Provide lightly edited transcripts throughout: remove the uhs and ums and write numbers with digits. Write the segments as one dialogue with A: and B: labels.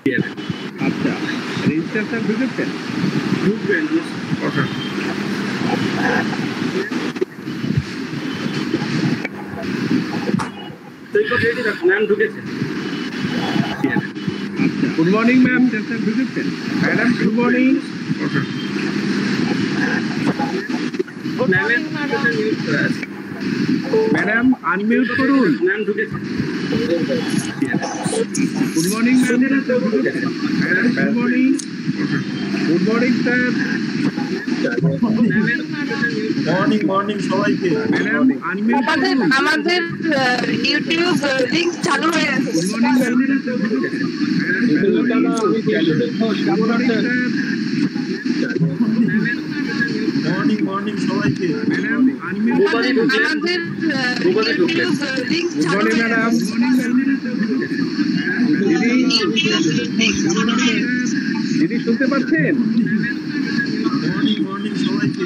A: আচ্ছা, register sir ঢুকেছেন?
B: ঢুকবেন। ওকে, রেডি রাখুন। ম্যাম ঢুকেছেন।
A: আচ্ছা, গুড মর্নিং ম্যাম। স্যার ঢুকেছেন? Madam good morning.
B: ওকে, ম্যামের মিউট করা আছে।
A: ম্যাডাম আনমিউট করুন।
B: ম্যাম ঢুকেছেন।
A: Good morning ma'am. Madam good morning. Good morning sir.
C: Morning morning সবাইকে।
A: ম্যাডাম আনমিউট করুন।
D: আমাদের ইউটিউব লিংক চালু হয়ে গেছে।
A: গুড মর্নিং
C: মর্নিং মর্নিং সবাইকে।
A: ম্যাডাম আনমিউট
D: আমাদের ইউটিউব লিংক চালু হয়ে
A: ম্যাডাম। দিদি শুনতে পাচ্ছেন?
C: মর্নিং মর্নিং সবাইকে।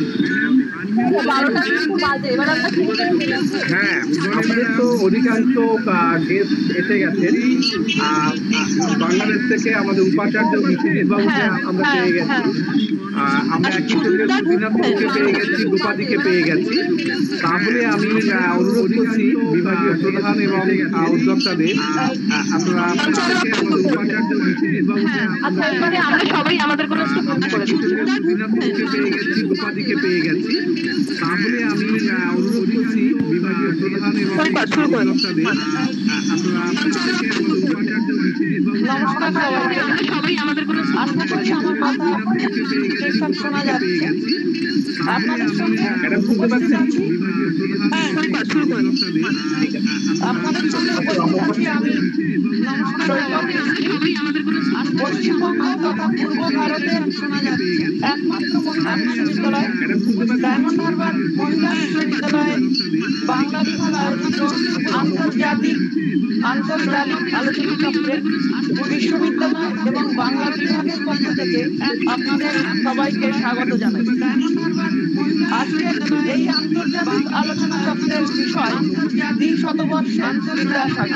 A: হ্যাঁ, আমাদের তো অধিকাংশ গেস্ট এসে গেছেন। বাংলাদেশ থেকে আমাদের উপাচার্য বিভাগকে আমরা পেয়ে গেছি। আমরা একই সঙ্গে দিনাজপুরকে পেয়ে গেছি, গোপাদিকে পেয়ে গেছি। তাহলে আমি অনুরোধ করছি বিভাগীয় প্রধান এবং উদ্যোক্তাদের আপনারা আমাদের উপাচার্য বিভাগকে
D: আমরা সবাই আমাদের কোনো
A: দিনাজপুরকে পেয়ে গেছি, গোপাদিকে পেয়ে গেছি। তাহলে আমি অনুরোধ করছি বিভাগীয় প্রধান এবং উদ্যোক্তাদের আপনারা আমাদের উপাচার্য
D: সবাই আমাদের কোনো আশা করি আমার কথা ঠিকঠাক শোনা যাচ্ছে। আপনাদের সঙ্গে
A: ম্যাডাম শুনতে পাচ্ছেন?
D: আপনাদের সঙ্গে উপস্থিত আছি আমি পশ্চিমবঙ্গ তথা পূর্ব ভারতের একমাত্র মহিলা বিশ্ববিদ্যালয় ডায়মন্ড হারবার মহিলা বিশ্ববিদ্যালয়ে বাংলা বিভাগ আয়োজিত আন্তর্জাতিক আলোচনা চক্রে বিশ্ববিদ্যালয় এবং বাংলা বিভাগের পক্ষ থেকে আপনাদের সবাইকে স্বাগত জানাই। আজকের এই আন্তর্জাতিক আলোচনা চক্রের বিষয় দ্বিশতবর্ষের বিদ্যাসাগর,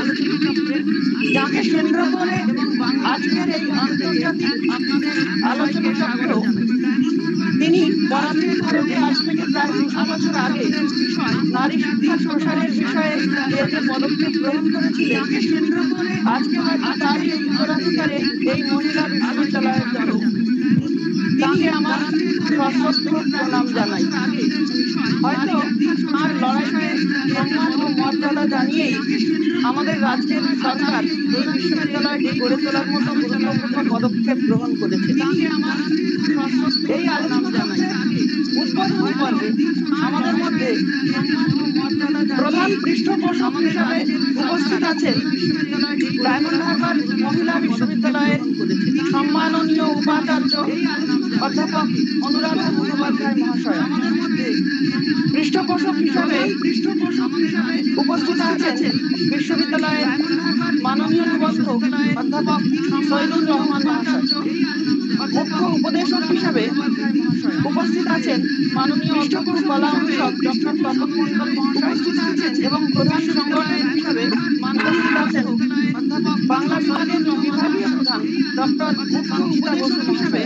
D: যাকে কেন্দ্র করে আজকের এই আন্তর্জাতিক আলোচনা চক্র তিনি পরাধীন ভারতে আজ থেকে প্রায় 200 বছর আগে নারী শিক্ষার প্রসারের বিষয়ে যে পদক্ষেপ গ্রহণ করেছিলেন, আজকে হয়তো তারই উত্তরাধিকারে এই মহিলা বিশ্ববিদ্যালয়ের জন্ম। তাকে আমার সশস্ত্র প্রণাম জানাই। হয়তো তার লড়াইয়ে সম্মান ও মর্যাদা জানিয়েই আমাদের রাজ্যের সরকার এই বিশ্ববিদ্যালয়টি গড়ে তোলার মতো গুরুত্বপূর্ণ পদক্ষেপ গ্রহণ করেছে। এই আলোচনা জানাই। উদ্বোধনী পর্বে আমাদের মধ্যে প্রধান পৃষ্ঠপোষক হিসাবে উপস্থিত আছেন ডায়মন্ড হারবার মহিলা বিশ্ববিদ্যালয়ের সম্মাননীয় উপাচার্য অধ্যাপক অনুরাধা মুখোপাধ্যায় মহাশয়। পৃষ্ঠপোষক হিসাবে উপস্থিত আছেন বিশ্ববিদ্যালয়ের মাননীয় নিবন্ধক অধ্যাপক সৈনুর রহমান মহাশয়। মুখ্য উপদেশক হিসাবে উপস্থিত আছেন মাননীয় অধ্যক্ষ কলা অনুষদ ডক্টর তপন মণ্ডল মহাশয় এবং প্রধান সংগঠক হিসাবে উপস্থিত আছেন বাংলা বিভাগের বিভাগীয় প্রধান ডক্টর মুক্তা বসু মহাশয়।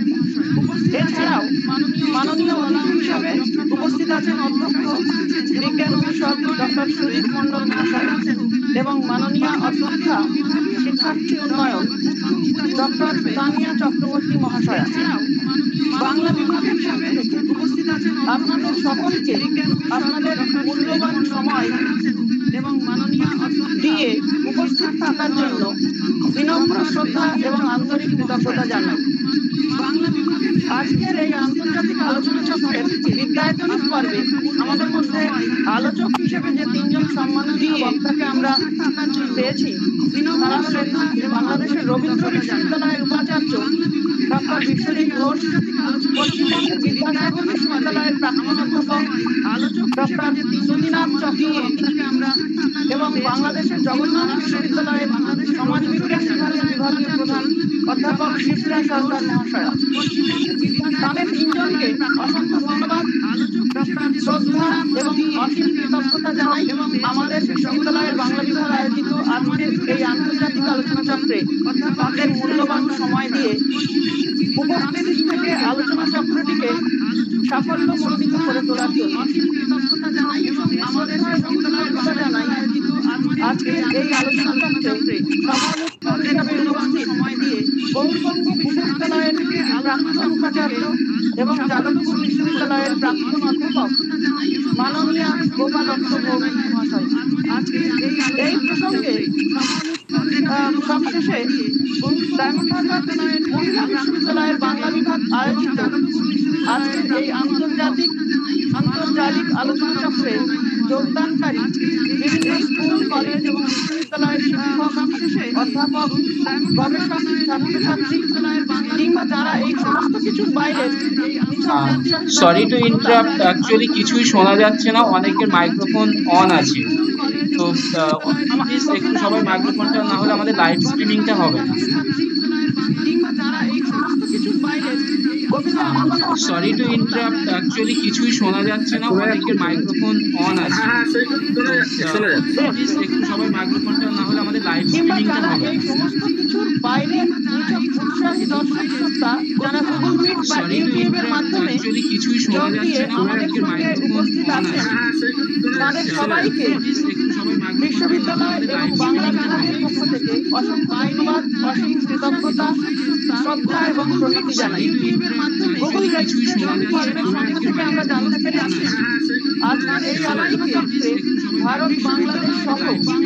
D: এছাড়াও মাননীয় অতিথি হিসাবে উপস্থিত আছেন অধ্যক্ষ বিজ্ঞান বিষয়ক ডক্টর সুজিত মণ্ডল মহাশয় এবং মাননীয় অধ্যক্ষা শিক্ষার্থী উন্নয়ন ডক্টর তানিয়া চক্রবর্তী মহাশয়। বাংলা বিভাগের সাথে উপস্থিত আছেন আপনাদের সকলকে আপনাদের মূল্যবান সময় এবং মাননীয় দিয়ে উপস্থিত থাকার জন্য বিনম্র শ্রদ্ধা এবং আন্তরিক কৃতজ্ঞতা জানাই। আজকের এই আন্তর্জাতিক আলোচনা চক্রের বিদ্যায়তনিক পর্বে আমাদের মধ্যে আলোচক হিসেবে যে তিনজন সম্মাননীয় বক্তাকে আমরা পেয়েছি, তারা হলেন বাংলাদেশের রবীন্দ্র বিশ্ববিদ্যালয়ের উপাচার্য ডক্টর বিশ্বজিৎ ঘোষ, পশ্চিমবঙ্গের বিদ্যাসাগর বিশ্ববিদ্যালয়ের প্রাক্তন অধ্যাপক ডক্টর সুনীনাথ চক্রবর্তী এবং বাংলাদেশের জগন্নাথ বিশ্ববিদ্যালয়ের সমাজ বিজ্ঞান বিভাগের বিভাগীয় প্রধান অধ্যাপক শিপ্রা সরকার মহাশয়। তাদের তিনজনকে অসংখ্য ধন্যবাদ, শ্রদ্ধা এবং অসীম কৃতজ্ঞতা জানাই এবং আমাদের বিশ্ববিদ্যালয়ের বাংলা বিভাগ আয়োজিত আজকের এই আন্তর্জাতিক আলোচনা চক্রে তাদের নিজেদের মূল্যবান সময় দিয়ে উপস্থিত থেকে আলোচনা চক্রটিকে সাফল্যমণ্ডিত করে তোলার জন্য জানাই আজকে এই আলোচনা চক্রে সমালোচক হিসাবে উপস্থিত গৌরবঙ্গ বিশ্ববিদ্যালয়ের প্রাক্তন উপাচার্য এবং যাদবপুর বিশ্ববিদ্যালয়ের প্রাক্তন অধ্যাপক মাননীয় গোপালক্ষ ভৌমিক মহাশয়। এই প্রসঙ্গে সবশেষে ডায়মন্ড হারবার মহিলা বিশ্ববিদ্যালয়ের বাংলা বিভাগ আয়োজিত আজকের এই আন্তর্জাতিক আলোচনা চক্রে যোগদানকারী বিভিন্ন স্কুল, কলেজ এবং বিশ্ববিদ্যালয়ের শিক্ষক, অধ্যাপক, গবেষক, ছাত্রছাত্রী কিংবা যারা এই সমস্ত কিছুর বাইরে
E: সরি টু ইন্টারাপ্ট, অ্যাকচুয়ালি কিছুই শোনা যাচ্ছে না, অনেকের মাইক্রোফোন অন আছে, তো প্লিজ একটু সবাই মাইক্রোফোনটা না হলে আমাদের লাইভ স্ট্রিমিংটা হবে না। সরি টু ইন্টারাপ্ট, অ্যাকচুয়ালি কিছুই শোনা যাচ্ছে না, অনেকের মাইক্রোফোন অন আছে,
B: হ্যাঁ শোনা যাচ্ছে।
E: প্লিজ একটু সবাই মাইক্রোফোনটা না হলে আমাদের লাইভ
D: কিংবা
E: স্ট্রিমিংটা
D: যারা
E: হবে
D: এই
E: না।
D: সমস্ত কিছুর বাইরে উৎসাহী দর্শক শ্রোতা যারা গুগল মিট বা
E: সরি টু
D: ইউটিউবের
E: ইন্টারাপ্ট,
D: মাধ্যমে
E: অ্যাকচুয়ালি কিছুই শোনা
D: যোগ দিয়ে
E: যাচ্ছে না,
D: আমাদের
E: অনেকের
D: সঙ্গে
E: মাইক্রোফোন
D: উপস্থিত
E: অন
D: আছেন
E: আছে,
D: তাদের সবাইকে
E: প্লিজ একটু সবাই মাইক্রোফোনটা
D: বিশ্ববিদ্যালয়
E: আমাদের
D: এবং
E: লাইভ
D: বাংলা
E: স্ট্রিমিংটা হবে
D: বিভাগের
E: না।
D: পক্ষ থেকে অসংখ্য ধন্যবাদ, অসীম কৃতজ্ঞতা, শ্রদ্ধা এবং প্রণতি জানাই। গুগল রেজিস্ট্রেশন ফর্মের সংখ্যা থেকে আমরা জানতে পেরেছি আজকের এই আলোচনা চক্রে ভারত, বাংলাদেশ সহ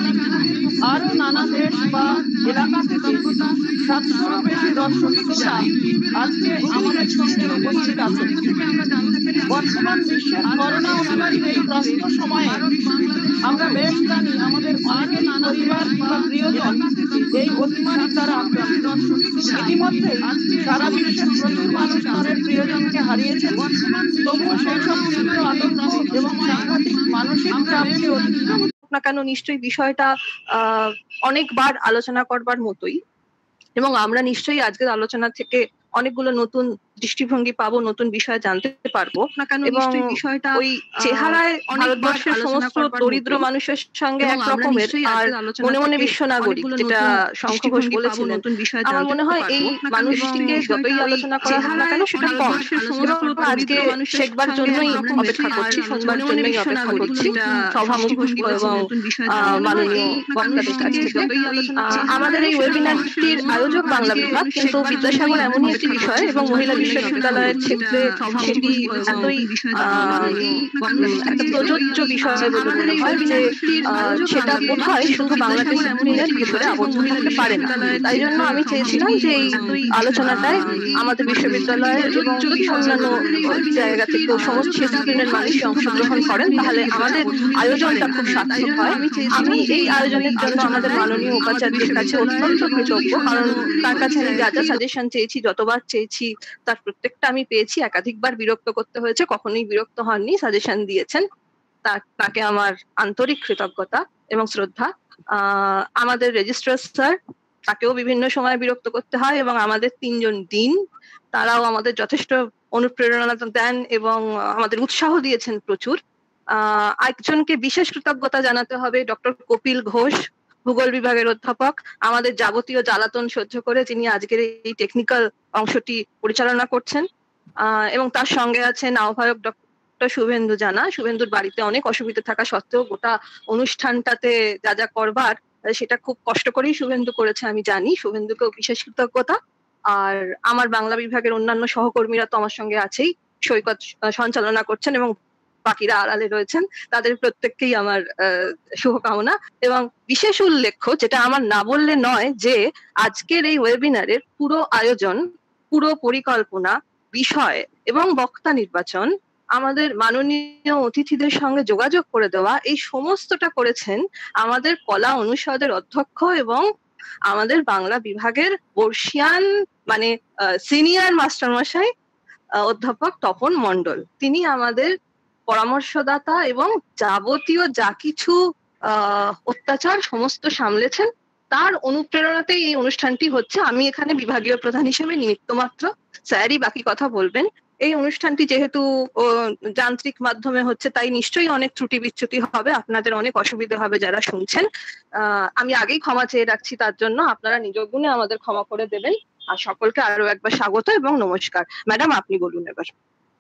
D: আরো নানা দেশ বা এলাকা থেকে 700-রও বেশি দর্শক শ্রোতা আজকে আমাদের সঙ্গে উপস্থিত আছেন। বর্তমান বিশ্বের করোনা মহামারীর এই প্রশ্ন সময়ে আমরা বেশ জানি আমাদের অনেকেরই পরিবার বা প্রিয়জন এই অতিমারীর দ্বারা আক্রান্ত। ইতিমধ্যে সারা বিশ্বের প্রচুর মানুষ তাদের প্রিয়জনকে হারিয়েছেন। তবুও সেই সব তীব্র আতঙ্ক এবং সাংঘাতিক মানসিক চাপকে অতিক্রম
F: না কেন নিশ্চয়ই বিষয়টা অনেকবার আলোচনা করবার মতোই, এবং আমরা নিশ্চয়ই আজকের আলোচনা থেকে অনেকগুলো নতুন দৃষ্টিভঙ্গি পাবো, নতুন বিষয় জানতে পারবো না কেন নিশ্চয়ই বিষয়টা ওই চেহারায় ভারতবর্ষের সমস্ত দরিদ্র মানুষের সঙ্গে এক রকমের আর মনে মনে বিশ্ব নাগরিক, যেটা শঙ্খ ঘোষ বলেছিলেন। আমার মনে হয় এই মানুষটিকে যতই আলোচনা করা হোক না কেন সেটা কম। আজকে শেখবার জন্যই অপেক্ষা করছি, শুনবার জন্যই অপেক্ষা করছি সভামুখ এবং মাননীয় বক্তাদের কাছ থেকে। আমাদের এই ওয়েবিনারটির আয়োজক বাংলা বিভাগ, কিন্তু বিদ্যাসাগর এমনই একটি বিষয় এবং মহিলা বিশ্ববিদ্যালয়ের ক্ষেত্রে সেটি এতই একটা প্রযোজ্য বিষয় বলে মনে হয় যে সেটা বোধহয় শুধু বাংলাদেশ এমনের ভিতরে আবদ্ধ থাকতে পারে না। তাই জন্য আমি চেয়েছিলাম যে এই আলোচনাটায় আমাদের বিশ্ববিদ্যালয়ের এবং অন্যান্য জায়গা থেকে সমস্ত শ্রেণীর মানুষই অংশগ্রহণ করেন, তাহলে আমাদের আয়োজনটা খুব সার্থক হয়। আমি এই আয়োজনের জন্য আমাদের মাননীয় উপাচার্যের কাছে অত্যন্ত কৃতজ্ঞ, কারণ তার কাছে আমি যা যা সাজেশন চেয়েছি, যতবার চেয়েছি তার প্রত্যেকটা আমি পেয়েছি। একাধিকবার বিরক্ত করতে হয়েছে, কখনোই বিরক্ত হননি, সাজেশন দিয়েছেন। তাকে আমার আন্তরিক কৃতজ্ঞতা এবং শ্রদ্ধা। আমাদের রেজিস্ট্রার স্যার, তাকেও বিভিন্ন সময় বিরক্ত করতে হয়, এবং আমাদের 3জন ডিন, তারাও আমাদের যথেষ্ট অনুপ্রেরণা দেন এবং আমাদের উৎসাহ দিয়েছেন প্রচুর। একজনকে বিশেষ কৃতজ্ঞতা জানাতে হবে, ডক্টর কপিল ঘোষ, ভূগোল বিভাগের অধ্যাপক, আমাদের যাবতীয় জ্বালাতন সহ্য করে যিনি আজকের এই টেকনিক্যাল অংশটি পরিচালনা করছেন। এবং তার সঙ্গে আছেন আহ্বায়ক ডক্টর শুভেন্দু জানা। শুভেন্দুর বাড়িতে অনেক অসুবিধা থাকা সত্ত্বেও গোটা অনুষ্ঠানটাতে যা যা করবার সেটা খুব কষ্ট করেই শুভেন্দু করেছে, আমি জানি। শুভেন্দুকেও বিশেষ কৃতজ্ঞতা। আর আমার বাংলা বিভাগের অন্যান্য সহকর্মীরা তো আমার সঙ্গে আছেই, সৈকত সঞ্চালনা করছেন এবং বাকিরা আড়ালে রয়েছেন, তাদের প্রত্যেককেই আমার শুভকামনা। এবং বিশেষ উল্লেখ্য, যেটা আমার না বললে নয়, যে আজকের এই ওয়েবিনারের পুরো আয়োজন, পুরো পরিকল্পনা, বিষয় এবং বক্তা নির্বাচন, আমাদের মাননীয় অতিথিদের সঙ্গে যোগাযোগ করে দেওয়া, এই সমস্তটা করেছেন আমাদের কলা অনুষদের অধ্যক্ষ এবং আমাদের বাংলা বিভাগের বর্ষিয়ান মানে সিনিয়র মাস্টারমশাই অধ্যাপক তপন মণ্ডল। তিনি আমাদের পরামর্শদাতা এবং যাবতীয় যা কিছু অত্যাচার সমস্ত সামলেছেন, তার অনুপ্রেরণাতেই এই অনুষ্ঠানটি হচ্ছে। আমি এখানে বিভাগীয় প্রধান হিসেবে নিমিত্ত মাত্র, স্যারই বাকি কথা বলবেন। এই অনুষ্ঠানটি যেহেতু যান্ত্রিক মাধ্যমে হচ্ছে, তাই নিশ্চয়ই অনেক ত্রুটি বিচ্যুতি হবে, আপনাদের অনেক অসুবিধা হবে যারা শুনছেন। আমি আগেই ক্ষমা চেয়ে রাখছি, তার জন্য আপনারা নিজ গুণে আমাদের ক্ষমা করে দেবেন। আর সকলকে আরো একবার স্বাগত এবং নমস্কার। ম্যাডাম, আপনি বলুন এবার।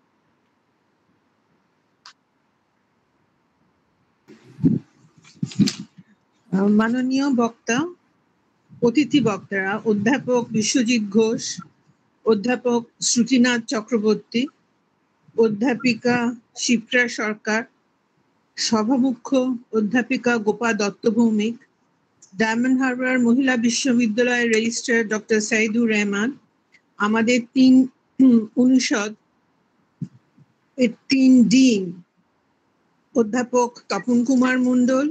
G: মাননীয় বক্তা, অতিথি বক্তারা, অধ্যাপক বিশ্বজিৎ ঘোষ, অধ্যাপক শ্রুতিনাথ চক্রবর্তী, অধ্যাপিকা শিপ্রা সরকার, সভামুখ্য অধ্যাপিকা গোপা দত্ত ভৌমিক, ডায়মন্ড হারবার মহিলা বিশ্ববিদ্যালয়ের রেজিস্ট্রার ডক্টর সাইদুর রহমান, আমাদের 3 অনুষদ এর 3 ডিন অধ্যাপক তপন কুমার মণ্ডল,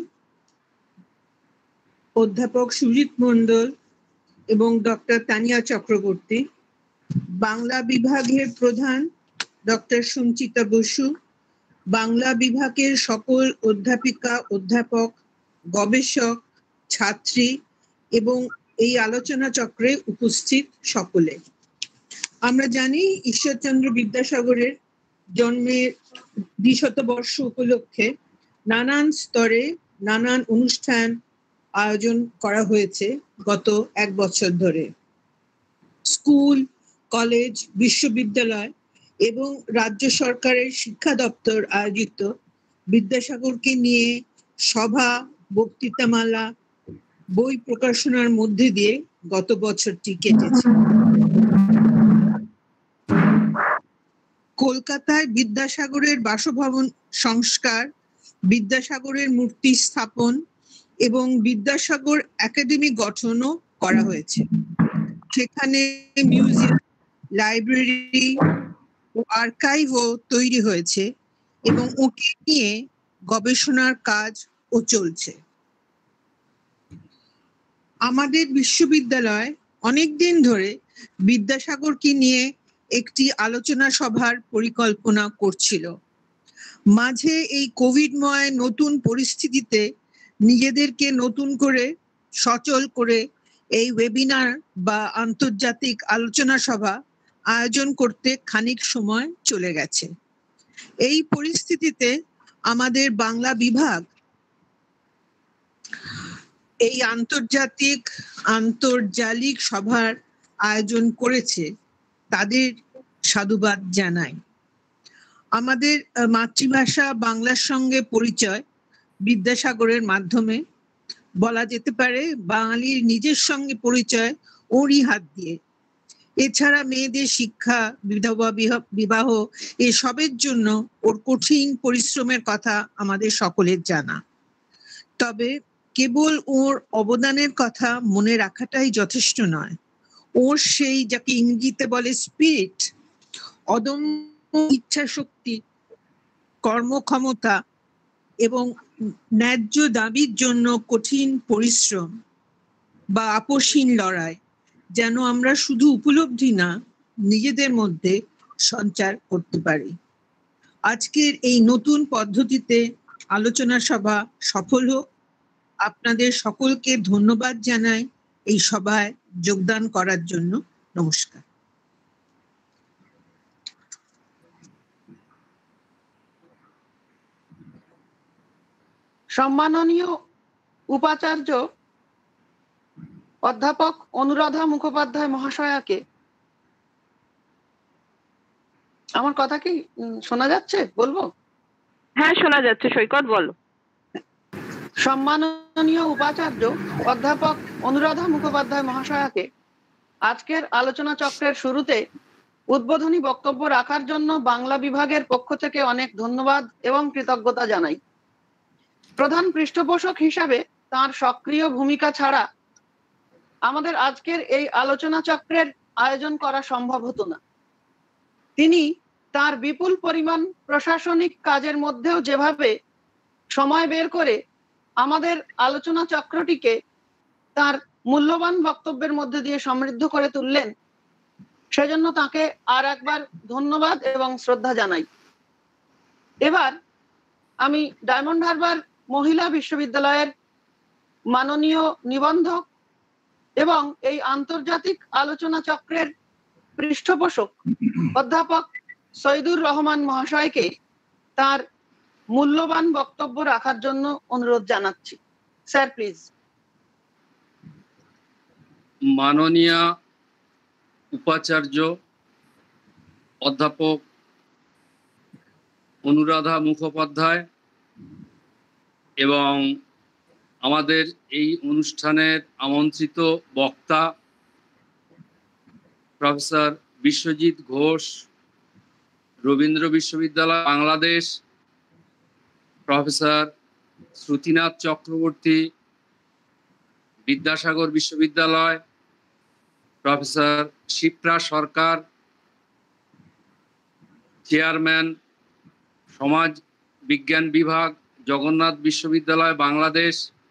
G: অধ্যাপক সুজিত মণ্ডল এবং ডক্টর তানিয়া চক্রবর্তী, বাংলা বিভাগের প্রধান ডক্টর সঞ্চিতা বসু, বাংলা বিভাগের সকল অধ্যাপিকা, অধ্যাপক, গবেষক, ছাত্রী এবং এই আলোচনা চক্রে উপস্থিত সকলে। আমরা জানি ঈশ্বরচন্দ্র বিদ্যাসাগরের জন্মের 200 বর্ষ উপলক্ষে নানান স্তরে নানান অনুষ্ঠান আয়োজন করা হয়েছে গত 1 বছর ধরে। স্কুল, কলেজ, বিশ্ববিদ্যালয় এবং রাজ্য সরকারের শিক্ষা দপ্তর আয়োজিত বিদ্যাসাগরকে নিয়ে সভা, বক্তৃতামালা, বই প্রকাশনার মধ্যে দিয়ে গত বছরটি কেটেছে। কলকাতায় বিদ্যাসাগরের বাসভবন সংস্কার, বিদ্যাসাগরের মূর্তি স্থাপন এবং বিদ্যাসাগর একাডেমি গঠনও করা হয়েছে। সেখানে মিউজিয়াম, লাইব্রেরি ও আর্কাইভও তৈরি হয়েছে এবং ওকে নিয়ে গবেষণার কাজও চলছে। আমাদের বিশ্ববিদ্যালয় অনেকদিন ধরে বিদ্যাসাগরকে নিয়ে একটি আলোচনা সভার পরিকল্পনা করছিল। মাঝে এই কোভিডময় নতুন পরিস্থিতিতে নিজেদেরকে নতুন করে সচল করে এই ওয়েবিনার বা আন্তর্জাতিক আলোচনা সভা আয়োজন করতে খানিক সময় চলে গেছে। এই পরিস্থিতিতে আমাদের বাংলা বিভাগ এই আন্তর্জালিক সভার আয়োজন করেছে, তাদের সাধুবাদ জানাই। আমাদের মাতৃভাষা বাংলার সঙ্গে পরিচয় বিদ্যাসাগরের মাধ্যমে, বলা যেতে পারে বাঙালির নিজের সঙ্গে পরিচয় ওরই হাত দিয়ে। এছাড়া মেয়েদের শিক্ষা, বিধবা বিবাহ এসবের জন্য ওর কঠিন পরিশ্রমের কথা আমাদের সকলের জানা। তবে কেবল ওর অবদানের কথা মনে রাখাটাই যথেষ্ট নয়। ওর সেই, যাকে ইংরেজিতে বলে স্পিরিট, অদম্য ইচ্ছা শক্তি, কর্মক্ষমতা এবং ন্যায্য দাবির জন্য কঠিন পরিশ্রম বা আপোষহীন লড়াই যেন আমরা শুধু উপলব্ধি না, নিজেদের মধ্যে সঞ্চার করতে পারি। আজকের এই নতুন পদ্ধতিতে আলোচনা সভা সফল হোক। আপনাদের সকলকে ধন্যবাদ জানাই এই সভায় যোগদান করার জন্য। নমস্কার।
D: সম্মাননীয় উপাচার্য অধ্যাপক অনুরাধা মুখোপাধ্যায় মহাশয়াকে, আমার কথা কি শোনা যাচ্ছে? বলবো?
F: হ্যাঁ, শোনা যাচ্ছে, সৈকত বলো।
D: সম্মাননীয় উপাচার্য অধ্যাপক অনুরাধা মুখোপাধ্যায় মহাশয়াকে আজকের আলোচনা চক্রের শুরুতে উদ্বোধনী বক্তব্য রাখার জন্য বাংলা বিভাগের পক্ষ থেকে অনেক ধন্যবাদ এবং কৃতজ্ঞতা জানাই। প্রধান পৃষ্ঠপোষক হিসাবে তার সক্রিয় ভূমিকা ছাড়া আমাদের আজকের এই আলোচনা চক্রের আয়োজন করা সম্ভব হতো না। তিনি তার বিপুল পরিমাণ প্রশাসনিক কাজের মধ্যেও যেভাবে সময় বের করে আমাদের আলোচনা চক্রটিকে তার মূল্যবান বক্তব্যের মধ্যে দিয়ে সমৃদ্ধ করে তুললেন, সেজন্য তাকে আর একবার ধন্যবাদ এবং শ্রদ্ধা জানাই। এবার আমি ডায়মন্ড হারবার মহিলা বিশ্ববিদ্যালয়ের মাননীয় নিবন্ধক এবং এই আন্তর্জাতিক আলোচনা চক্রের পৃষ্ঠপোষক অধ্যাপক সৈয়দুর রহমান মহাশয়কে তার মূল্যবান বক্তব্য রাখার জন্য অনুরোধ জানাচ্ছি। Sir please.
B: মাননীয় উপাচার্য অধ্যাপক অনুরাধা মুখোপাধ্যায় এবং আমাদের এই অনুষ্ঠানের আমন্ত্রিত বক্তা প্রফেসর বিশ্বজিৎ ঘোষ, রবীন্দ্র বিশ্ববিদ্যালয় বাংলাদেশ, প্রফেসর শ্রুতিনাথ চক্রবর্তী, বিদ্যাসাগর বিশ্ববিদ্যালয়, প্রফেসর শিপ্রা সরকার, চেয়ারম্যান সমাজ বিজ্ঞান বিভাগ, জগন্নাথ বিশ্ববিদ্যালয় বাংলাদেশ,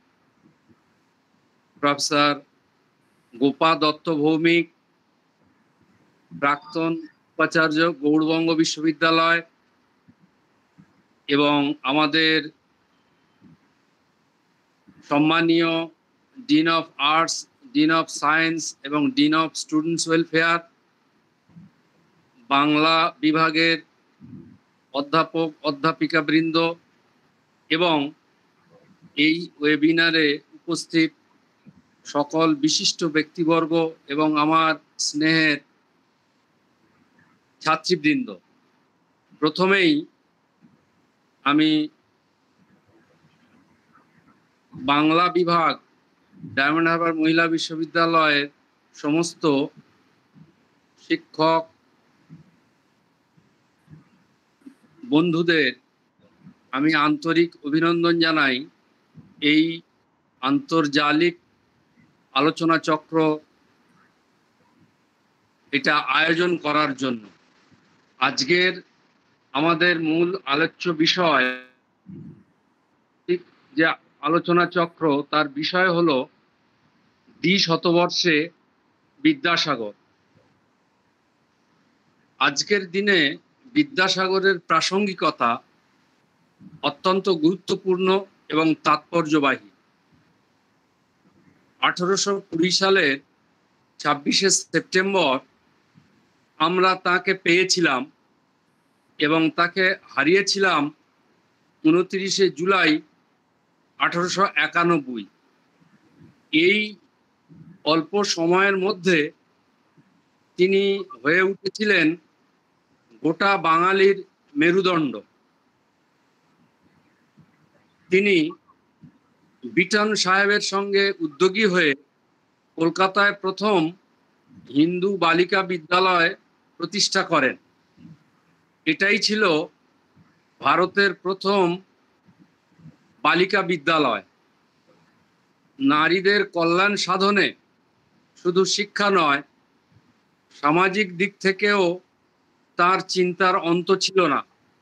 B: প্রফেসর গোপা দত্ত ভৌমিক, প্রাক্তন উপাচার্য গৌড়বঙ্গ বিশ্ববিদ্যালয়, এবং আমাদের সম্মানীয় dean of arts, dean of science এবং dean of students welfare, Bangla বিভাগের অধ্যাপক অধ্যাপিকা বৃন্দ এবং এই ওয়েবিনারে উপস্থিত সকল বিশিষ্ট ব্যক্তিবর্গ এবং আমার স্নেহের ছাত্রীবৃন্দ, প্রথমেই আমি বাংলা বিভাগ ডায়মন্ড হারবার মহিলা বিশ্ববিদ্যালয়ের সমস্ত শিক্ষক বন্ধুদের আমি আন্তরিক অভিনন্দন জানাই এই আন্তর্জালিক আলোচনা চক্র এটা আয়োজন করার জন্য। আজকের আমাদের মূল আলোচ্য বিষয় যে আলোচনা চক্র, তার বিষয় হলো শতবর্ষে বিদ্যাসাগর। আজকের দিনে বিদ্যাসাগরের প্রাসঙ্গিকতা অত্যন্ত গুরুত্বপূর্ণ এবং তাৎপর্যবাহী। 1820 সালের 26শে সেপ্টেম্বর আমরা তাকে পেয়েছিলাম এবং তাকে হারিয়েছিলাম 29শে জুলাই 1891। এই অল্প সময়ের মধ্যে তিনি হয়ে উঠেছিলেন গোটা বাঙালির মেরুদণ্ড। তিনি বিটন সাহেবের সঙ্গে উদ্যোগী হয়ে কলকাতায় প্রথম হিন্দু বালিকা বিদ্যালয় প্রতিষ্ঠা করেন। এটাই ছিল ভারতের প্রথম বালিকা বিদ্যালয়। নারীদের কল্যাণ সাধনে শুধু শিক্ষা নয়, সামাজিক দিক থেকেও তার চিন্তার অন্ত ছিল না।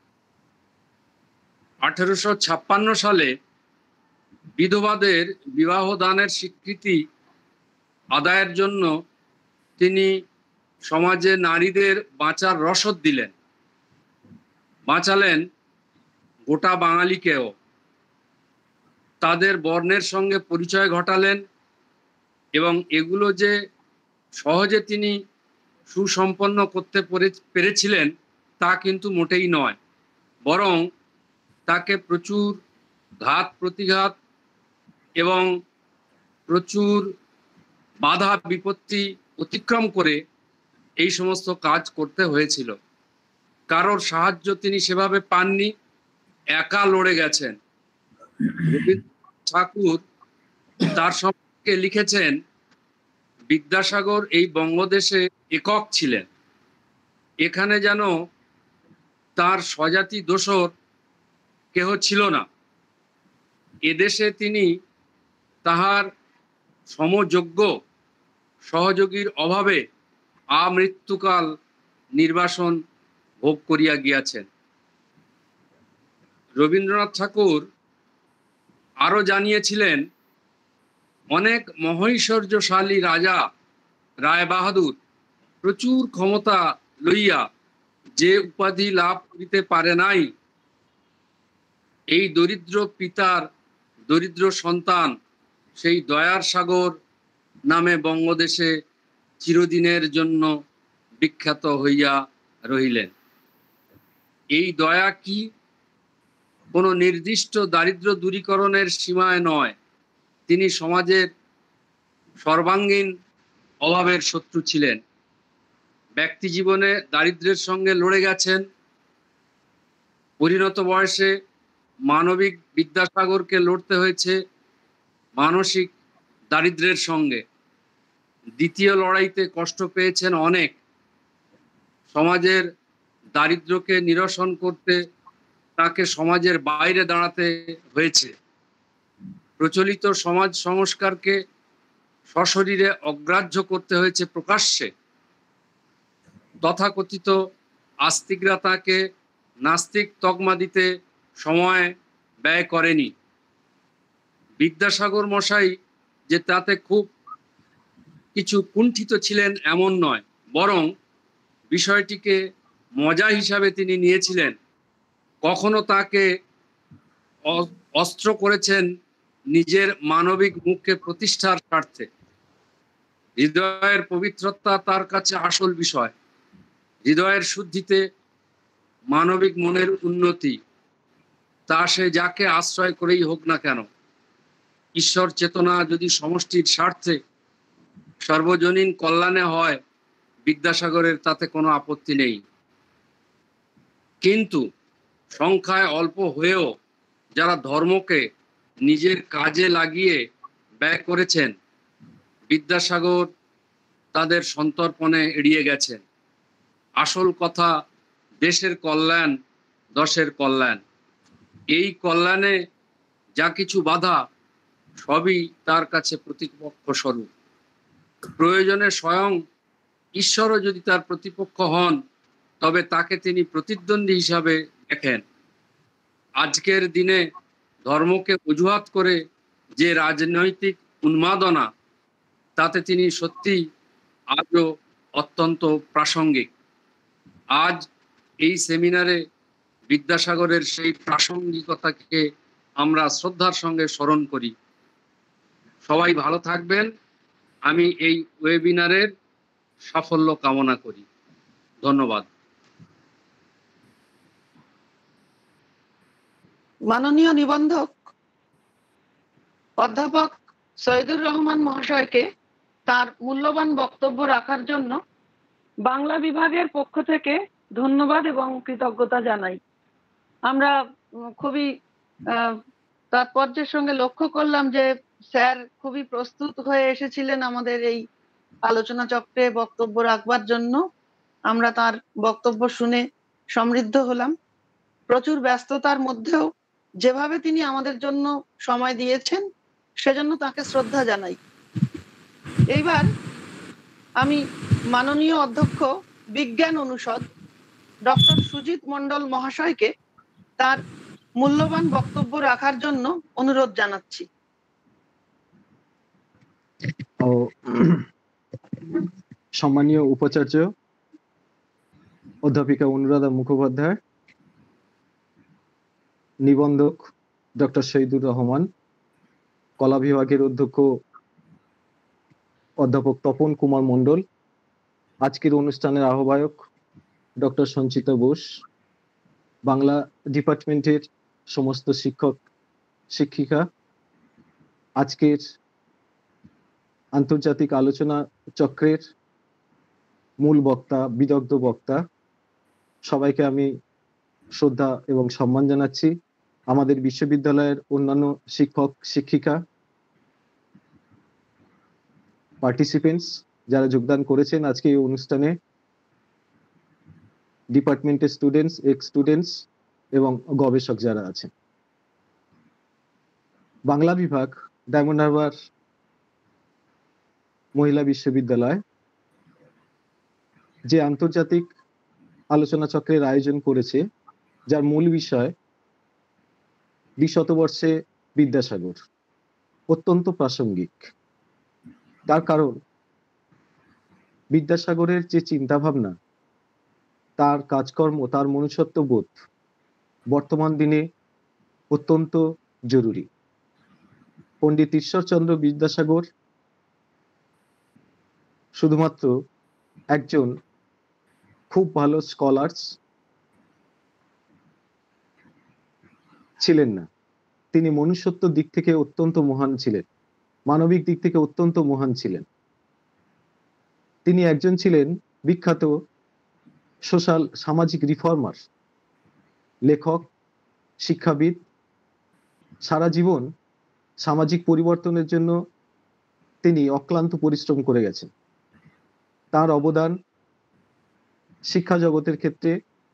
B: 1856 সালে বিধবাদের বিবাহ দানের স্বীকৃতি আদায়ের জন্য তিনি সমাজে নারীদের বাঁচার রসদ দিলেন, বাঁচালেন গোটা বাঙালিকেও। তাদের বর্ণের সঙ্গে পরিচয় ঘটালেন এবং এগুলো যে সহজে তিনি সুসম্পন্ন করতে পেরেছিলেন তা কিন্তু মোটেই নয়, বরং তাকে প্রচুর ঘাত প্রতিঘাত এবং প্রচুর বাধা বিপত্তি অতিক্রম করে এই সমস্ত কাজ করতে হয়েছিল। কারোর সাহায্য তিনি সেভাবে পাননি, একা লড়ে গেছেন। রবীন্দ্রনাথ ঠাকুর তার সম্পর্কে লিখেছেন, বিদ্যাসাগর এই বঙ্গদেশে একক ছিলেন। এখানে যেন তার স্বজাতি দোসর কেহ ছিল না। এদেশে তিনি তাহার সমযোগ্য সহযোগীর অভাবে আমৃত্যুকাল নির্বাসন ভোগ করিয়া গিয়াছেন। রবীন্দ্রনাথ ঠাকুর আরো জানিয়েছিলেন, অনেক মহৈশ্বর্যশালী রাজা রায় বাহাদুর প্রচুর ক্ষমতা লইয়া যে উপাধি লাভ করিতে পারে নাই, এই দরিদ্র পিতার দরিদ্র সন্তান সেই দয়ার সাগর নামে বঙ্গদেশে চিরদিনের জন্য বিখ্যাত হইয়া রহিলেন। এই দয়া কি কোনো নির্দিষ্ট দারিদ্র্য দূরীকরণের সীমায় নয়, তিনি সমাজের সর্বাঙ্গীন অভাবের শত্রু ছিলেন। ব্যক্তি জীবনে দারিদ্র্যের সঙ্গে লড়ে গেছেন। পরিণত বয়সে মানবিক বিদ্যাসাগরকে লড়তে হয়েছে মানসিক দারিদ্র্যের সঙ্গে। দ্বিতীয় লড়াইতে কষ্ট পেয়েছেন অনেক। সমাজের দারিদ্র্যকে নিরসন করতে তাকে সমাজের বাইরে দাঁড়াতে হয়েছে। প্রচলিত সমাজ সংস্কারকে সশরীরে অগ্রাহ্য করতে হয়েছে প্রকাশ্যে। তথাকথিত আস্তিকরা তাকে নাস্তিক তকমা দিতে সময় ব্যয় করেনি। বিদ্যাসাগর মশাই যে তাতে খুব কিছু কুণ্ঠিত ছিলেন এমন নয়, বরং বিষয়টিকে মজা হিসাবে তিনি নিয়েছিলেন। কখনো তাকে অস্ত্র করেছেন নিজের মানবিক মুখকে প্রতিষ্ঠার স্বার্থে। হৃদয়ের পবিত্রতা তার কাছে আসল বিষয়। হৃদয়ের শুদ্ধিতে মানবিক মনের উন্নতি, তা সে যাকে আশ্রয় করেই হোক না কেন। ঈশ্বর চেতনা যদি সমষ্টির স্বার্থে সর্বজনীন কল্যাণে হয়, বিদ্যাসাগরের তাতে কোনো আপত্তি নেই। কিন্তু সংখ্যায় অল্প হয়েও যারা ধর্মকে নিজের কাজে লাগিয়ে ব্যয় করেছেন, বিদ্যাসাগর তাদের সন্তর্পণে এড়িয়ে গেছেন। আসল কথা দেশের কল্যাণ, দশের কল্যাণ। এই কল্যাণে যা কিছু বাধা, সবই তার কাছে প্রতিপক্ষ স্বরূপ। প্রয়োজনে স্বয়ং ঈশ্বরও যদি তার প্রতিপক্ষ হন, তবে তাকে তিনি প্রতিদ্বন্দ্বী হিসাবে দেখেন। আজকের দিনে ধর্মকে অজুহাত করে যে রাজনৈতিক উন্মাদনা, তাতে তিনি সত্যি আজও অত্যন্ত প্রাসঙ্গিক। আজ এই সেমিনারে বিদ্যাসাগরের সেই প্রাসঙ্গিকতাকে আমরা শ্রদ্ধার সঙ্গে স্মরণ করি। সবাই ভালো থাকবেন। আমি এই ওয়েবিনারের সাফল্য কামনা করি। ধন্যবাদ।
D: মাননীয় নিবন্ধক অধ্যাপক সৈয়দুর রহমান মহাশয়কে তার মূল্যবান বক্তব্য রাখার জন্য বাংলা বিভাগের পক্ষ থেকে ধন্যবাদ এবং কৃতজ্ঞতা জানাই। আমরা খুবই তাৎপর্যের সঙ্গে লক্ষ্য করলাম যে স্যার খুবই প্রস্তুত হয়ে এসেছিলেন আমাদের এই আলোচনা চক্রে বক্তব্য রাখবার জন্য। আমরা তার বক্তব্য শুনে সমৃদ্ধ হলাম। প্রচুর ব্যস্ততার মধ্যেও যেভাবে তিনি আমাদের জন্য সময় দিয়েছেন, সেজন্য তাকে শ্রদ্ধা জানাই। এইবার আমি মাননীয় অধ্যক্ষ বিজ্ঞান অনুষদ ডক্টর সুজিত মণ্ডল মহাশয়কে তার মূল্যবান বক্তব্য রাখার জন্য অনুরোধ জানাচ্ছি।
H: সম্মানীয় উপাচার্য অধ্যাপিকা অনুরাধা মুখোপাধ্যায়, নিবন্ধক ডক্টর শহীদুর রহমান, কলা বিভাগের অধ্যক্ষ অধ্যাপক তপন কুমার মণ্ডল, আজকের অনুষ্ঠানের আহ্বায়ক ডক্টর সঞ্চিতা বোস, বাংলা ডিপার্টমেন্টের সমস্ত শিক্ষক শিক্ষিকা, আজকের আন্তর্জাতিক আলোচনা চক্রের মূল বক্তা, বিদগ্ধ বক্তা, সবাইকে আমি শ্রদ্ধা এবং সম্মান জানাচ্ছি। আমাদের বিশ্ববিদ্যালয়ের অন্যান্য শিক্ষক শিক্ষিকা, পার্টিসিপেন্টস যারা যোগদান করেছেন আজকে এই অনুষ্ঠানে, ডিপার্টমেন্টের স্টুডেন্টস, এক্স স্টুডেন্টস এবং গবেষক যারা আছেন। বাংলা বিভাগ ডায়মন্ড হারবার মহিলা বিশ্ববিদ্যালয় যে আন্তর্জাতিক আলোচনা চক্রের আয়োজন করেছে, যার মূল বিষয় 20 শতবর্ষে বিদ্যাসাগর, অত্যন্ত প্রাসঙ্গিক। তার কারণ বিদ্যাসাগরের যে চিন্তাভাবনা, তার কাজকর্ম, তার মনুষ্যত্ববোধ বর্তমান দিনে অত্যন্ত জরুরি। পণ্ডিত ঈশ্বরচন্দ্র বিদ্যাসাগর শুধুমাত্র একজন খুব ভালো স্কলার্স ছিলেন না, তিনি মনুষ্যত্ব দিক থেকে অত্যন্ত মহান ছিলেন, মানবিক দিক থেকে অত্যন্ত মহান ছিলেন। তিনি একজন ছিলেন বিখ্যাত সামাজিক রিফর্মার, লেখক, শিক্ষাবিদ। সারা জীবন সামাজিক পরিবর্তনের জন্য তিনি অক্লান্ত পরিশ্রম করে গেছেন। তার অবদান শিক্ষা জগতের ক্ষেত্রে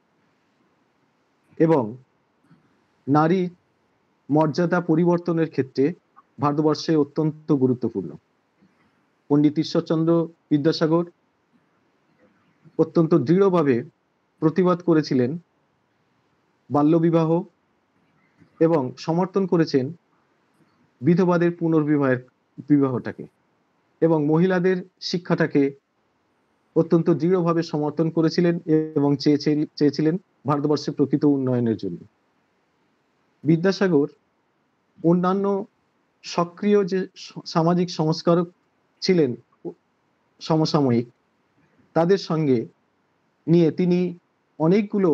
H: এবং নারী মর্যাদা পরিবর্তনের ক্ষেত্রে ভারতবর্ষে অত্যন্ত গুরুত্বপূর্ণ। পণ্ডিত ঈশ্বরচন্দ্র বিদ্যাসাগর অত্যন্ত দৃঢ়ভাবে প্রতিবাদ করেছিলেন বাল্যবিবাহ এবং সমর্থন করেছেন বিধবাদের বিবাহটাকে এবং মহিলাদের শিক্ষাটাকে অত্যন্ত দৃঢ়ভাবে সমর্থন করেছিলেন এবং চেয়েছিলেন ভারতবর্ষের প্রকৃত উন্নয়নের জন্য। বিদ্যাসাগর অন্যান্য সক্রিয় যে সামাজিক সংস্কারক ছিলেন সমসাময়িক, তাদের সঙ্গে নিয়ে তিনি অনেকগুলো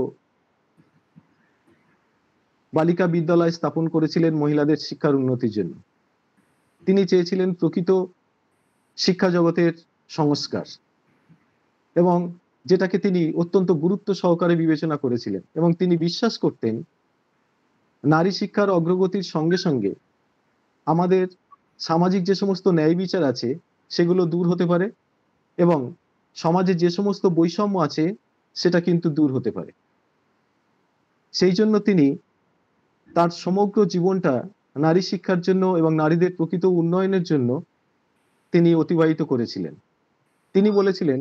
H: বালিকা বিদ্যালয় স্থাপন করেছিলেন মহিলাদের শিক্ষার উন্নতির জন্য। তিনি চেয়েছিলেন প্রকৃত শিক্ষা জগতের সংস্কার এবং যেটাকে তিনি অত্যন্ত গুরুত্ব সহকারে বিবেচনা করেছিলেন এবং তিনি বিশ্বাস করতেন নারী শিক্ষার অগ্রগতির সঙ্গে সঙ্গে আমাদের সামাজিক যে সমস্ত ন্যায় বিচার আছে সেগুলো দূর হতে পারে এবং সমাজে যে সমস্ত বৈষম্য আছে সেটা কিন্তু দূর হতে পারে। সেই জন্য তিনি তার সমগ্র জীবনটা নারী শিক্ষার জন্য এবং নারীদের প্রকৃত উন্নয়নের জন্য তিনি অতিবাহিত করেছিলেন। তিনি বলেছিলেন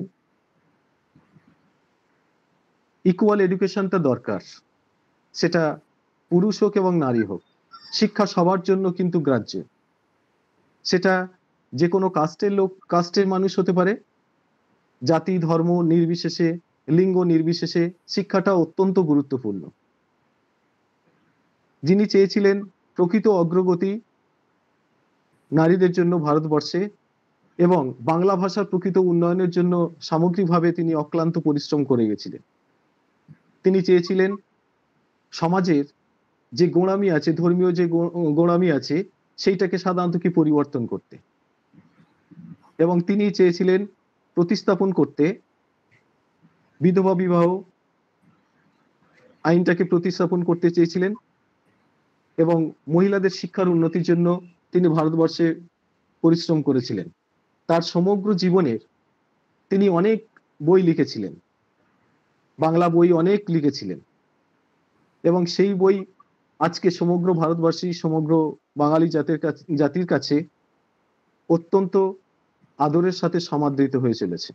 H: ইকুয়াল এডুকেশনটা দরকার, সেটা পুরুষ হোক এবং নারী হোক, শিক্ষা সবার জন্য কিন্তু গ্রাহ্য। সেটা যে কোনো কাস্টের মানুষ হতে পারে, জাতি ধর্ম নির্বিশেষে, লিঙ্গ নির্বিশেষে শিক্ষাটা অত্যন্ত গুরুত্বপূর্ণ। যিনি চেয়েছিলেন প্রকৃত অগ্রগতি নারীদের জন্য ভারতবর্ষে এবং বাংলা ভাষার প্রকৃত উন্নয়নের জন্য সামগ্রিকভাবে তিনি অক্লান্ত পরিশ্রম করে গেছিলেন। তিনি চেয়েছিলেন সমাজের যে গোঁড়ামি আছে, ধর্মীয় যে গোঁড়ামি আছে, সেইটাকে সাধারণত কি পরিবর্তন করতে, এবং তিনি চেয়েছিলেন প্রতিস্থাপন করতে বিধবা বিবাহ আইনটাকে প্রতিস্থাপন করতে চেয়েছিলেন এবং মহিলাদের শিক্ষার উন্নতির জন্য তিনি ভারতবর্ষে পরিশ্রম করেছিলেন। তার সমগ্র জীবনের তিনি অনেক বই লিখেছিলেন, বাংলা বই অনেক লিখেছিলেন এবং সেই বই আজকে সমগ্র ভারতবর্ষী, সমগ্র বাঙালি জাতির কাছে অত্যন্ত আদরের সাথে সমাদৃত হয়ে চলেছে।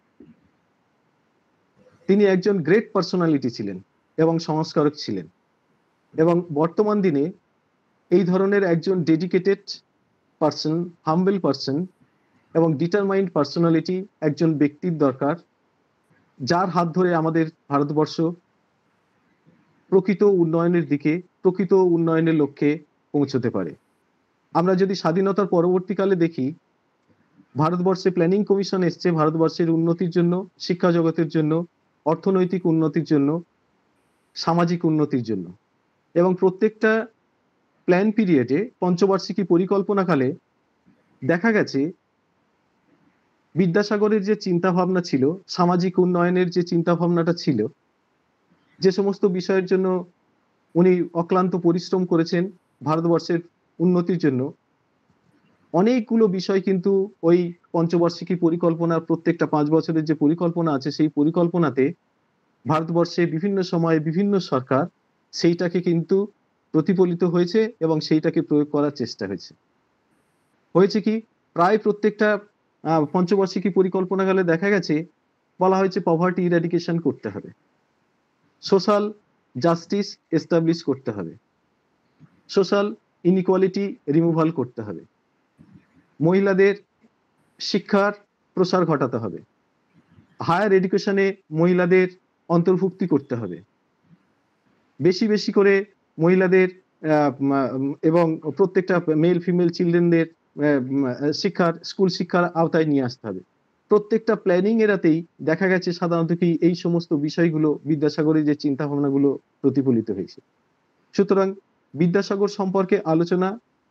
H: তিনি একজন গ্রেট পার্সোনালিটি ছিলেন এবং সংস্কারক ছিলেন এবং বর্তমান দিনে এই ধরনের একজন ডেডিকেটেড পার্সন, হাম্বল পার্সন এবং ডিটারমাইন্ড পার্সোনালিটি একজন ব্যক্তির দরকার, যার হাত ধরে আমাদের ভারতবর্ষ প্রকৃত উন্নয়নের দিকে, প্রকৃত উন্নয়নের লক্ষ্যে পৌঁছতে পারে। আমরা যদি স্বাধীনতার পরবর্তীকালে দেখি, ভারতবর্ষে প্ল্যানিং কমিশন এসছে ভারতবর্ষের উন্নতির জন্য, শিক্ষা জগতের জন্য, অর্থনৈতিক উন্নতির জন্য, সামাজিক উন্নতির জন্য, এবং প্রত্যেকটা প্ল্যান পিরিয়ডে পঞ্চবার্ষিকী পরিকল্পনাকালে দেখা গেছে বিদ্যাসাগরের যে চিন্তা ভাবনা ছিল, সামাজিক উন্নয়নের যে চিন্তা ভাবনাটা ছিল, যে সমস্ত বিষয়ের জন্য উনি অক্লান্ত পরিশ্রম করেছেন ভারতবর্ষের উন্নতির জন্য, অনেকগুলো বিষয় কিন্তু ওই পঞ্চবার্ষিকী পরিকল্পনার প্রত্যেকটা 5 বছরের যে পরিকল্পনা আছে সেই পরিকল্পনাতে ভারতবর্ষে বিভিন্ন সময়ে বিভিন্ন সরকার সেইটাকে কিন্তু প্রতিফলিত হয়েছে এবং সেইটাকে প্রয়োগ করার চেষ্টা হয়েছে কি প্রায় প্রত্যেকটা পঞ্চবার্ষিকী পরিকল্পনাকালে দেখা গেছে বলা হয়েছে পভার্টি ইরাডিকেশন করতে হবে, সোশ্যাল জাস্টিস এস্টাবলিশ করতে হবে, সোশ্যাল ইনইকুয়ালিটি রিমুভাল করতে হবে, মহিলাদের শিক্ষার প্রসার ঘটাতে হবে, হায়ার এডুকেশনে মহিলাদের অন্তর্ভুক্তি করতে হবে, বেশি বেশি করে মহিলাদের এবং প্রত্যেকটা মেল ফিমেল চিলড্রেনদের শিক্ষার, স্কুল শিক্ষার আওতায় নিয়ে আসতে হবে। প্রত্যেকটা প্ল্যানিং এরাতেই দেখা গেছে সাধারণত কি এই সমস্ত বিষয়গুলো বিদ্যাসাগরের যে চিন্তা ভাবনাগুলো প্রতিফলিত হয়েছে। সুতরাং বিদ্যাসাগর সম্পর্কে আলোচনা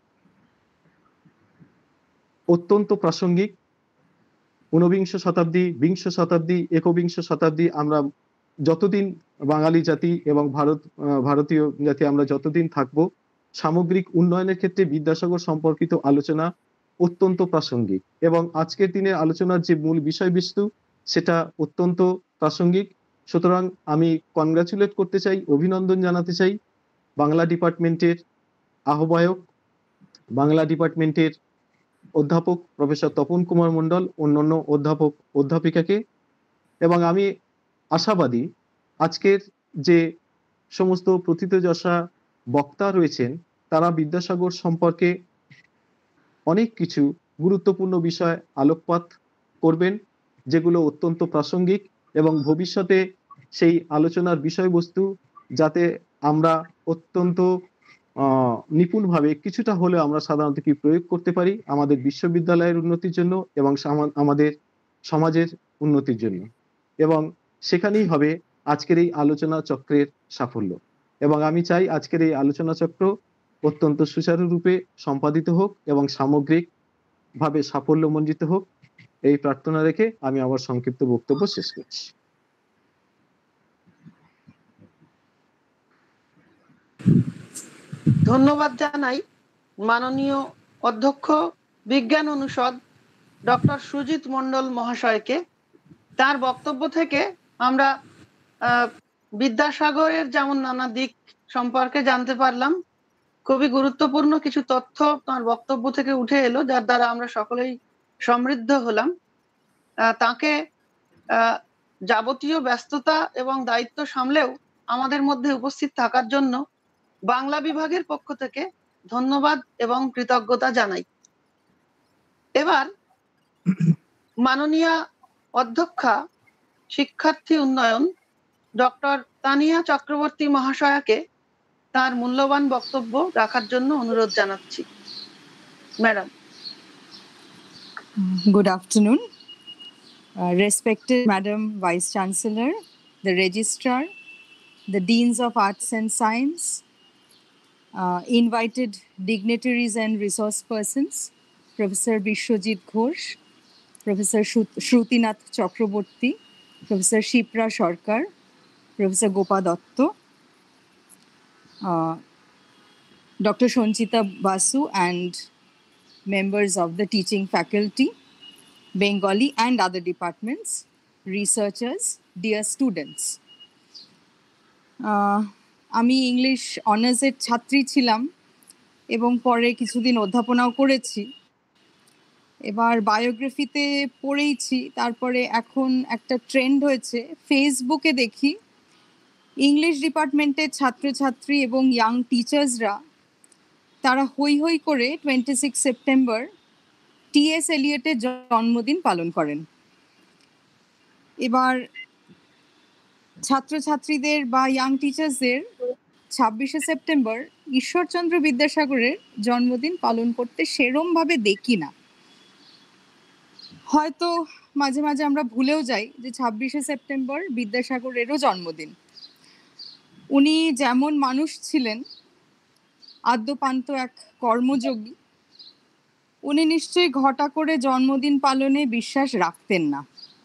H: অত্যন্ত প্রাসঙ্গিক। ঊনবিংশ শতাব্দী, বিংশ শতাব্দী, একবিংশ শতাব্দী আমরা যতদিন বাঙালি জাতি এবং ভারতীয় জাতি আমরা যতদিন থাকব, সামগ্রিক উন্নয়নের ক্ষেত্রে বিদ্যাসাগর সম্পর্কিত আলোচনা অত্যন্ত প্রাসঙ্গিক। এবং আজকের দিনের আলোচনার যে মূল বিষয়বস্তু সেটা অত্যন্ত প্রাসঙ্গিক। সুতরাং আমি কনগ্রাচুলেট করতে চাই, অভিনন্দন জানাতে চাই বাংলা ডিপার্টমেন্টের আহ্বায়ক, বাংলা ডিপার্টমেন্টের অধ্যাপক প্রফেসর তপন কুমার মণ্ডল, অন্যান্য অধ্যাপক অধ্যাপিকাকে। এবং আমি আশাবাদী আজকের যে সমস্ত প্রথিতযশা বক্তা রয়েছেন তারা বিদ্যাসাগর সম্পর্কে অনেক কিছু গুরুত্বপূর্ণ বিষয় আলোকপাত করবেন, যেগুলো অত্যন্ত প্রাসঙ্গিক, এবং ভবিষ্যতে সেই আলোচনার বিষয়বস্তু যাতে আমরা অত্যন্ত নিপুণভাবে কিছুটা হলেও আমরা সাধারণত কি প্রয়োগ করতে পারি আমাদের বিশ্ববিদ্যালয়ের উন্নতির জন্য এবং আমাদের সমাজের উন্নতির জন্য। এবং সেখানেই হবে আজকের এই আলোচনা চক্রের সাফল্য। এবং আমি চাই আজকের এই আলোচনা চক্র অত্যন্ত সুচারুরূপে সম্পাদিত হোক এবং সামগ্রিকভাবে সাফল্যমণ্ডিত হোক, এই প্রার্থনা রেখে আমি আমার সংক্ষিপ্ত বক্তব্য শেষ করছি।
D: ধন্যবাদ জানাই মাননীয় অধ্যক্ষ বিজ্ঞান অনুষদ ডক্টর সুজিত মণ্ডল মহাশয়কে। তার বক্তব্য থেকে আমরা বিদ্যাসাগরের যেমন নানা দিক সম্পর্কে জানতে পারলাম, খুবই গুরুত্বপূর্ণ কিছু তথ্য তার বক্তব্য থেকে উঠে এলো, যার দ্বারা আমরা সকলেই সমৃদ্ধ হলাম। তাকে যাবতীয় ব্যস্ততা এবং দায়িত্ব সামলেও আমাদের মধ্যে উপস্থিত থাকার জন্য বাংলা বিভাগের পক্ষ থেকে ধন্যবাদ এবং কৃতজ্ঞতা জানাই। এবার মাননীয় অধ্যক্ষা শিক্ষার্থী উন্নয়ন ডক্টর তানিয়া চক্রবর্তী মহাশয়াকে তার মূল্যবান বক্তব্য রাখার জন্য অনুরোধ জানাচ্ছি। Madam.
I: Good afternoon. Respected Madam Vice Chancellor, the Registrar, the Deans of Arts and Science, invited dignitaries and resource persons, Professor Bishwajit Ghosh, Professor Shrutinath Chakraborty, Professor Shipra Sarkar, Professor Gopa Dotto, Dr. Sanchita Basu, and members of the teaching faculty, Bengali and other departments, researchers, dear students. আমি English অনার্সের ছাত্রী ছিলাম এবং পরে কিছুদিন অধ্যাপনাও করেছি। এবার বায়োগ্রাফিতে পড়েইছি, তারপরে এখন একটা ট্রেন্ড হয়েছে, ফেসবুকে দেখি ইংলিশ ডিপার্টমেন্টের ছাত্রছাত্রী এবং ইয়াং টিচার্সরা তারা হই হই করে 26 সেপ্টেম্বর টি.এস. এলিয়টের জন্মদিন পালন করেন। এবার ছাত্রছাত্রীদের বা ইয়াং টিচার্সদের 26শে সেপ্টেম্বর ঈশ্বরচন্দ্র বিদ্যাসাগরের জন্মদিন পালন করতে সেরমভাবে দেখি না। হয়তো মাঝে মাঝে আমরা ভুলেও যাই যে 26শে সেপ্টেম্বর বিদ্যাসাগরেরও জন্মদিন। উনি যেমন মানুষ ছিলেন, আদ্যপান্ত এক কর্মযোগী, উনি নিশ্চয়ই ঘটা করে জন্মদিন পালনে বিশ্বাস রাখতেন না।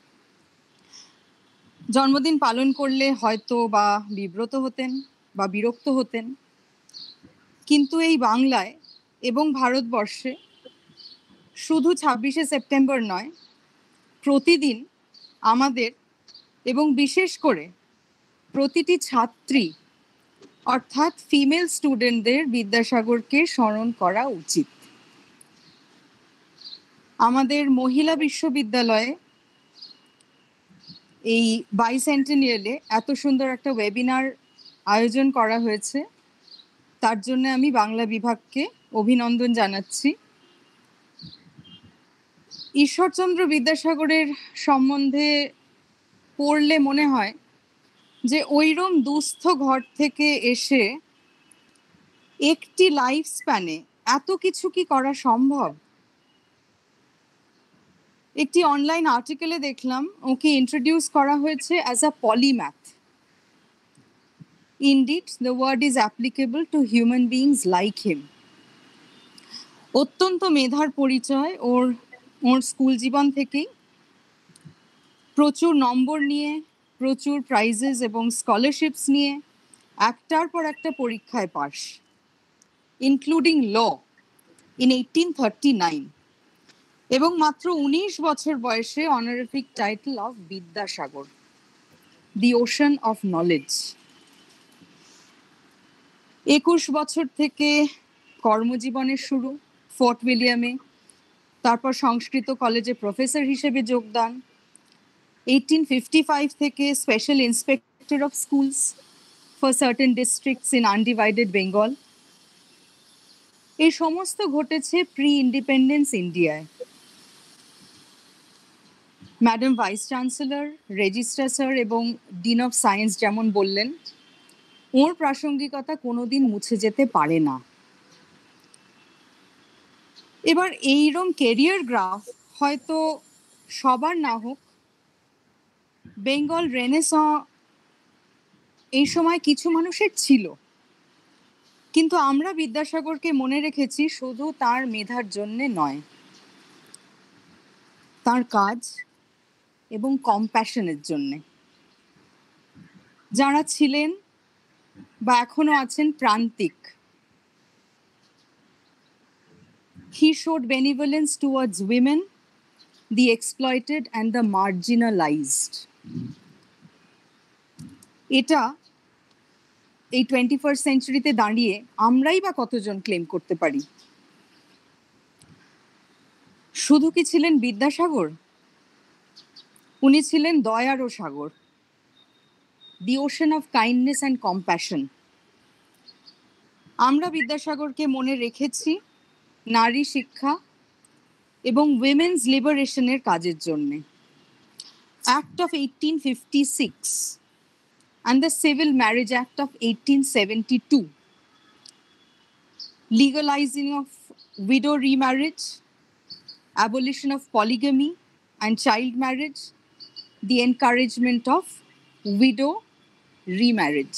I: জন্মদিন পালন করলে হয়তো বা বিব্রত হতেন বা বিরক্ত হতেন, কিন্তু এই বাংলায় এবং ভারতবর্ষে শুধু 26শে সেপ্টেম্বর নয়, প্রতিদিন আমাদের এবং বিশেষ করে প্রতিটি ছাত্রী অর্থাৎ ফিমেল স্টুডেন্টদের বিদ্যাসাগরকে স্মরণ করা উচিত। আমাদের মহিলা বিশ্ববিদ্যালয়ে এই বাইসেন্টেনিয়ালে এত সুন্দর একটা ওয়েবিনার আয়োজন করা হয়েছে, তার জন্য আমি বাংলা বিভাগকে অভিনন্দন জানাচ্ছি। ঈশ্বরচন্দ্র বিদ্যাসাগরের সম্বন্ধে পড়লে মনে হয় যে ওইরম দুস্থ ঘর থেকে এসে একটি লাইফ স্প্যানে এত কিছু কি করা সম্ভব? একটি অনলাইন আর্টিকেলে দেখলাম ওকে ইন্ট্রোডিউস করা হয়েছে as a polymath. Indeed, the word is applicable to human beings like him. অত্যন্ত মেধার পরিচয় ওর স্কুল জীবন থেকেই। প্রচুর নম্বর নিয়ে, প্রচুর প্রাইজেস এবং স্কলারশিপস নিয়ে একটার পর একটা পরীক্ষায় পাস, ইনক্লুডিং ল ইন 1839, এবং মাত্র 19 বছর বয়সে honorific title of Vidyasagar, the ocean of knowledge. 21 বছর থেকে কর্মজীবনের শুরু ফোর্ট উইলিয়ামে, তারপর সংস্কৃত কলেজে প্রফেসর হিসেবে যোগদান। 1855 থেকে special inspector of schools for certain districts in undivided Bengal. এই সমস্ত ঘটেছে প্রি ইন্ডিপেন্ডেন্স ইন্ডিয়ায়। Madam vice chancellor, registrar sir এবং ডিন অফ সায়েন্স যেমন বললেন, ওর প্রাসঙ্গিকতা কোনোদিন মুছে যেতে পারে না। এবার এইরকম কেরিয়ার গ্রাফ হয়তো সবার না হোক, বেঙ্গল রেনেসাঁ এই সময় কিছু মানুষের ছিল, কিন্তু আমরা বিদ্যাসাগরকে মনে রেখেছি শুধু তার মেধার জন্যে নয়, তার কাজ এবং কম্প্যাশনের জন্যে। যারা ছিলেন বা এখনো আছেন প্রান্তিক, he showed benevolence towards women, the exploited and the marginalized. এটা এই 21st সেঞ্চুরিতে দাঁড়িয়ে আমরাই বা কতজন ক্লেম করতে পারি? শুধু কি ছিলেন বিদ্যাসাগর? উনি ছিলেন দয়ারও সাগর, the ocean of kindness and compassion. আমরা বিদ্যাসাগরকে মনে রেখেছি নারী শিক্ষা এবং উইমেন্স লিবারেশনের কাজের জন্যে। Act of 1856 and the Civil Marriage Act of 1872, legalizing of widow remarriage, abolition of polygamy and child marriage, the encouragement of widow remarriage.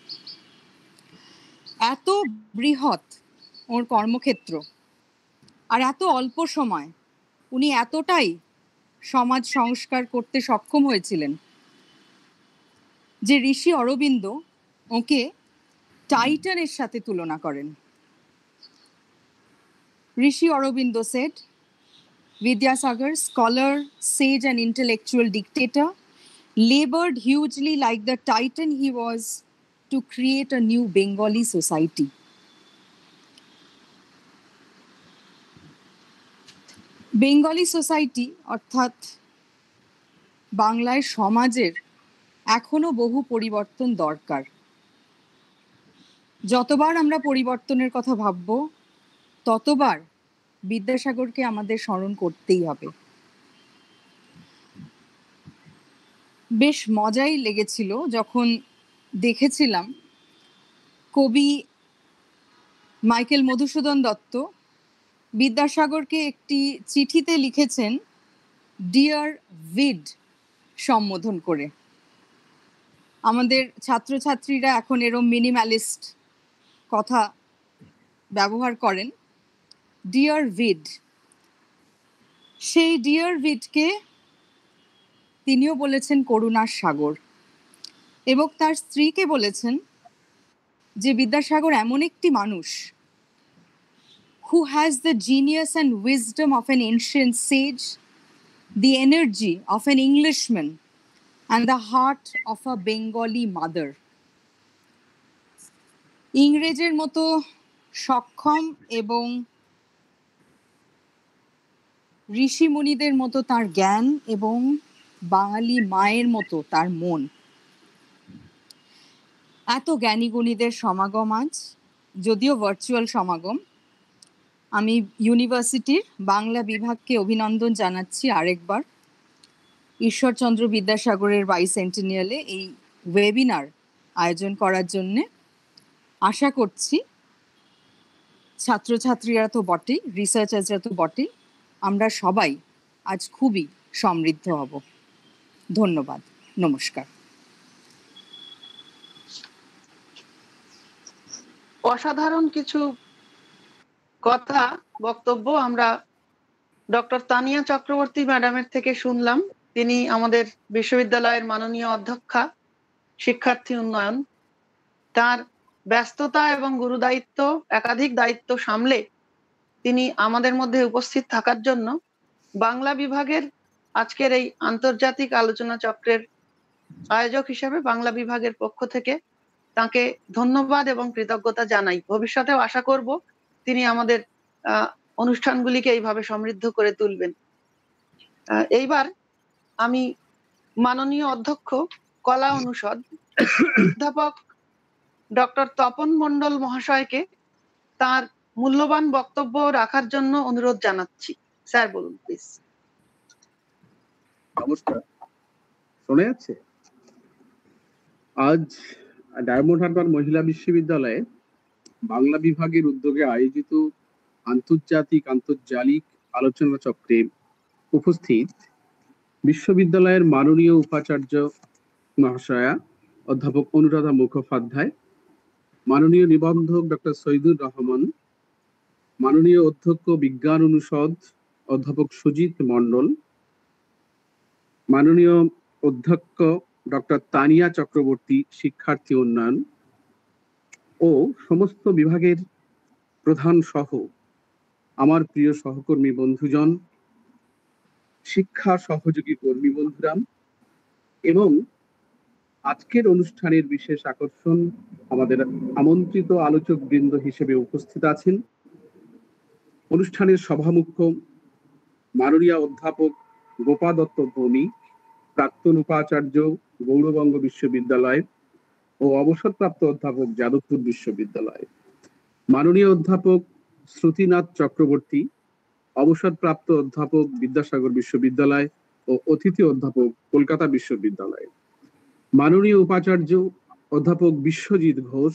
I: এত বৃহৎ ওর কর্মক্ষেত্র, আর এত অল্প সময় উনি এতটাই সমাজ সংস্কার করতে সক্ষম হয়েছিলেন যে ঋষি অরবিন্দ ওকে টাইটানের সাথে তুলনা করেন। Rishi Aurobindo said, Vidyasagar, scholar, sage and intellectual dictator, labored hugely like the Titan he was to create a new Bengali society. Bengali society অর্থাৎ বাংলায় সমাজের এখনো বহু পরিবর্তন দরকার। যতবার আমরা পরিবর্তনের কথা ভাবব, ততবার বিদ্যাসাগরকে আমাদের স্মরণ করতেই হবে। বেশ মজাই লেগেছিল যখন দেখেছিলাম কবি মাইকেল মধুসূদন দত্ত বিদ্যাসাগরকে একটি চিঠিতে লিখেছেন ডিয়ার ভিড সম্বোধন করে। আমাদের ছাত্রছাত্রীরা এখন এরম মিনিমালিস্ট কথা ব্যবহার করেন, ডিয়ার ভিড। সেই ডিয়ার ভিডকে তিনিও বলেছেন করুণার সাগর, এবং তার স্ত্রীকে বলেছেন যে বিদ্যাসাগর এমন একটি মানুষ who has the genius and wisdom of an ancient sage, the energy of an Englishman, and the heart of a Bengali mother. ইংরেজের মতো সক্ষম এবং ঋষি মুনিদের মতো তার জ্ঞান এবং বাঙালি মায়ের মতো তার মন। এত জ্ঞানী গুণীদের সমাগম আজ, যদিও ভার্চুয়াল সমাগম। আমি ইউনিভার্সিটির বাংলা বিভাগকে অভিনন্দন জানাচ্ছি আরেকবার ঈশ্বরচন্দ্র বিদ্যাসাগরের বাইসেন্টেনিয়ালে এই ওয়েবিনার আয়োজন করার জন্যে। আশা করছি ছাত্রছাত্রীরা তো বটেই, রিসার্চার্সরা তো বটেই, আমরা সবাই আজ খুবই সমৃদ্ধ হব। ধন্যবাদ, নমস্কার।
D: অসাধারণ কিছু কথা বক্তব্য আমরা ডক্টর তানিয়া চক্রবর্তী ম্যাডামের থেকে শুনলাম। তিনি আমাদের বিশ্ববিদ্যালয়ের মাননীয় অধ্যক্ষা, শিক্ষার্থী উন্নয়ন। তার ব্যস্ততা এবং গুরুদায়িত্ব, একাধিক দায়িত্ব সামলে তিনি আমাদের মধ্যে উপস্থিত থাকার জন্য বাংলা বিভাগের আজকের এই আন্তর্জাতিক আলোচনা চক্রের আয়োজক হিসেবে বাংলা বিভাগের পক্ষ থেকে তাকে ধন্যবাদ এবং কৃতজ্ঞতা জানাই। ভবিষ্যতেও আশা করব তিনি আমাদের অনুষ্ঠানগুলিকে এইভাবে সমৃদ্ধ করে তুলবেন। এইবার আমি মাননীয় অধ্যক্ষ কলা অনুষদ অধ্যাপক ডক্টর তপন মণ্ডল মহাশয়কে তার মূল্যবান বক্তব্য রাখার জন্য অনুরোধ জানাচ্ছি। স্যার বলুন প্লিজ।
A: নমস্কার, শোনা যাচ্ছে? আজ ডায়মন্ড হারবার মহিলা বিশ্ববিদ্যালয়ে বাংলা বিভাগের উদ্যোগে আয়োজিত আন্তর্জালিক আলোচনা চক্রে উপস্থিত বিশ্ববিদ্যালয়ের মাননীয় উপাচার্য মহাশয়া অধ্যাপক অনুরাধা মুখোপাধ্যায়, মাননীয় নিবন্ধক ডক্টর সৈদুর রহমান, মাননীয় অধ্যক্ষ বিজ্ঞান অনুষদ অধ্যাপক সুজিত মণ্ডল, মাননীয় অধ্যক্ষ ডক্টর তানিয়া চক্রবর্তী শিক্ষার্থী উন্নয়ন ও সমস্ত বিভাগের প্রধান সহ আমার প্রিয় সহকর্মী বন্ধুজন, শিক্ষা সহযোগী কর্মী বন্ধুরা এবং আজকের অনুষ্ঠানের বিশেষ আকর্ষণ আমাদের আমন্ত্রিত আলোচক বৃন্দ হিসেবে উপস্থিত আছেন অনুষ্ঠানের সভামুখ্য মাননীয় অধ্যাপক গোপা দত্ত ভৌমিক, প্রাক্তন উপাচার্য গৌড়বঙ্গ বিশ্ববিদ্যালয় ও অবসরপ্রাপ্ত অধ্যাপক যাদবপুর বিশ্ববিদ্যালয়, মাননীয় অধ্যাপক শ্রুতিনাথ চক্রবর্তী, অবসরপ্রাপ্ত অধ্যাপক বিদ্যাসাগর বিশ্ববিদ্যালয় ও অতিথি অধ্যাপক কলকাতা বিশ্ববিদ্যালয়, মাননীয় উপাচার্য অধ্যাপক বিশ্বজিৎ ঘোষ,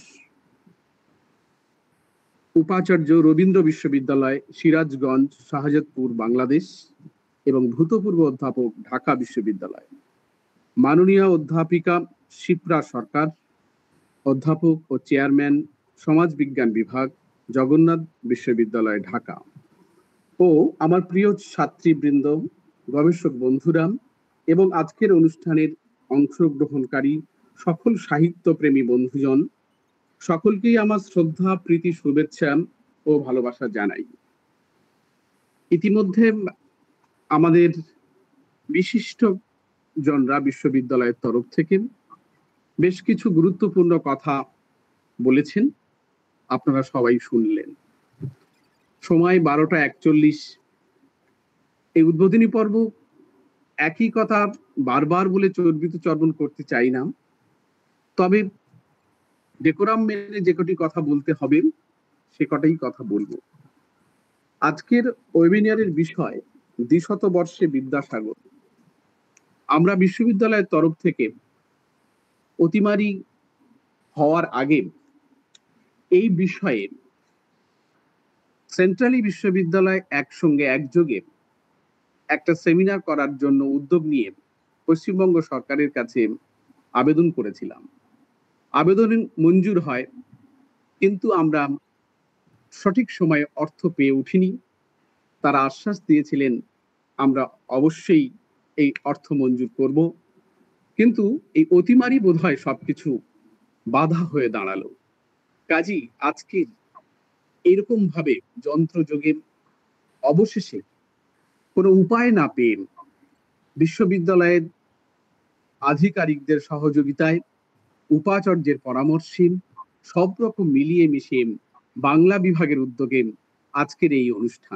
A: উপাচার্য রবীন্দ্র বিশ্ববিদ্যালয় সিরাজগঞ্জ শাহজাদপুর বাংলাদেশ এবং ভূতপূর্ব অধ্যাপক ঢাকা বিশ্ববিদ্যালয়, মাননীয় অধ্যাপিকা শিপ্রা সরকার, অধ্যাপক ও চেয়ারম্যান সমাজ বিজ্ঞান বিভাগ জগন্নাথ বিশ্ববিদ্যালয় ঢাকা ও আমার প্রিয় ছাত্রীবৃন্দ, গবেষক বন্ধুরা এবং আজকের অনুষ্ঠানের অংশগ্রহণকারী সকল সাহিত্যপ্রেমী বন্ধুজন, সকলকেই আমার শ্রদ্ধা, প্রীতি, শুভেচ্ছা ও ভালোবাসা জানাই। ইতিমধ্যে আমাদের বিশিষ্ট জনরা বিশ্ববিদ্যালয়ের তরফ থেকে বেশ কিছু গুরুত্বপূর্ণ কথা বলেছেন, আপনারা সবাই শুনলেন। সময় 12:41। এই উদ্বোধনী পর্ব একই কথা বারবার বলে চর্বিত চর্বণ করতে চাই না, তবে ডেকোরাম মেনে যে কটি কথা বলতে হবে সে কটাই কথা বলবো। আজকের ওয়েবিনারের বিষয় দ্বিশতবর্ষে বিদ্যাসাগর। আমরা বিশ্ববিদ্যালয়ের তরফ থেকে অতিমারি হওয়ার আগে এই বিষয়ে সেন্ট্রালি বিশ্ববিদ্যালয় একসঙ্গে একযোগে একটা সেমিনার করার জন্য উদ্যোগ নিয়ে পশ্চিমবঙ্গ সরকারের কাছে আবেদন করেছিলাম। আবেদন মঞ্জুর হয়, কিন্তু আমরা সঠিক সময়ে অর্থ পেয়ে উঠিনি। তারা আশ্বাস দিয়েছিলেন আমরা অবশ্যই এই অর্থ মঞ্জুর করব, কিন্তু এই অতিমারি বোধহয় সবকিছু বাধা হয়ে দাঁড়ালো। কাজী আজকে এরকম ভাবে যন্ত্রযোগে অবশেষে কোনো উপায় না পেয়ে বিশ্ববিদ্যালয়ের আধিকারিকদের সহযোগিতায়, উপাচার্যের পরামর্শে সব রকম মিলিয়ে মিশিয়ে বাংলা বিভাগের উদ্যোগে আজকের এই অনুষ্ঠান।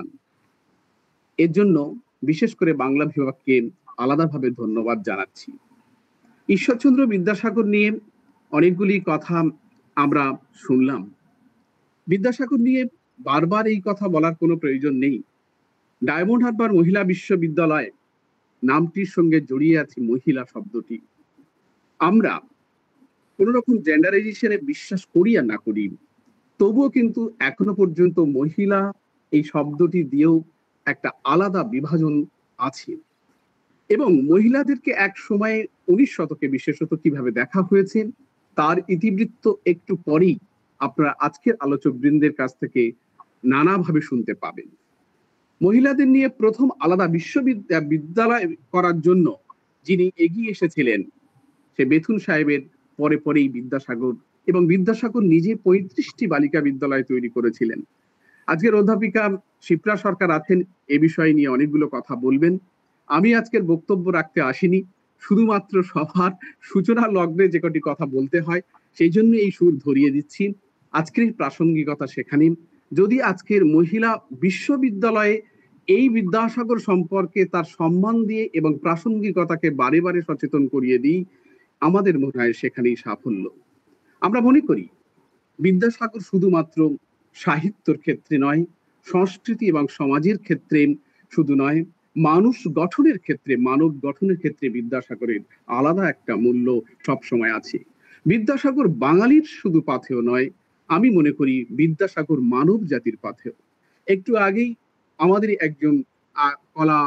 A: এর জন্য বিশেষ করে বাংলা বিভাগকে আলাদাভাবে ধন্যবাদ জানাচ্ছি। ঈশ্বরচন্দ্র বিদ্যাসাগর নিয়ে অনেকগুলি কথা আমরা শুনলাম। বিদ্যাসাগর নিয়ে বারবার এই কথা বলার কোনো প্রয়োজন নেই। ডায়মন্ড হারবার মহিলা বিশ্ববিদ্যালয় নামটির সঙ্গে জড়িয়ে আছে মহিলা শব্দটি। আমরা কোন রকম জেন্ডারাইজেশনে বিশ্বাস করি আর না করি, তবুও কিন্তু এখনো পর্যন্ত মহিলা এই শব্দটি দিয়েও একটা আলাদা বিভাজন আছে এবং মহিলাদেরকে এক সময়ে 19 শতকে বিশেষত কিভাবে দেখা হয়েছে তার ইতিবৃত্ত একটু পরেই আপনারা আজকের আলোচক বৃন্দের কাছ থেকে নানাভাবে শুনতে পাবেন। মহিলাদের নিয়ে প্রথম আলাদা বিদ্যালয় করার জন্য যিনি এগিয়ে এসেছিলেন সে বেথুন সাহেবের পরে পরেই বিদ্যাসাগর, এবং বিদ্যাসাগর নিজে 35টি বালিকা বিদ্যালয় তৈরি করেছিলেন। আজকের অধ্যাপিকা শিপ্রা সরকার আছেন, এ বিষয় নিয়ে অনেকগুলো কথা বলবেন। আমি আজকের বক্তব্য রাখতে আসিনি, শুধুমাত্র সভার সূচনা লগ্নে যে কটি কথা বলতে হয় সেই জন্য এই সুর ধরিয়ে দিচ্ছি। আজকের প্রাসঙ্গিকতা সেখানে, যদি আজকের মহিলা বিশ্ববিদ্যালয়ে এই বিদ্যাসাগর সম্পর্কে তার সম্মান দিয়ে এবং প্রাসঙ্গিকতাকে বারে বারে সচেতন করিয়ে দিই, আমাদের মনে হয় সেখানেই সাফল্য। আমরা মনে করি বিদ্যাসাগর শুধুমাত্র সাহিত্যের ক্ষেত্রে নয়, সংস্কৃতি এবং সমাজের ক্ষেত্রে শুধু নয়, মানুষ গঠনের ক্ষেত্রে, মানব গঠনের ক্ষেত্রে বিদ্যাসাগরের আলাদা একটা মূল্য সবসময় আছে। বিদ্যাসাগর বাঙালির শুধু পাথেয় নয়, আমি মনে করি বিদ্যাসাগর মানব জাতির পাথেয়। একটু আগেই আমাদের একজন কলা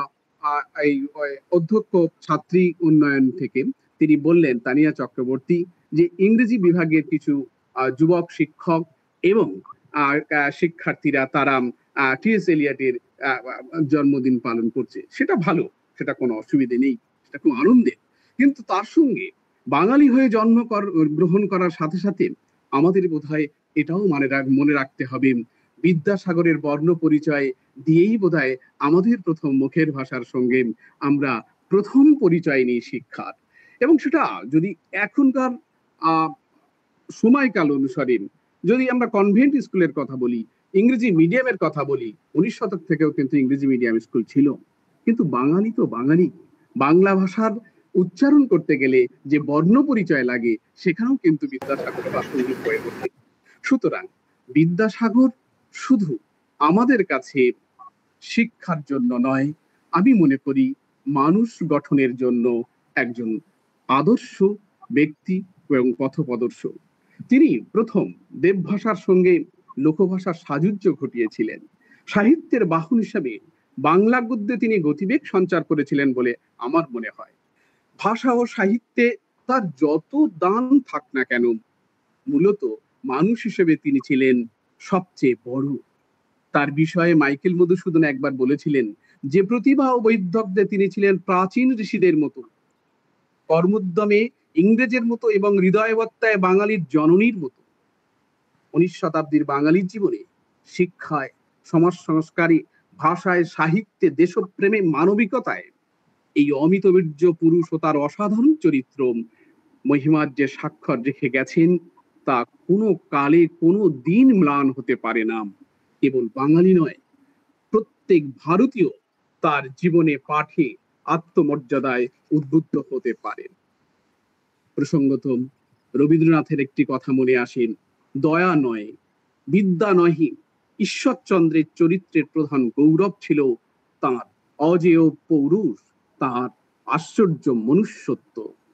A: অধ্যক্ষ ছাত্রী উন্নয়ন থেকে তিনি বললেন, তানিয়া চক্রবর্তী, যে ইংরেজি বিভাগের কিছু যুবক শিক্ষক এবং শিক্ষার্থীরা তারা টি.এস. এলিয়টের জন্মদিন পালন করছে। সেটা ভালো, সেটা কোনো অসুবিধে নেই, সেটা খুব আনন্দের। কিন্তু তার সঙ্গে বাঙালি হয়ে গ্রহণ করার সাথে সাথে আমাদের বোধহয় এটাও মনে রাখতে হবে, বিদ্যাসাগরের বর্ণ পরিচয় দিয়েই বোধহয় আমাদের প্রথম মুখের ভাষার সঙ্গে আমরা প্রথম পরিচয় নিই শিক্ষার। এবং সেটা যদি এখনকার সময়কাল অনুসারে, যদি আমরা কনভেন্ট স্কুলের কথা বলি, ইংরেজি মিডিয়ামের কথা বলি, 19 শতক থেকেও কিন্তু ইংরেজি মিডিয়াম স্কুল ছিল। কিন্তু বাঙালি তো বাঙালি, বাংলা ভাষার উচ্চারণ করতে গেলে যে বর্ণ পরিচয় লাগে সেখানেও কিন্তু বিদ্যাসাগর প্রাসঙ্গিক হয়ে ওঠে। সুতরাং বিদ্যাসাগর শুধু আমাদের কাছে শিক্ষার জন্য নয়, আমি মনে করি মানুষ গঠনের জন্য একজন আদর্শ ব্যক্তি এবং পথপ্রদর্শক। তিনি প্রথম দেবভাষার সঙ্গে লোকভাষার সাযুজ্য ঘটিয়েছিলেন। সাহিত্যের বাহন হিসেবে বাংলা গদ্যে তিনি গতিবেগ সঞ্চার করেছিলেন বলে আমার মনে হয়। ভাষা ও সাহিত্যে তার যত দান থাক না কেন, মূলত মানুষ হিসেবে তিনি ছিলেন সবচেয়ে বড়। তার বিষয়ে মাইকেল মধুসূদন একবার বলেছিলেন যে প্রতিভা ও বৈদগ্ধ্যে তিনি ছিলেন প্রাচীন ঋষিদের মতো, কর্মোদ্যমে ইংরেজের মতো এবং হৃদয়বত্তায় বাঙালির জননীর মতো। 19 শতাব্দীর বাঙালির জীবনে শিক্ষায়, সমাজ সংস্কারে, ভাষায়, সাহিত্যে, দেশপ্রেমে, মানবিকতায় এই অমিতবীর্য পুরুষ ও তার অসাধারণ চরিত্র মহিমার যে স্বাক্ষর রেখে গেছেন তা কোনো কালে কোনো দিন ম্লান হতে পারে না। কেবল বাঙালি নয়, প্রত্যেক ভারতীয় তার জীবনে পাঠে আত্মমর্যাদায় উদ্বুদ্ধ হতে পারে। প্রসঙ্গত রবীন্দ্রনাথের একটি কথা মনে আসে, দয়া নয়, বিদ্যা নহি, ঈশ্বরচন্দ্রের চরিত্রের প্রধান গৌরব ছিল তাঁর অজেয় পৌরুষ, তাঁর আশ্চর্য মনুষ্যত্ব।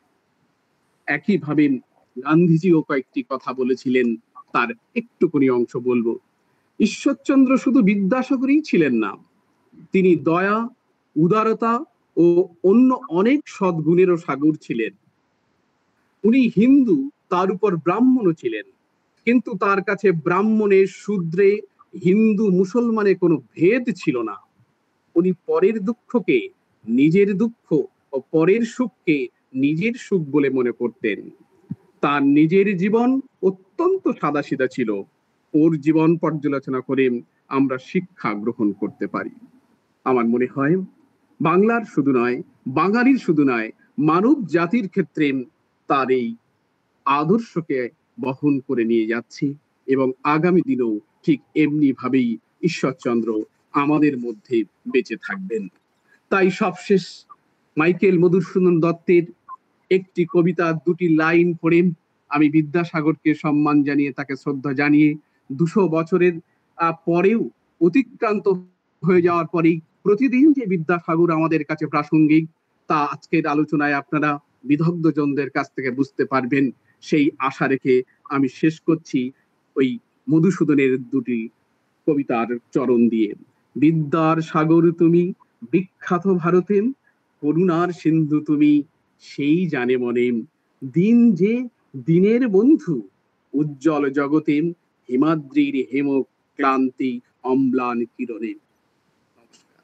A: একইভাবে গান্ধীজিও কয়েকটি কথা বলেছিলেন, তার একটুখানি অংশ বলবো। ঈশ্বরচন্দ্র শুধু বিদ্যাসাগরই ছিলেন না, তিনি দয়া, উদারতা ও অন্য অনেক সদ্গুণেরও সাগর ছিলেন। উনি হিন্দু, তার উপর ব্রাহ্মণও ছিলেন, কিন্তু তার কাছে ব্রাহ্মণের, শূদ্রে, হিন্দু, মুসলমানে কোনো ভেদ ছিল না। উনি পরের দুঃখকে নিজের দুঃখ ও পরের সুখকে নিজের সুখ বলে মনে করতেন। তার নিজের জীবন অত্যন্ত সাদাসিধা ছিল। ওর জীবন পর্যালোচনা করে আমরা শিক্ষা গ্রহণ করতে পারি। আমার মনে হয় বাংলার শুধু নয়, বাঙালির শুধু নয়, মানব জাতির ক্ষেত্রে তার এই আদর্শকে বহন করে নিয়ে যাচ্ছে এবং আগামী দিনেও ঠিক এমনি ভাবেই ঈশ্বরচন্দ্র আমাদের মধ্যে বেঁচে থাকবেন। তাই সবশেষ মাইকেল মধুসূদন দত্তের একটি কবিতা, দুটি লাইন পড়ে আমি বিদ্যাসাগরকে সম্মান জানিয়ে, তাকে শ্রদ্ধা জানিয়ে 200 বছরের পরেও, অতিক্রান্ত হয়ে যাওয়ার পরেই প্রতিদিন যে বিদ্যাসাগর আমাদের কাছে প্রাসঙ্গিক তা আজকের আলোচনায় আপনারা বিদগ্ধ জনদের কাছ থেকে বুঝতে পারবেন, সেই আশা রেখে আমি শেষ করছি ওই মধুসূদনের দুটি কবিতার চরণ দিয়ে। বিদ্যার সাগর তুমি, বিখ্যাত ভারতে, করুণার সিন্ধু তুমি, সেই জানে মনে, দিন যে দিনের বন্ধু, উজ্জ্বল জগতে হিমাদ্রির হেম ক্লান্তি অম্লান কিরণে। নমস্কার।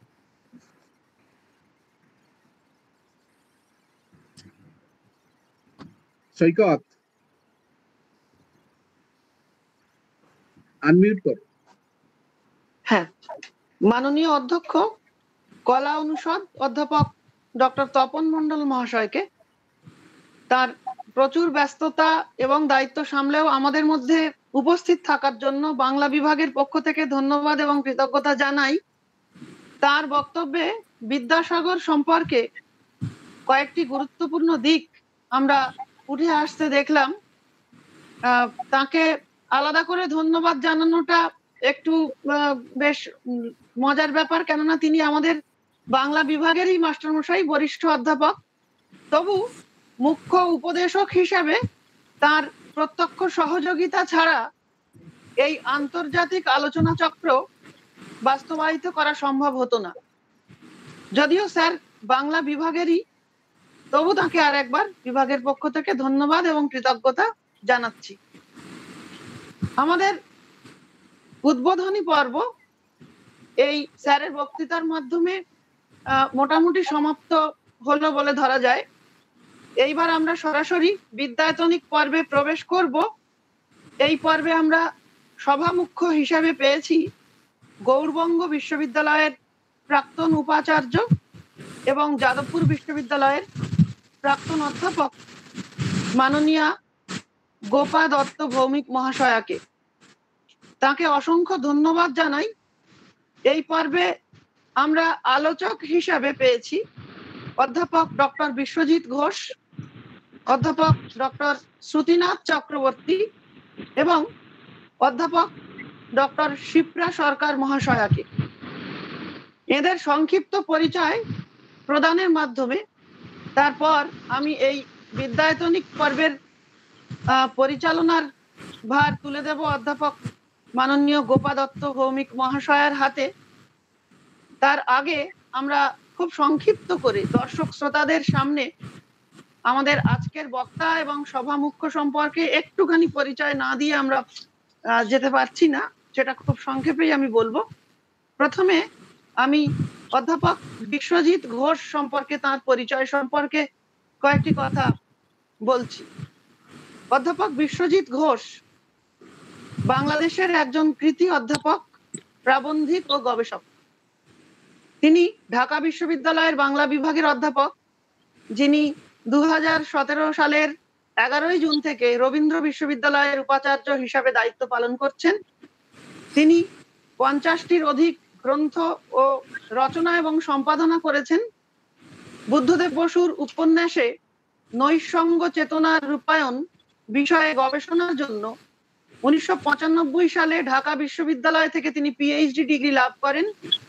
A: সৈকত আনমিউট কর।
D: হ্যাঁ, মাননীয় অধ্যক্ষ কলা অনুষদ অধ্যাপক ডক্টর তপন মণ্ডল মহাশয়কে তার প্রচুর ব্যস্ততা এবং দায়িত্ব সামলেও আমাদের মধ্যে উপস্থিত থাকার জন্য বাংলা বিভাগের পক্ষ থেকে ধন্যবাদ এবং কৃতজ্ঞতা জানাই। তার বক্তব্যে বিদ্যাসাগর সম্পর্কে কয়েকটি গুরুত্বপূর্ণ দিক আমরা উঠে আসতে দেখলাম। তাকে আলাদা করে ধন্যবাদ জানানোটা একটু বেশ মজার ব্যাপার, কেননা তিনি আমাদের বাংলা বিভাগেরই মাস্টারমশাই, বরিষ্ঠ অধ্যাপক। তবু মুখ্য উপদেশক হিসেবে তার প্রত্যক্ষ সহযোগিতা ছাড়া এই আন্তর্জাতিক আলোচনা চক্র বাস্তবায়িত করা সম্ভব হতো না। যদিও স্যার বাংলা বিভাগেরই, তবু তাকে আর একবার বিভাগের পক্ষ থেকে ধন্যবাদ এবং কৃতজ্ঞতা জানাচ্ছি। আমাদের উদ্বোধনী পর্ব এই স্যারের বক্তৃতার মাধ্যমে মোটামুটি সমাপ্ত হলো বলে ধরা যায়। এইবার আমরা সরাসরি বিদ্যায়তনিক পর্বে প্রবেশ করব। এই পর্বে আমরা সভামুখ্য হিসাবে পেয়েছি গৌড়বঙ্গ বিশ্ববিদ্যালয়ের প্রাক্তন উপাচার্য এবং যাদবপুর বিশ্ববিদ্যালয়ের প্রাক্তন অধ্যাপক মাননীয়া গোপা দত্ত ভৌমিক মহাশয়াকে। তাকে অসংখ্য ধন্যবাদ জানাই। এই পর্বে আমরা আলোচক হিসাবে পেয়েছি অধ্যাপক ডক্টর বিশ্বজিৎ ঘোষ, অধ্যাপক ডক্টর শ্রুতিনাথ চক্রবর্তী এবং অধ্যাপক ডক্টর শিপ্রা সরকার মহাশয়াকে। এদের সংক্ষিপ্ত পরিচয় প্রদানের মাধ্যমে তারপর আমি এই বিদ্যায়তনিক পর্বের পরিচালনার ভার তুলে দেব অধ্যাপক মাননীয় গোপা দত্ত ভৌমিক মহাশয়ের হাতে। তার আগে আমরা খুব সংক্ষিপ্ত করে দর্শক শ্রোতাদের সামনে আমাদের আজকের বক্তা এবং সভামুখ্য সম্পর্কে একটুখানি পরিচয় না দিয়ে আমরা যেতে পারছি না, সেটা খুব সংক্ষেপেই আমি বলবো। প্রথমে আমি অধ্যাপক বিশ্বজিৎ ঘোষ সম্পর্কে, তার পরিচয় সম্পর্কে কয়েকটি কথা বলছি। অধ্যাপক বিশ্বজিৎ ঘোষ বাংলাদেশের একজন কৃতি অধ্যাপক, প্রাবন্ধিক ও গবেষক। তিনি ঢাকা বিশ্ববিদ্যালয়ের বাংলা বিভাগের অধ্যাপক, যিনি 2017 সালের 11 জুন থেকে রবীন্দ্র বিশ্ববিদ্যালয়ের উপাচার্য হিসাবে দায়িত্ব পালন করছেন। তিনি 50টির অধিক গ্রন্থ ও রচনা এবং সম্পাদনা করেছেন। বুদ্ধদেব বসুর উপন্যাসে নৈঃসঙ্গ চেতনার রূপায়ণ বিষয়ে গবেষণার জন্য 1995 সালে ঢাকা বিশ্ববিদ্যালয় থেকে তিনি পিএইচডি ডিগ্রি লাভ করেন।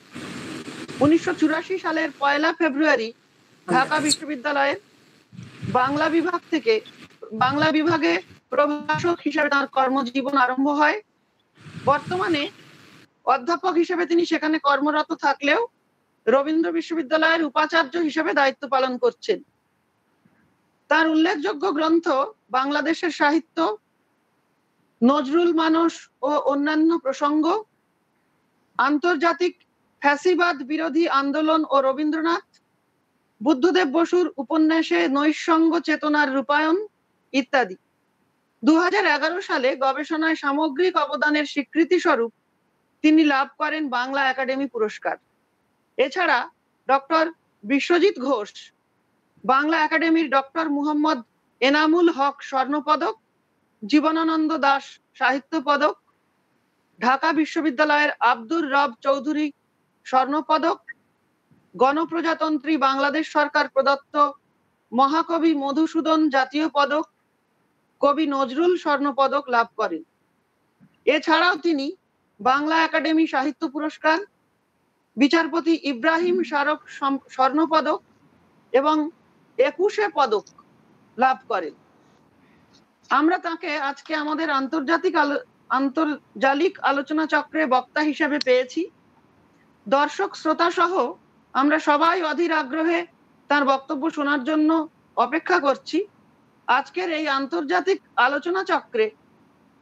D: 1984 সালের 1 ফেব্রুয়ারি ঢাকা বিশ্ববিদ্যালয়ের বাংলা বিভাগ থেকে বাংলা বিভাগে প্রভাষক হিসেবে তার কর্মজীবন আরম্ভ হয়। বর্তমানে অধ্যাপক হিসেবে তিনি সেখানে কর্মরত থাকলেও রবীন্দ্র বিশ্ববিদ্যালয়ের উপাচার্য হিসেবে দায়িত্ব পালন করছেন। তার উল্লেখযোগ্য গ্রন্থ বাংলাদেশের সাহিত্য, নজরুল মানস ও অন্যান্য প্রসঙ্গ, আন্তর্জাতিক ফ্যাসিবাদ বিরোধী আন্দোলন ও রবীন্দ্রনাথ, বুদ্ধদেব বসুর উপন্যাসে নৈঃসঙ্গ চেতনার রূপায়ণ ইত্যাদি। 2011 সালে গবেষণায় সামগ্রিক অবদানের স্বীকৃতি স্বরূপ তিনি লাভ করেন বাংলা একাডেমি পুরস্কার। এছাড়া ডক্টর বিশ্বজিৎ ঘোষ বাংলা একাডেমির ডক্টর মুহাম্মদ এনামুল হক স্বর্ণপদক, জীবনানন্দ দাশ সাহিত্য পদক, ঢাকা বিশ্ববিদ্যালয়ের আব্দুর রব চৌধুরী স্বর্ণপদক, গণপ্রজাতন্ত্রী বাংলাদেশ সরকার প্রদত্ত মহাকবি মধুসূদন জাতীয় পদক, কবি নজরুল স্বর্ণপদক লাভ করেন। এছাড়াও তিনি বাংলা একাডেমি সাহিত্য পুরস্কার, বিচারপতি ইব্রাহিম স্মারক স্বর্ণপদক এবং 21 পদক লাভ করেন। আমরা তাকে আজকে আমাদের আন্তর্জালিক আলোচনা চক্রে বক্তা হিসেবে পেয়েছি। দর্শক শ্রোতা সহ আমরা সবাই অধীর আগ্রহে তার বক্তব্য শোনার জন্য অপেক্ষা করছি। আজকের এই আন্তর্জাতিক আলোচনা চক্রে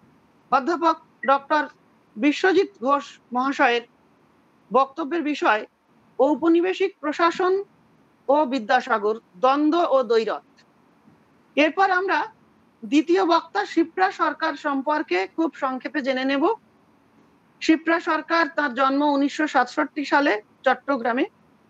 D: অধ্যাপক ডক্টর বিশ্বজিৎ ঘোষ মহাশয়ের বক্তব্যের বিষয় ঔপনিবেশিক প্রশাসন ও বিদ্যাসাগর, দ্বন্দ্ব ও দ্বৈরথ। এরপর আমরা দ্বিতীয় বক্তা শিপ্রা সরকার সম্পর্কে খুব সংক্ষেপে জেনে নেব। শিপ্রা সরকার, তার জন্ম 1967 সালে চট্টগ্রামে।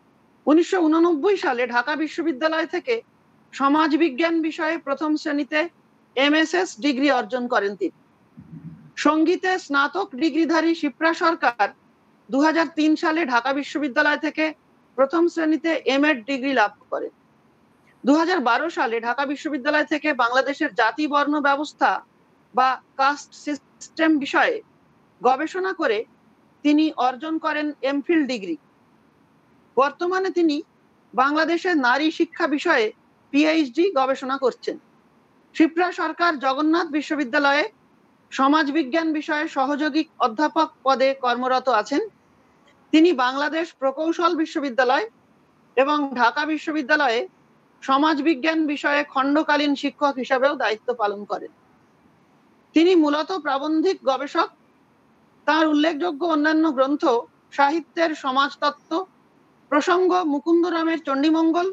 D: 1989 সালে ঢাকা বিশ্ববিদ্যালয় থেকে সমাজবিজ্ঞান বিষয়ে প্রথম শ্রেণীতে MSS ডিগ্রি অর্জন করেন তিনি। সঙ্গীতে স্নাতক ডিগ্রিধারী শিপ্রা সরকার 2003 সালে ঢাকা বিশ্ববিদ্যালয় থেকে প্রথম শ্রেণীতে MA ডিগ্রি লাভ করেন। 2012 সালে ঢাকা বিশ্ববিদ্যালয় থেকে বাংলাদেশের জাতি বর্ণ ব্যবস্থা বা কাস্ট সিস্টেম বিষয়ে গবেষণা করে তিনি অর্জন করেন MPhil ডিগ্রি। বর্তমানে তিনি বাংলাদেশের নারী শিক্ষা বিষয়ে PhD গবেষণা করছেন। শিপ্রা সরকার জগন্নাথ বিশ্ববিদ্যালয়ে সমাজবিজ্ঞান বিষয়ে সহযোগী অধ্যাপক পদে কর্মরত আছেন। তিনি বাংলাদেশ প্রকৌশল বিশ্ববিদ্যালয় এবং ঢাকা বিশ্ববিদ্যালয়ে সমাজবিজ্ঞান বিষয়ে খণ্ডকালীন শিক্ষক হিসাবেও দায়িত্ব পালন করেন। তিনি মূলত প্রাবন্ধিক গবেষক। তার উল্লেখযোগ্য অন্যান্য গ্রন্থ সাহিত্যের সমাজতত্ত্ব, প্রসঙ্গ মুকুন্দরামের চণ্ডীমঙ্গল,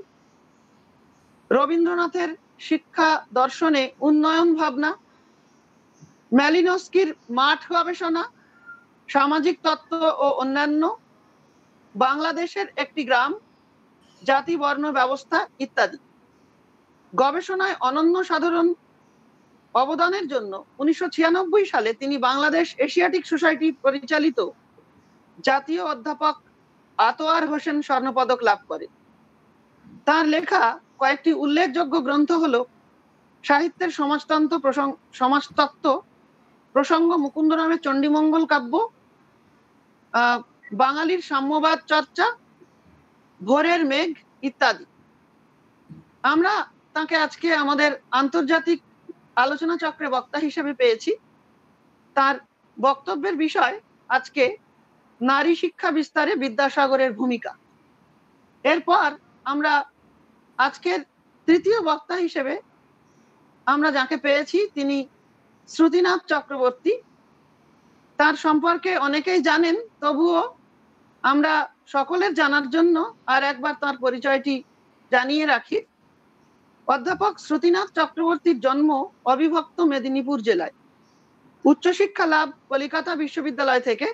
D: রবীন্দ্রনাথের শিক্ষা দর্শনে উন্নয়ন ভাবনা, ম্যালিনস্কির মাঠ গবেষণা, সামাজিক তত্ত্ব ও অন্যান্য, বাংলাদেশের একটি গ্রাম, জাতি বর্ণ ব্যবস্থা ইত্যাদি। গবেষণায় অনন্য সাধারণ অবদানের জন্য 1996 সালে তিনি বাংলাদেশ এশিয়াটিক সোসাইটি পরিচালিত জাতীয় অধ্যাপক আতোয়ার হোসেন স্বর্ণপদক লাভ করেন। তার লেখা কয়েকটি উল্লেখযোগ্য গ্রন্থ হলো সাহিত্যের সমাজতত্ত্ব, প্রসঙ্গ মুকুন্দরামের চণ্ডীমঙ্গল কাব্য, বাঙালির সাম্যবাদ চর্চা, ভোরের মেঘ ইত্যাদি। আমরা তাকে আজকে আমাদের আন্তর্জাতিক আলোচনা চক্রে বক্তা হিসেবে পেয়েছি। তার বক্তব্যের বিষয় আজকে নারী শিক্ষা বিস্তারে বিদ্যাসাগরের ভূমিকা। এরপর আমরা আজকের তৃতীয় বক্তা হিসেবে আমরা যাকে পেয়েছি তিনি শ্রুতিনাথ চক্রবর্তী। তার সম্পর্কে অনেকেই জানেন, তবুও আমরা সকলের জানার জন্য আর একবার তার পরিচয়টি জানিয়ে রাখি। অধ্যাপক শ্রুতিনাথ চক্রবর্তীর জন্ম অবিভক্ত মেদিনীপুর জেলায়। উচ্চশিক্ষা লাভ কলিকাতা বিশ্ববিদ্যালয় থেকে।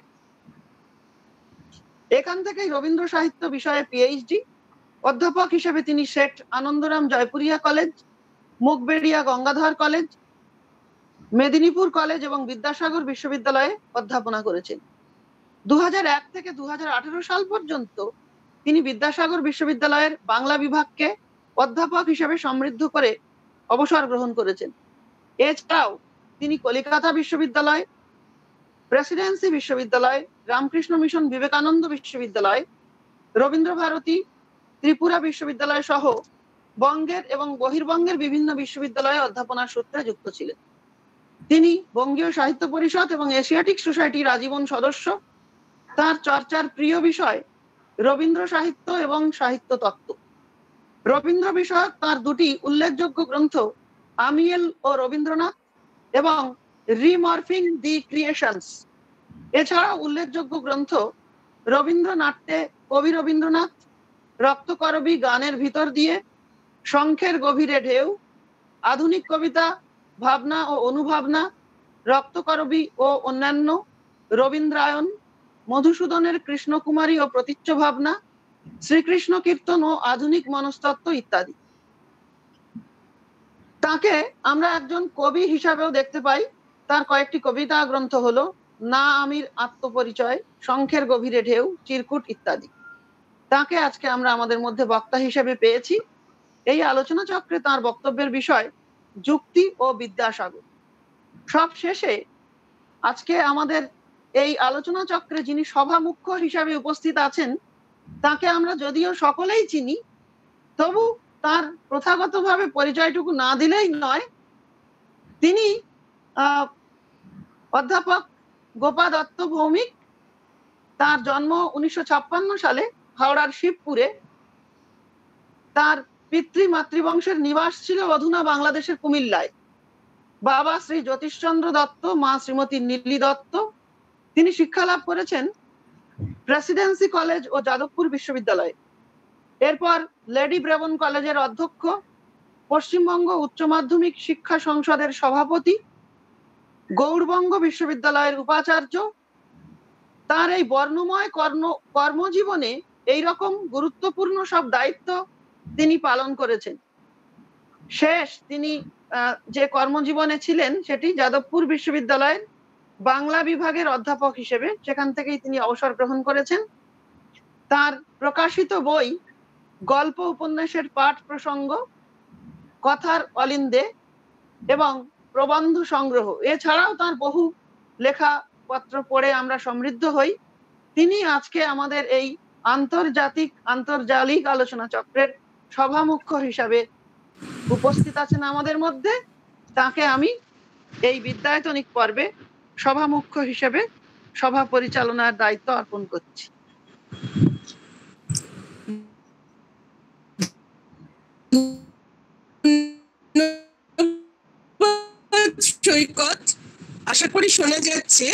D: এখান থেকেই রবীন্দ্র সাহিত্য বিষয়ে PhD। অধ্যাপক হিসেবে তিনি Seth Anandaram Jaipuria college, Mugberia Gangadhar college, Medinipur college এবং বিদ্যাসাগর বিশ্ববিদ্যালয়ে অধ্যাপনা করেছেন। 2001 থেকে 2018 সাল পর্যন্ত তিনি বিদ্যাসাগর বিশ্ববিদ্যালয়ের বাংলা বিভাগকে অধ্যাপক হিসেবে সমৃদ্ধ করে অবসর গ্রহণ করেছেন। এছাড়াও তিনি কলিকাতা বিশ্ববিদ্যালয়, প্রেসিডেন্সি বিশ্ববিদ্যালয়, রামকৃষ্ণ মিশন বিবেকানন্দ বিশ্ববিদ্যালয়, রবীন্দ্র ভারতী, ত্রিপুরা বিশ্ববিদ্যালয় সহ বঙ্গের এবং বহির্বঙ্গের বিভিন্ন বিশ্ববিদ্যালয়ে অধ্যাপনার সূত্রে যুক্ত ছিলেন। তিনি বঙ্গীয় সাহিত্য পরিষদ এবং এশিয়াটিক সোসাইটির আজীবন সদস্য। তার চর্চার প্রিয় বিষয় রবীন্দ্র সাহিত্য এবং সাহিত্য তত্ত্ব। রবীন্দ্র বিষয়ক তার দুটি উল্লেখযোগ্য গ্রন্থ আমিয়েল ও রবীন্দ্রনাথ এবং রিমর্ফিং দি ক্রিয়েশনস। এছাড়াও উল্লেখযোগ্য গ্রন্থ রবীন্দ্রনাট্যে কবি রবীন্দ্রনাথ, রক্তকরবী গানের ভিতর দিয়ে, শঙ্খের গভীরে ঢেউ, আধুনিক কবিতা, ভাবনা ও অনুভাবনা, রক্তকরবী ও অন্যান্য, রবীন্দ্রায়ণ, মধুসূদনের কৃষ্ণকুমারী ও প্রতীচ্য ভাবনা, শ্রীকৃষ্ণ কীর্তন ও আধুনিক মনস্তত্ত্ব ইত্যাদি। তাকে আমরা একজন কবি হিসাবেও দেখতে পাই। তার কয়েকটি কবিতা গ্রন্থ হলো না আমির আত্মপরিচয়, শঙ্খের গভীরে ঢেউ, চিরকুট ইত্যাদি। তাকে আজকে আমরা আমাদের মধ্যে বক্তা হিসেবে পেয়েছি। এই আলোচনা চক্রে তার বক্তব্যের বিষয় যুক্তি ও বিদ্যাসাগর। সব শেষে আজকে আমাদের এই আলোচনা চক্রে যিনি সভা মুখ্য হিসাবে উপস্থিত আছেন, তাকে আমরা যদিও সকলেই চিনি, তবু তার প্রথাগতভাবে পরিচয়টুকু না দিলেই নয়। তিনি অধ্যাপক গোপা দত্ত ভৌমিক। তার জন্ম 1956 সালে হাওড়ার শিবপুরে। তার পিতৃ মাতৃবংশের নিবাস ছিল অধুনা বাংলাদেশের কুমিল্লায়। বাবা শ্রী জ্যোতিষচন্দ্র দত্ত, মা শ্রীমতী নীলি দত্ত। তিনি শিক্ষা লাভ করেছেন প্রেসিডেন্সি কলেজ ও যাদবপুর বিশ্ববিদ্যালয়ে। এরপর লেডি ব্রেবন কলেজের অধ্যক্ষ, পশ্চিমবঙ্গ উচ্চ মাধ্যমিক শিক্ষা সংসদের সভাপতি, গৌড়বঙ্গ বিশ্ববিদ্যালয়ের উপাচার্য। তার এই বর্ণময় কর্মজীবনে এইরকম গুরুত্বপূর্ণ সব দায়িত্ব তিনি পালন করেছেন। শেষ তিনি যে কর্মজীবনে ছিলেন সেটি যাদবপুর বিশ্ববিদ্যালয়ের বাংলা বিভাগের অধ্যাপক হিসেবে, সেখান থেকেই তিনি অবসর গ্রহণ করেছেন। তার প্রকাশিত বই গল্প উপন্যাসের পাঠ প্রসঙ্গ, কথার অলিন্দে এবং প্রবন্ধ সংগ্রহ, এছাড়াও তার বহু লেখা পত্র পড়ে আমরা সমৃদ্ধ হই। তিনি আজকে আমাদের এই আন্তর্জালিক আলোচনা চক্রের সভামুখ্য হিসাবে উপস্থিত আছেন আমাদের মধ্যে। তাকে আমি এই বিদ্যায়তনিক পর্বে সভামুখ্য হিসেবে সভা পরিচালনার দায়িত্ব অর্পণ করছি।
J: সৈকত, আশা করি শোনা যাচ্ছে।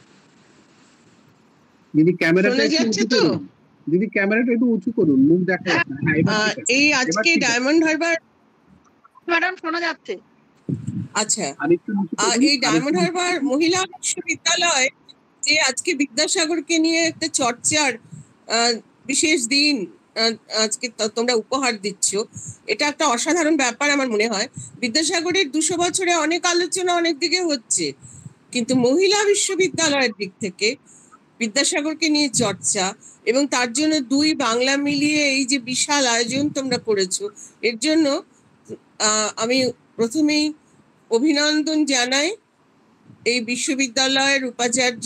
A: দিদি ক্যামেরাটা একটু উঁচু করুন, দিদি ক্যামেরাটা একটু উঁচু করুন, মুখ দেখা যাচ্ছে না।
J: এই আজকে ডায়মন্ড হারবার,
D: ম্যাডাম শোনা যাচ্ছে?
J: আচ্ছা, এই ডায়মন্ড হারবার মহিলা বিশ্ববিদ্যালয় যে আজকে বিদ্যাসাগরকে নিয়ে একটা চর্চার বিশেষ দিন আজকে তোমরা উপহার দিচ্ছ, এটা একটা অসাধারণ ব্যাপার আমার মনে হয়। বিদ্যাসাগরের 200 বছরে অনেক আলোচনা অনেক দিকে হচ্ছে, কিন্তু মহিলা বিশ্ববিদ্যালয়ের দিক থেকে বিদ্যাসাগরকে নিয়ে চর্চা এবং তার জন্য 2 বাংলা মিলিয়ে এই যে বিশাল আয়োজন তোমরা করেছো, এর জন্য আমি প্রথমেই অভিনন্দন জানাই এই বিশ্ববিদ্যালয়ের উপাচার্য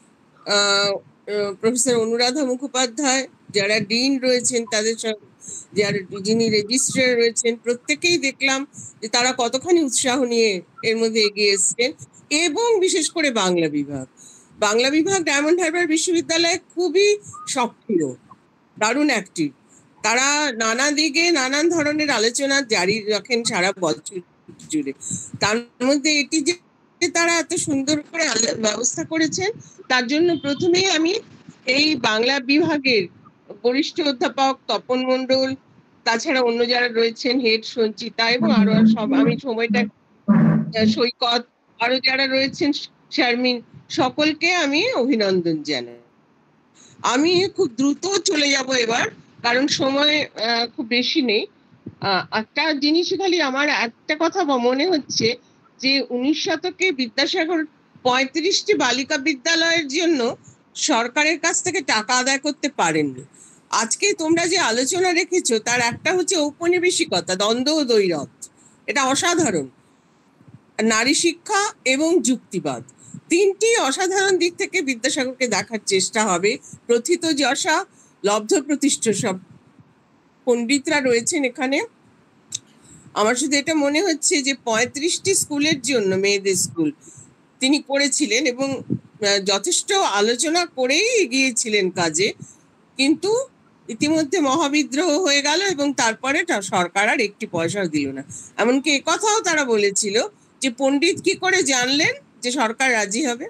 J: প্রফেসর অনুরাধা মুখোপাধ্যায়, যারা ডিন রয়েছেন, তাদের যারা যিনি রেজিস্ট্রার রয়েছেন, প্রত্যেকেই দেখলাম যে তারা কতখানি উৎসাহ নিয়ে এর মধ্যে এগিয়ে এসছেন। এবং বিশেষ করে বাংলা বিভাগ ডায়মন্ড হারবার বিশ্ববিদ্যালয়ে খুবই সক্রিয়, দারুণ অ্যাক্টিভ। তারা নানা দিকে নানান ধরনের আলোচনা জারি রাখেন সারা বছর জুড়ে। তার মধ্যে এটি যে তারা এত সুন্দর করে ব্যবস্থা করেছেন, তার জন্য প্রথমেই আমি এই বাংলা বিভাগের বরিষ্ঠ অধ্যাপক তপন মণ্ডল, তাছাড়া অন্য যারা রয়েছেন, হেড সঞ্চিতা এবং আরো সব, আমি সময়টা সৈকত, আরো যারা রয়েছেন, শারমিন, সকলকে আমি অভিনন্দন জানাই। আমি খুব দ্রুত চলে যাব এবার, কারণ সময় খুব বেশি নেই। একটা জিনিস খালি আমার একটা কথা মনে হচ্ছে যে 19 শতকে বিদ্যাসাগর 35টি বালিকা বিদ্যালয়ের জন্য সরকারের কাছ থেকে টাকা আদায় করতে পারেননি। আজকে তোমরা যে আলোচনা রেখেছো তার একটা হচ্ছে ঔপনিবেশিকতা, দ্বন্দ্ব ও দ্বৈরথ, এটা অসাধারণ। নারী শিক্ষা এবং যুক্তিবাদ, 3টি অসাধারণ দিক থেকে বিদ্যাসাগরকে দেখার চেষ্টা হবে। প্রথিত যশা, লব্ধ প্রতিষ্ঠ সব পণ্ডিতরা রয়েছেন এখানে। আমার শুধু এটা মনে হচ্ছে যে 35টি স্কুলের জন্য, মেয়েদের স্কুল তিনি করেছিলেন এবং যথেষ্ট আলোচনা করেই এগিয়েছিলেন কাজে, কিন্তু ইতিমধ্যে মহাবিদ্রোহ হয়ে গেল এবং তারপরে সরকার আর একটি পয়সাও দিল না। এমনকি একথাও তারা বলেছিল যে পণ্ডিত কি করে জানলেন যে সরকার রাজি হবে।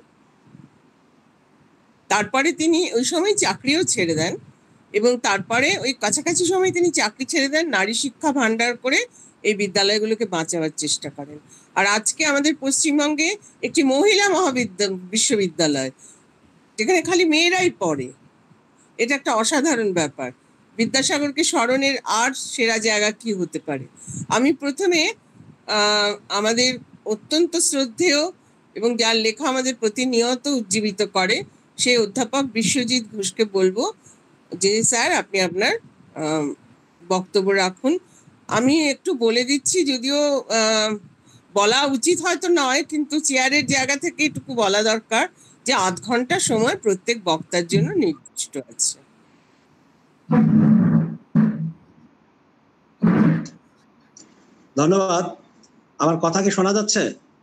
J: তারপরে তিনি ওই সময় চাকরিও ছেড়ে দেন এবং তারপরে ওই কাছাকাছি সময় তিনি চাকরি ছেড়ে দেন, নারী শিক্ষা ভান্ডার করে এই বিদ্যালয়গুলোকে বাঁচাবার চেষ্টা করেন। আর আজকে আমাদের পশ্চিমবঙ্গে একটি মহিলা বিশ্ববিদ্যালয়, যেখানে খালি মেয়েরাই পড়ে, এটা একটা অসাধারণ ব্যাপার। বিদ্যাসাগরকে স্মরণের আর সেরা জায়গা কি হতে পারে। আমি প্রথমে আমাদের অত্যন্ত শ্রদ্ধেয় এবং যার লেখা আমাদের প্রতিনিয়ত উজ্জীবিত করে সেই অধ্যাপক বিশ্বজিৎ ঘোষকে বলবো যে স্যার আপনি আপনার বক্তব্য রাখুন। আমি একটু বলে দিচ্ছি, যদিও বলা উচিত হয়তো নয়, কিন্তু চেয়ারের জায়গা থেকে একটু বলা দরকার যে 8 ঘন্টা সময় প্রত্যেক বক্তার জন্য নির্দিষ্ট আছে।
K: ধন্যবাদ। আমার কথা কি শোনা যাচ্ছে?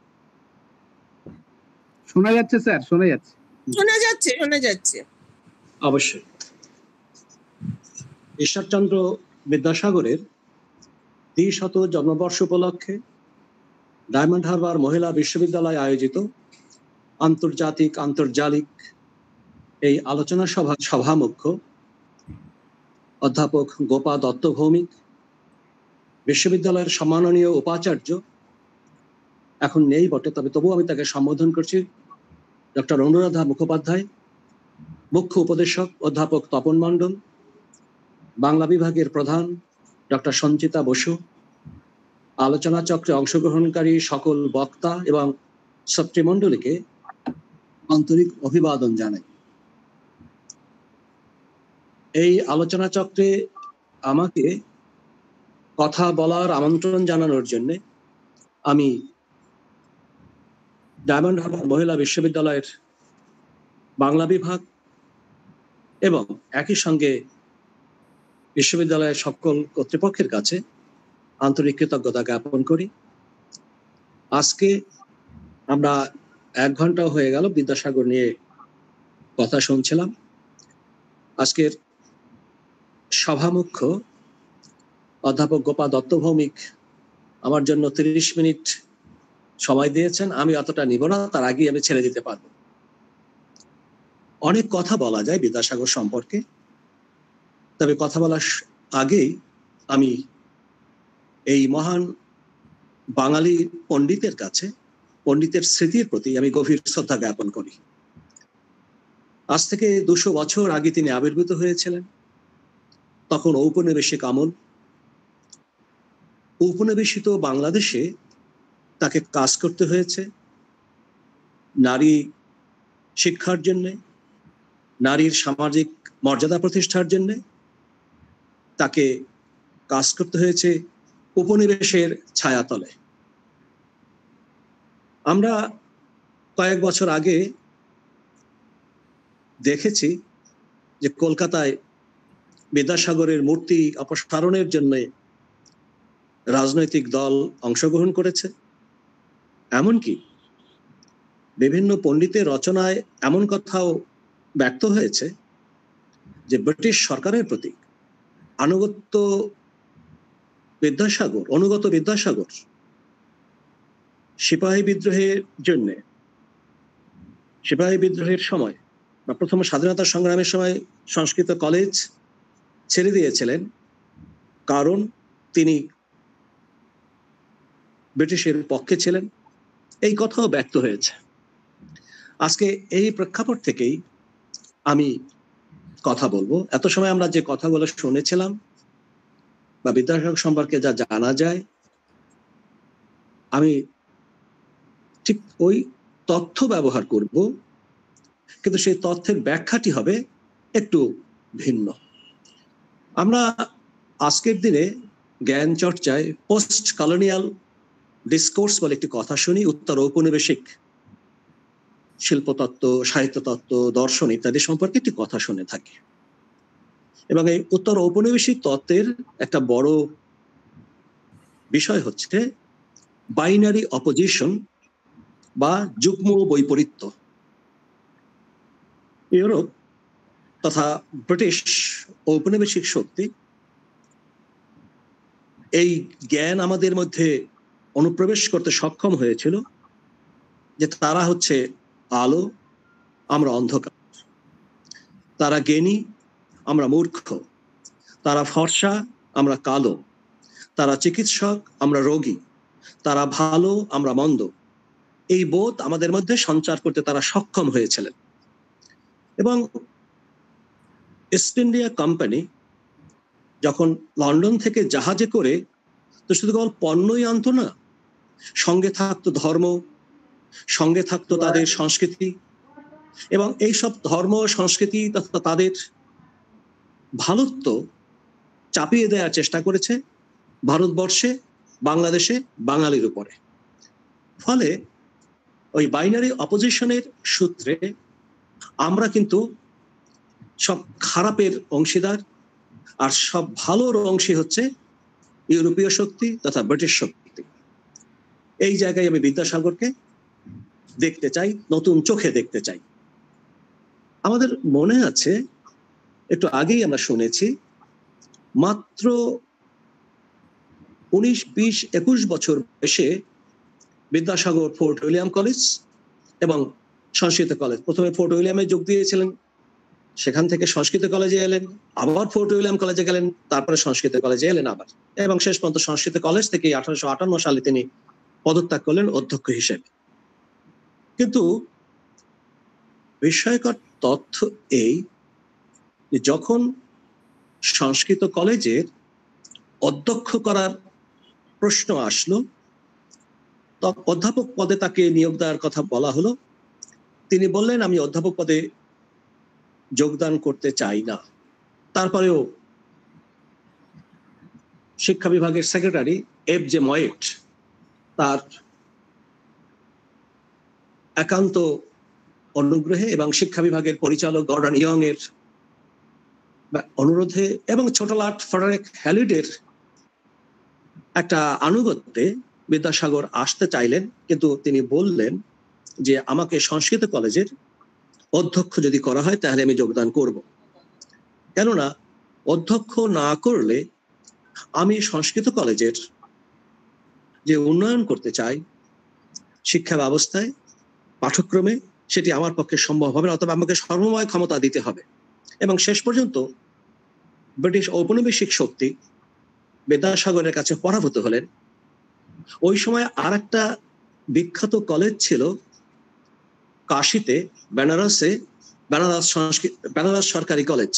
A: শোনা যাচ্ছে স্যার, শোনা যাচ্ছে,
J: শোনা যাচ্ছে
K: অবশ্যই। ঈশ্বরচন্দ্র বিদ্যাসাগরের 200 জন্মবর্ষ উপলক্ষে ডায়মন্ড হারবার মহিলা বিশ্ববিদ্যালয় আয়োজিত আন্তর্জালিক এই আলোচনা সভামুখ্য অধ্যাপক গোপা দত্ত ভৌমিক, বিশ্ববিদ্যালয়ের সম্মাননীয় উপাচার্য, এখন নেই বটে তবে তবুও আমি তাকে সম্বোধন করছি, ডক্টর অনুরাধা মুখোপাধ্যায়, মুখ্য উপদেশক অধ্যাপক তপন মণ্ডল, বাংলা বিভাগের প্রধান ডক্টর সঞ্চিতা বসু, আলোচনা চক্রে অংশগ্রহণকারী সকল বক্তা এবং ছাত্রীমণ্ডলীকে আন্তরিক অভিবাদন জানাই। এই আলোচনা চক্রে আমাকে কথা বলার আমন্ত্রণ জানানোর জন্য আমি ডায়মন্ড হারবার মহিলা বিশ্ববিদ্যালয়ের বাংলা বিভাগ এবং একই সঙ্গে বিশ্ববিদ্যালয়ের সকল কর্তৃপক্ষের কাছে আন্তরিক কৃতজ্ঞতা জ্ঞাপন করি। আজকে আমরা 1 ঘন্টা হয়ে গেল বিদ্যাসাগর নিয়ে কথা শুনছিলাম। আজকের সভামুখ্য অধ্যাপক গোপা দত্ত ভৌমিক আমার জন্য 30 মিনিট সময় দিয়েছেন। আমি অতটা নিব না, তার আগেই আমি ছেড়ে দিতে পারবো। অনেক কথা বলা যায় বিদ্যাসাগর সম্পর্কে, তবে কথা বলার আগেই আমি এই মহান বাঙালি পণ্ডিতের কাছে, পণ্ডিতের স্মৃতির প্রতি আমি গভীর শ্রদ্ধা জ্ঞাপন করি। আজ থেকে 200 বছর আগে তিনি আবির্ভূত হয়েছিলেন। তখন ঔপনিবেশিক আমল। ঔপনিবেশিত বাংলাদেশে তাকে কাজ করতে হয়েছে নারী শিক্ষার জন্যে, নারীর সামাজিক মর্যাদা প্রতিষ্ঠার জন্যে। তাকে কাজ করতে হয়েছে উপনিবেশের ছায়াতলে। আমরা কয়েক বছর আগে দেখেছি যে কলকাতায় বিদ্যাসাগরের মূর্তি অপসারণের জন্য রাজনৈতিক দল অংশগ্রহণ করেছে। এমনকি বিভিন্ন পণ্ডিতের রচনায় এমন কথাও ব্যক্ত হয়েছে যে ব্রিটিশ সরকারের প্রতি অনুগত বিদ্যাসাগর সিপাহী বিদ্রোহের সময় বা প্রথম স্বাধীনতা সংগ্রামের সময় সংস্কৃত কলেজ ছেড়ে দিয়েছিলেন, কারণ তিনি ব্রিটিশের পক্ষে ছিলেন। এই কথাও ব্যক্ত হয়েছে। আজকে এই প্রেক্ষাপট থেকেই আমি কথা বলবো। এত সময় আমরা যে কথাগুলো শুনেছিলাম বা বিদ্যাসাগর সম্পর্কে যা জানা যায়, আমি ঠিক ওই তথ্য ব্যবহার করব, কিন্তু সেই তথ্যের ব্যাখ্যাটি হবে একটু ভিন্ন। আমরা আজকের দিনে জ্ঞান চর্চায় পোস্ট কলোনিয়াল ডিসকোর্স বলে একটি কথা শুনি। উত্তর ঔপনিবেশিক শিল্পতত্ত্ব, সাহিত্যতত্ত্ব, দর্শন ইত্যাদি সম্পর্কে একটি কথা শুনে থাকি। এবং এই উত্তর ঔপনিবেশিক তত্ত্বের একটা বড় বিষয় হচ্ছে বাইনারি অপোজিশন বা যুগ্ম বৈপরীত্য। ইউরোপ তথা ব্রিটিশ ঔপনিবেশিক শক্তি এই জ্ঞান আমাদের মধ্যে অনুপ্রবেশ করতে সক্ষম হয়েছিল যে তারা হচ্ছে আলো, আমরা অন্ধকার। তারা জ্ঞানী, আমরা মূর্খ। তারা ফর্সা, আমরা কালো। তারা চিকিৎসক, আমরা রোগী। তারা ভালো, আমরা মন্দ। এই বোধ আমাদের মধ্যে সঞ্চার করতে তারা সক্ষম হয়েছিলেন। এবং ইস্ট ইন্ডিয়া কোম্পানি যখন লন্ডন থেকে জাহাজে করে তো শুধু কেবল পণ্যই আনতো না, সঙ্গে থাকতো ধর্ম, সঙ্গে থাকতো তাদের সংস্কৃতি, এবং এই সব ধর্ম সংস্কৃতি তথা তাদের ভালোত্ব চাপিয়ে দেওয়ার চেষ্টা করেছে ভারতবর্ষে, বাংলাদেশে, বাঙালির উপরে। ফলে ওই বাইনারি অপোজিশনের সূত্রে আমরা কিন্তু সব খারাপের অংশীদার, আর সব ভালোর অংশী হচ্ছে ইউরোপীয় শক্তি তথা ব্রিটিশ শক্তি। এই জায়গায় আমি বিদ্যাসাগরকে দেখতে চাই, নতুন চোখে দেখতে চাই। আমাদের মনে আছে, একটু আগেই আমরা শুনেছি, মাত্র 19, 20, 21 বছর বয়সে বিদ্যাসাগর ফোর্ট উইলিয়াম কলেজ এবং সংস্কৃত কলেজ। প্রথমে ফোর্ট উইলিয়ামে যোগ দিয়েছিলেন, সেখান থেকে সংস্কৃত কলেজে এলেন, আবার ফোর্ট উইলিয়াম কলেজে গেলেন, তারপরে সংস্কৃত কলেজে এলেন আবার, এবং শেষ পর্যন্ত সংস্কৃত কলেজ থেকে 1858 সালে তিনি পদত্যাগ করলেন অধ্যক্ষ হিসেবে। কিন্তু বিস্ময়কর তথ্য এই যে যখন সংস্কৃত কলেজের অধ্যক্ষ করার প্রশ্ন আসলো, তখন অধ্যাপক পদে তাকে নিয়োগ দেওয়ার কথা বলা হলো, তিনি বললেন আমি অধ্যাপক পদে যোগদান করতে চাই না। তারপরেও শিক্ষা বিভাগের সেক্রেটারি F.J. ময়েট তার একান্ত অনুগ্রহে এবং শিক্ষা বিভাগের পরিচালক গর্ডন ইয়ং এর অনুরোধে এবং ছোটলাট ফ্রেডারিক হ্যালিডের একটা আনুগত্যে বিদ্যাসাগর আসতে চাইলেন, কিন্তু তিনি বললেন যে আমাকে সংস্কৃত কলেজের অধ্যক্ষ যদি করা হয় তাহলে আমি যোগদান করব, কেননা অধ্যক্ষ না করলে আমি সংস্কৃত কলেজের যে উন্নয়ন করতে চাই শিক্ষা ব্যবস্থায়, পাঠ্যক্রমে, সেটি আমার পক্ষে সম্ভব হবে না, অথবা আমাকে সর্বময় ক্ষমতা দিতে হবে। এবং শেষ পর্যন্ত ব্রিটিশ ঔপনিবেশিক শক্তি বিদ্যাসাগরের কাছে পরাভূত হলেন। ওই সময় আর একটা বিখ্যাত কলেজ ছিল কাশীতে, বেনারসে, বেনারস সরকারি কলেজ।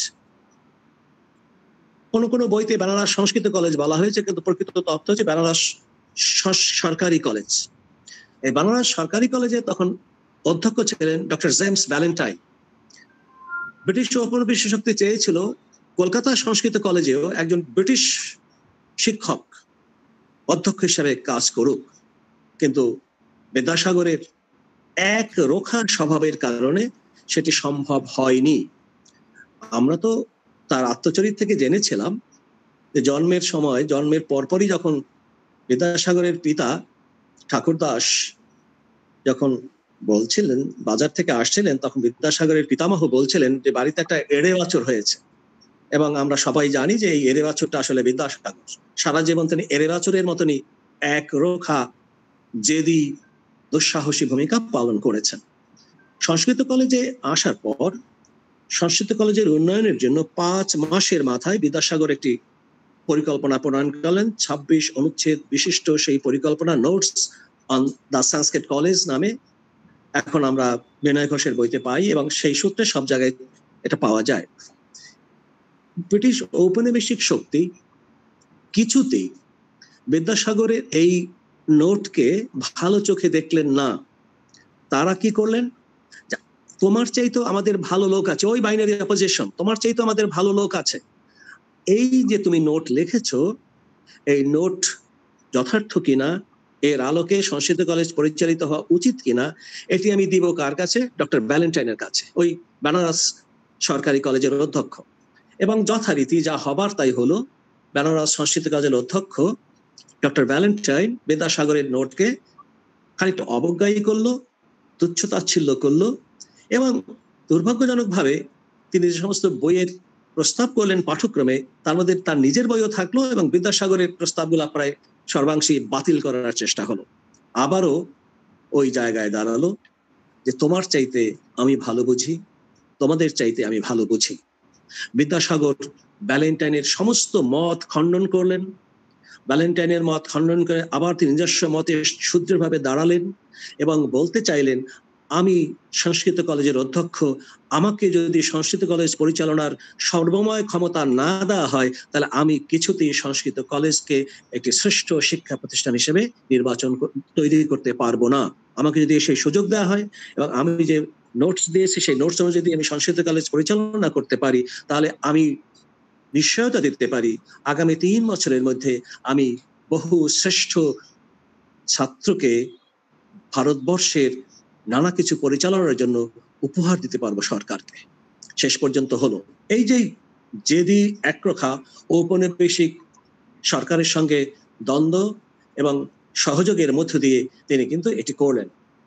K: কোন কোন বইতে বেনারস সংস্কৃত কলেজ বলা হয়েছে, কিন্তু প্রকৃত তথ্য হচ্ছে বেনারস সরকারি কলেজ। এই বেনারস সরকারি কলেজে তখন অধ্যক্ষ ছিলেন ডক্টর জেমস ভ্যালেন্টাইন। ব্রিটিশ ঔপনিবেশিক শক্তি চেয়েছিল কলকাতা সংস্কৃত কলেজেও একজন ব্রিটিশ শিক্ষক অধ্যক্ষ হিসেবে কাজ করুক, কিন্তু বিদ্যাসাগরের এক রোখা স্বভাবের কারণে সেটি সম্ভব হয়নি। আমরা তো তার আত্মচরিত থেকে জেনেছিলাম যে জন্মের পরপরই যখন বিদ্যাসাগরের পিতা ঠাকুরদাস যখন বলছিলেন, বাজার থেকে আসছিলেন, তখন বিদ্যাসাগরের পিতামহ বলছিলেন যে বাড়িতে একটা এড়ে বাছুর হয়েছে, এবং আমরা সবাই জানি যে এই এড়ে বাছুরটা আসলে বিদ্যাসাগর। সারা জীবন তিনি এড়ে বাছুরের মতনই এক রোখা জেদি দুঃসাহসী ভূমিকা পালন করেছেন। সংস্কৃত কলেজে আসার পর সংস্কৃত কলেজের উন্নয়নের জন্য 5 মাসের মাথায় বিদ্যাসাগর একটি পরিকল্পনা প্রণয়ন করলেন। 26 অনুচ্ছেদ বিশিষ্ট সেই পরিকল্পনা notes on the Sanskrit college নামে এখন আমরা বিনয় ঘোষের বইতে পাই, এবং সেই সূত্রে সব জায়গায় এটা পাওয়া যায়। ব্রিটিশ ঔপনিবেশিক শক্তি কিছুতেই বিদ্যাসাগরের এই নোটকে ভালো চোখে দেখলেন না। তারা কি করলেন, তোমার চাইতো আমাদের ভালো লোক আছে, ওই বাইনারি অপোজিশন, তোমার চাইতো আমাদের ভালো লোক আছে, এই যে তুমি নোট লিখেছো এই নোট যথার্থ কিনা, এর আলোকে সংস্কৃত কলেজ পরিচালিত হওয়া উচিত কিনা, এটি আমি দিব কার কাছে? ডক্টর ভ্যালেন্টাইনের কাছে, ওই বেনারস সরকারি কলেজের অধ্যক্ষ। এবং যথারীতি যা হবার তাই হলো। বেনারস সংস্কৃত কলেজের অধ্যক্ষ ডক্টর ভ্যালেন্টাইন বিদ্যাসাগরের নোটকে খানিকটা অবজ্ঞাই করলো, তুচ্ছতাচ্ছিল্য করলো, এবং দুর্ভাগ্যজনকভাবে তিনি যে সমস্ত বইয়ের প্রস্তাব করলেন পাঠ্যক্রমে, তার মধ্যে তার নিজের বইও থাকলো, এবং বিদ্যাসাগরের প্রস্তাবগুলো প্রায় সর্বাংশী বাতিল করার চেষ্টা হলো। আবারও ওই জায়গায় দাঁড়ালো যে তোমার চাইতে আমি ভালো বুঝি, তোমাদের চাইতে আমি ভালো বুঝি। বিদ্যাসাগর ভ্যালেন্টাইনের সমস্ত মত খণ্ডন করলেন। ভ্যালেন্টাইনের মত খণ্ডন করে আবার তিনি নিজস্ব মতে সুদৃঢ়ভাবে দাঁড়ালেন এবং বলতে চাইলেন, আমি সংস্কৃত কলেজের অধ্যক্ষ, আমাকে যদি সংস্কৃত কলেজ পরিচালনার সর্বময় ক্ষমতা না দেওয়া হয় তাহলে আমি কিছুতেই সংস্কৃত কলেজকে একটি শ্রেষ্ঠ শিক্ষা প্রতিষ্ঠান হিসেবে তৈরি করতে পারবো না। আমাকে যদি সেই সুযোগ দেওয়া হয় এবং আমি যে নোটস দিয়েছি সেই নোটস অনুযায়ী যদি আমি সংস্কৃত কলেজ পরিচালনা করতে পারি, তাহলে আমি নিশ্চয়তা দিতে পারি আগামী 3 বছরের মধ্যে আমি বহু শ্রেষ্ঠ ছাত্রকে ভারতবর্ষের নানা কিছু পরিচালনার জন্য উপহার দিতে পারবো সরকারকে। শেষ পর্যন্ত হলো এই যে জেদি একরোখা ঔপনিবেশিক সরকারের সঙ্গে দ্বন্দ্ব এবং সহযোগের মধ্য দিয়ে তিনি কিন্তু এটি করলেন।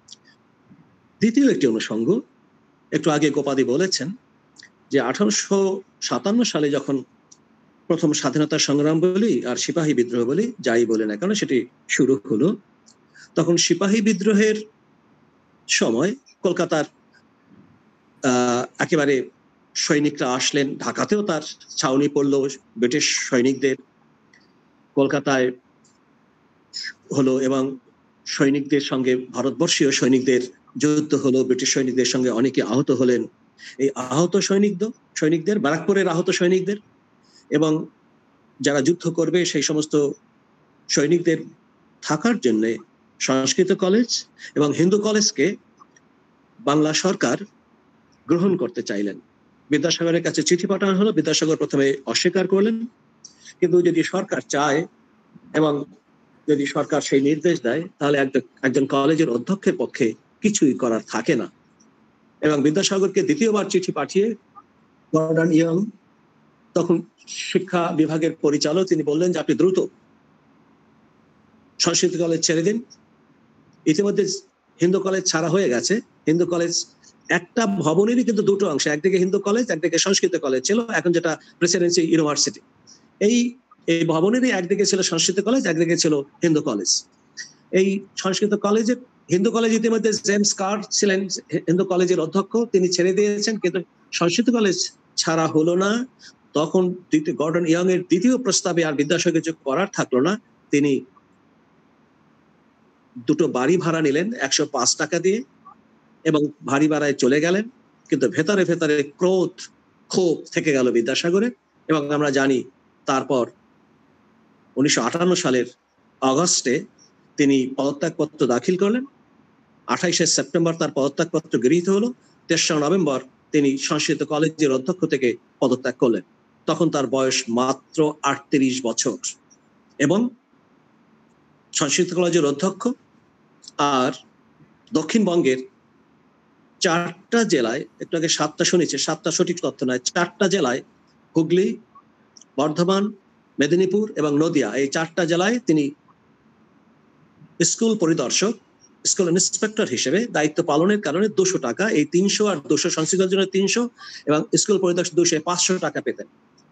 K: দ্বিতীয় একটি অনুষঙ্গ, একটু আগে গোপাদি বলেছেন যে 1857 সালে যখন প্রথম স্বাধীনতা সংগ্রাম বলি আর সিপাহী বিদ্রোহ বলি, যাই বলে না কেন, সেটি শুরু হলো, তখন সিপাহী বিদ্রোহের সময় কলকাতার একেবারে সৈনিকরা আসলেন, ঢাকাতেও তার ছাউনি পড়লো ব্রিটিশ সৈনিকদের, কলকাতায় হলো এবং সৈনিকদের সঙ্গে ভারতবর্ষীয় সৈনিকদের যুদ্ধ হলো, ব্রিটিশ সৈনিকদের সঙ্গে অনেকে আহত হলেন। এই আহত সৈনিকদের ব্যারাকপুরের আহত সৈনিকদের এবং যারা যুদ্ধ করবে সেই সমস্ত সৈনিকদের থাকার জন্য সংস্কৃত কলেজ এবং হিন্দু কলেজকে বাংলা সরকার গ্রহণ করতে চাইলেন। বিদ্যাসাগরের কাছে চিঠি পাঠানো হলো, বিদ্যাসাগর প্রথমে অস্বীকার করলেন, কিন্তু যদি সরকার চায় এবং যদি সরকার সেই নির্দেশ দেয় তাহলে একজন কলেজের অধ্যক্ষের পক্ষে কিছুই করার থাকে না। এবং বিদ্যাসাগরকে দ্বিতীয়বার চিঠি পাঠিয়ে গর্ডন ইয়ং, তখন শিক্ষা বিভাগের পরিচালক, তিনি বললেন যে আপনি দ্রুত সংস্কৃত কলেজ ছেড়ে দিন। ইতিমধ্যে হিন্দু কলেজ ছাড়া হয়ে গেছে। হিন্দু কলেজ একটা ভবনেরই কিন্তু দুটো অংশ, একদিকে হিন্দু কলেজ একদিকে সংস্কৃত কলেজ ছিল, এখন যেটা প্রেসিডেন্সি ইউনিভার্সিটি। এই ভবনেরই একদিকে ছিল সংস্কৃত কলেজ, একদিকে ছিল হিন্দু কলেজ। এই সংস্কৃত কলেজের হিন্দু কলেজ ইতিমধ্যে জেমস কার্ড ছিলেন হিন্দু কলেজের অধ্যক্ষ, তিনি ছেড়ে দিয়েছেন, কিন্তু সংস্কৃত কলেজ ছাড়া হলো না। তখন গর্ডন ইয়ং এর দ্বিতীয় প্রস্তাবে আর বিদ্যাসাগর কিছু করার থাকলো না। তিনি দুটো বাড়ি ভাড়া নিলেন 105 টাকা দিয়ে এবং বাড়ি ভাড়ায় চলে গেলেন। কিন্তু ভেতরে ভেতরে ক্রোধ ক্ষোভ থেকে গেল বিদ্যাসাগরের। এবং আমরা জানি তারপর 1958 সালের আগস্টে তিনি পদত্যাগপত্র দাখিল করলেন। 28শে সেপ্টেম্বর তার পদত্যাগপত্র গৃহীত হলো। 3রা নভেম্বর তিনি সংস্কৃত কলেজের অধ্যক্ষ থেকে পদত্যাগ করলেন। তখন তার বয়স মাত্র 38 বছর। এবং সংস্কৃত কলেজের অধ্যক্ষ আর দক্ষিণবঙ্গের 4টা জেলায়, একটু আগে 7টা শুনেছি, 7টা সঠিক তথ্য নয়, 4টা জেলায় হুগলি, বর্ধমান, মেদিনীপুর এবং নদিয়া, এই 4টা জেলায় তিনি স্কুল পরিদর্শক, স্কুল ইন্সপেক্টর হিসেবে দায়িত্ব পালনের কারণে 200 টাকা, এই 300 আর 200 সংস্কৃতের জন্য 300 এবং স্কুল পরিদর্শক 200, 500 টাকা পেতেন।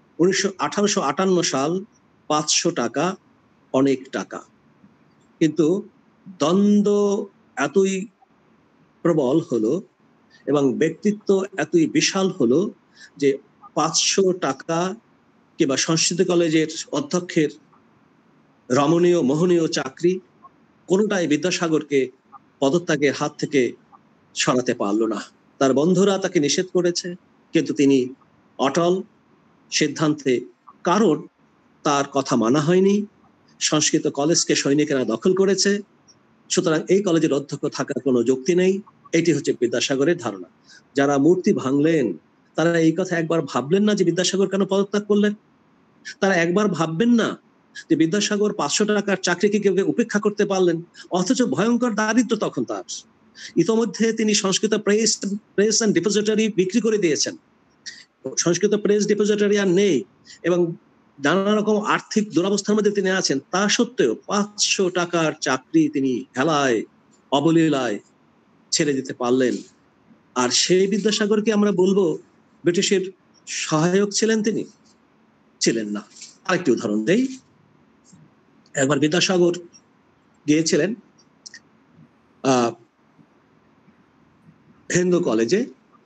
K: 1858 সাল 500 টাকা অনেক টাকা। কিন্তু দ্বন্দ্ব এতই প্রবল হলো এবং ব্যক্তিত্ব এতই বিশাল হলো যে 500 টাকা কিংবা সংস্কৃত কলেজের অধ্যক্ষের রমণীয় মোহনীয় চাকরি কোনোটাই বিদ্যাসাগরকে পদত্যাগের হাত থেকে সরাতে পারলো না। তার বন্ধুরা তাকে নিষেধ করেছে, কিন্তু তিনি অটল সিদ্ধান্তে, কারণ তার কথা মানা হয়নি। সংস্কৃত কলেজকে সৈনিকেরা দখল করেছে, সুতরাং এই কলেজের অধ্যক্ষ থাকার কোনো যুক্তি নেই। এটি হচ্ছে বিদ্যাসাগরের ধারণা। যারা মূর্তি ভাঙলেন তারা এই কথা একবার ভাবলেন না যে বিদ্যাসাগর কেন পদত্যাগ করলেন? তারা একবার ভাববেন না যে বিদ্যাসাগর 500 টাকার চাকরিকে কেউ উপেক্ষা করতে পারলেন, অথচ ভয়ঙ্কর দারিদ্র তখন তার। ইতোমধ্যে তিনি সংস্কৃত প্রেস এন্ড ডিপোজিটরি বিক্রি করে দিয়েছেন, সংস্কৃত প্রেস ডিপোজিটরি আর নেই এবং নানা রকম আর্থিক দুরবস্থার মধ্যে তিনি আছেন। তা সত্ত্বেও 500 টাকার চাকরি তিনি হেলায় অবলীলায় ছেড়ে দিতে পারলেন। আর সেই বিদ্যাসাগরকে আমরা বলবো ব্রিটিশের সহায়ক ছিলেন? তিনি ছিলেন না। আরেকটি উদাহরণ দেই। একবার বিদ্যাসাগর গিয়েছিলেন হিন্দু কলেজে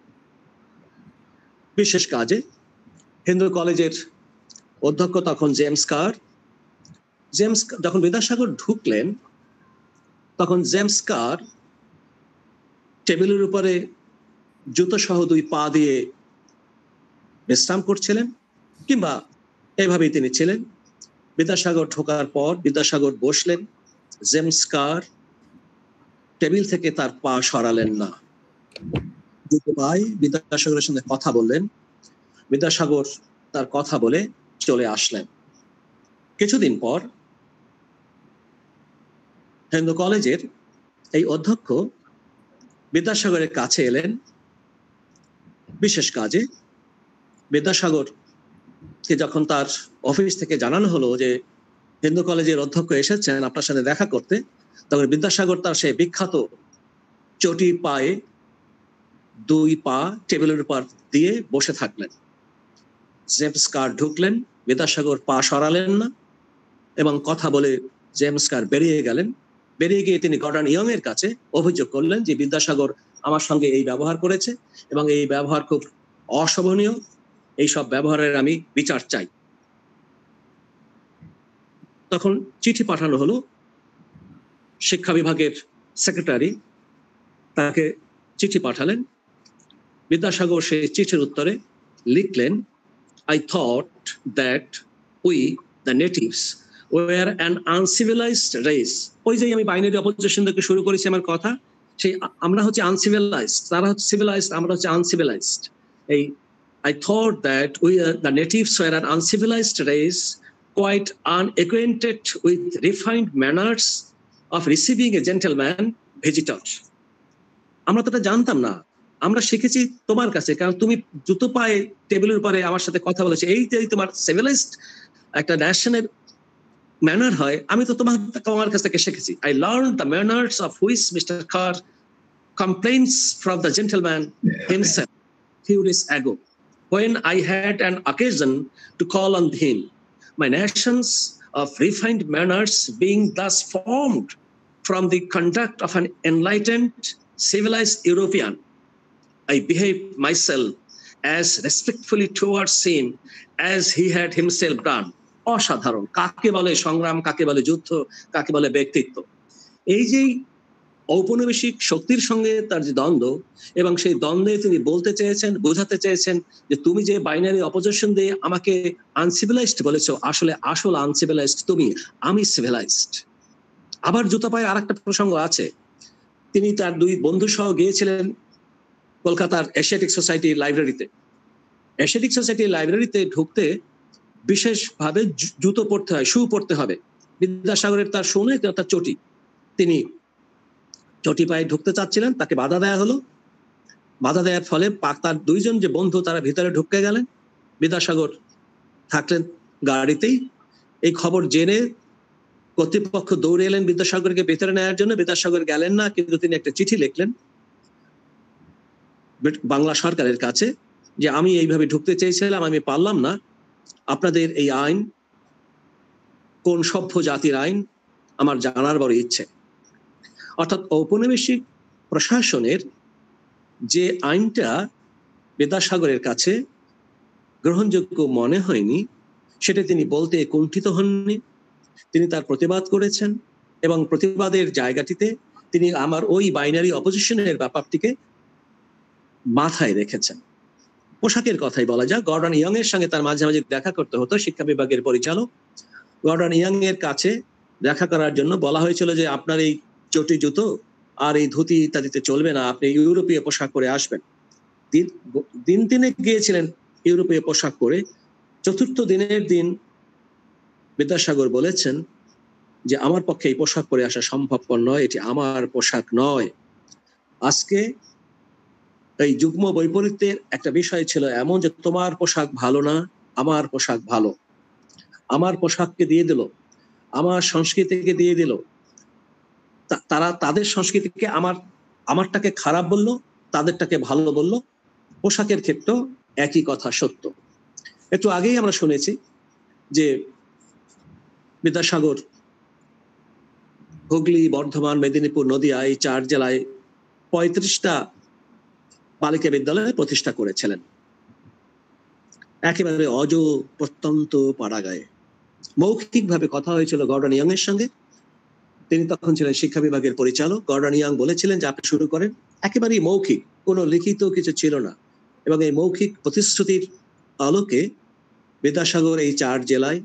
K: বিশেষ কাজে। হিন্দু কলেজের অধ্যক্ষ তখন জেমস কার। যখন বিদ্যাসাগর ঢুকলেন তখন জেমস কার টেবিলের উপরে জুতো সহ 2 পা দিয়ে বিশ্রাম করছিলেন, কিংবা এইভাবেই তিনি ছিলেন। বিদ্যাসাগর ঢোকার পর বিদ্যাসাগর বসলেন, জেমস কার টেবিল থেকে তার পা সরালেন না। দুটো পায়ে বিদ্যাসাগরের সঙ্গে কথা বললেন। বিদ্যাসাগর তার কথা বলে চলে আসলেন। কিছুদিন পর হিন্দু কলেজের এই অধ্যক্ষ বিদ্যাসাগরের কাছে এলেন বিশেষ কাজে। বিদ্যাসাগরকে যখন তার অফিস থেকে জানানো হলো যে হিন্দু কলেজের অধ্যক্ষ এসেছেন আপনার সাথে দেখা করতে, তখন বিদ্যাসাগর তার সেই বিখ্যাত চটি পায়ে 2 পা টেবিলের উপর দিয়ে বসে থাকলেন। জেমস কার ঢুকলেন, বিদ্যাসাগর পা সরালেন না এবং কথা বলে জেমস কার বেরিয়ে গেলেন। বেরিয়ে গিয়ে তিনি গর্ডন ইয়ং এর কাছে অভিযোগ করলেন যে বিদ্যাসাগর আমার সঙ্গে এই ব্যবহার করেছে এবং এই ব্যবহার খুব অশোভনীয়, এই সব ব্যবহারের আমি বিচার চাই। তখন চিঠি পাঠানো হলো, শিক্ষা বিভাগের সেক্রেটারি তাকে চিঠি পাঠালেন। বিদ্যাসাগর সেই চিঠির উত্তরে লিখলেন, I thought that we, the natives, were an uncivilized race. ওই যে আমি বাইনারি অপোজিশন থেকে শুরু করেছি আমার কথা, সেই আমরা হচ্ছে আনসিভিলাইজড, তারা হচ্ছে সিভিলাইজড, আমরা হচ্ছে আনসিভিলাইজড। এই I thought that we, the natives, were an uncivilized race, quite unacquainted with refined manners of receiving a gentleman visitor. আমরা তো এটা জানতাম না, আমরা শিখেছি তোমার কাছে, কারণ তুমি জুতো পায়ে টেবিলের উপরে আমার সাথে কথা বলেছো, এই যে তোমার সিভিলাইজড একটা ন্যাশনাল ম্যানার হয়, আমি তো তোমার কাছ থেকে শিখেছি। I learned the manners of which Mr. Carr complains from the gentleman himself few days ago, when I had an occasion to call on him. My notions of refined manners being thus formed from the conduct of an enlightened, civilized European, I behaved myself as respectfully towards him as he had himself done. অসাধারণ, কাকে বলে সংগ্রাম, কাকে বলে যুদ্ধ, কাকে বলে ব্যক্তিত্ব। এই যে ঔপনিবেশিক শক্তির সঙ্গে তার যে দ্বন্দ্ব, এবং সেই দ্বন্দ্বে তিনি বলতে চেয়েছেন, বোঝাতে চেয়েছেন যে তুমি যে বাইনারি অপোজিশন দিয়ে আমাকে আনসিভিলাইজড বলেছো, আসলে আসল আনসিভিলাইজড তুমি, আমি সিভিলাইজড। আবার জুতো পায়ে আর একটা প্রসঙ্গ আছে, তিনি তার দুই বন্ধু সহ গিয়েছিলেন কলকাতার এশিয়াটিক সোসাইটি লাইব্রেরিতে। এশিয়াটিক সোসাইটি লাইব্রেরিতে ঢুকতে বিশেষভাবে জুতো পরতে হয়, শু পরতে হবে। বিদ্যাসাগরের তার শু নেই, তার চটি, তিনি চটি পায়ে ঢুকতে চাচ্ছিলেন, তাকে বাধা দেয়া হলো। বাধা দেওয়ার ফলে তার দুইজন যে বন্ধু তারা ভিতরে ঢুকে গেলেন, বিদ্যাসাগর থাকলেন গাড়িতেই। এই খবর জেনে কর্তৃপক্ষ দৌড়ে এলেন বিদ্যাসাগরকে ভেতরে নেওয়ার জন্য। বিদ্যাসাগর গেলেন না, কিন্তু তিনি একটা চিঠি লিখলেন বাংলা সরকারের কাছে যে আমি এইভাবে ঢুকতে চেয়েছিলাম, আমি পারলাম না, আপনাদের এই আইন কোন সভ্য জাতির আইন আমার জানার বড় ইচ্ছে। অর্থাৎ ঔপনিবেশিক প্রশাসনের যে আইনটা বিদ্যাসাগরের কাছে গ্রহণযোগ্য মনে হয়নি, সেটা তিনি বলতে কুণ্ঠিত হননি। তিনি তার প্রতিবাদ করেছেন এবং প্রতিবাদের জায়গাটিতে তিনি আমার ওই বাইনারি অপোজিশনের ব্যাপারটিকে মাথায় রেখেছেন। পোশাকের কথাই বলা যাক, গর্ডন ইয়ং এর সঙ্গে তার মাঝে মাঝে দেখা করতে হতো। শিক্ষা বিভাগের পরিচালক গর্ডন ইয়ং এর কাছে দেখা করার জন্য বলা হয়েছিল যে আপনার এই চটি জুতো আর এই ধুতি ইত্যাদিতে চলবে না, আপনি ইউরোপীয় পোশাক পরে আসবেন। দিন তিনে গিয়েছিলেন ইউরোপীয় পোশাক পরে। চতুর্থ দিনের দিন বিদ্যাসাগর বলেছেন যে আমার পক্ষে এই পোশাক পরে আসা সম্ভবপর নয়, এটি আমার পোশাক নয়। আজকে এই যুগ্ম বৈপরীত্যের একটা বিষয় ছিল এমন যে তোমার পোশাক ভালো না, আমার পোশাক ভালো। আমার পোশাককে দিয়ে দিল, আমার সংস্কৃতিকে দিয়ে দিল, তারা তাদের সংস্কৃতিকে আমারটাকে খারাপ বললো, তাদেরটাকে ভালো বললো। পোশাকের ক্ষেত্রেও একই কথা সত্য। একটু আগেই আমরা শুনেছি যে বিদ্যাসাগর হুগলি, বর্ধমান, মেদিনীপুর, নদিয়া এই 4 জেলায় 35টা বালিকা বিদ্যালয় প্রতিষ্ঠা করেছিলেন, একেবারে অজ প্রত্যন্ত পাড়াগায়ে। মৌখিকভাবে কথা হয়েছিল গর্ডন ইয়ং এর সঙ্গে। তিনি তখন ছিলেন শিক্ষা বিভাগের পরিচালক। গর্ডন ইয়ং বলেছিলেন যে আপনি শুরু করেন। একেবারেই মৌখিক, কোনো লিখিত কিছু ছিল না। এবং এই মৌখিক প্রতিশ্রুতির আলোকে বিদ্যাসাগর এই 4 জেলায়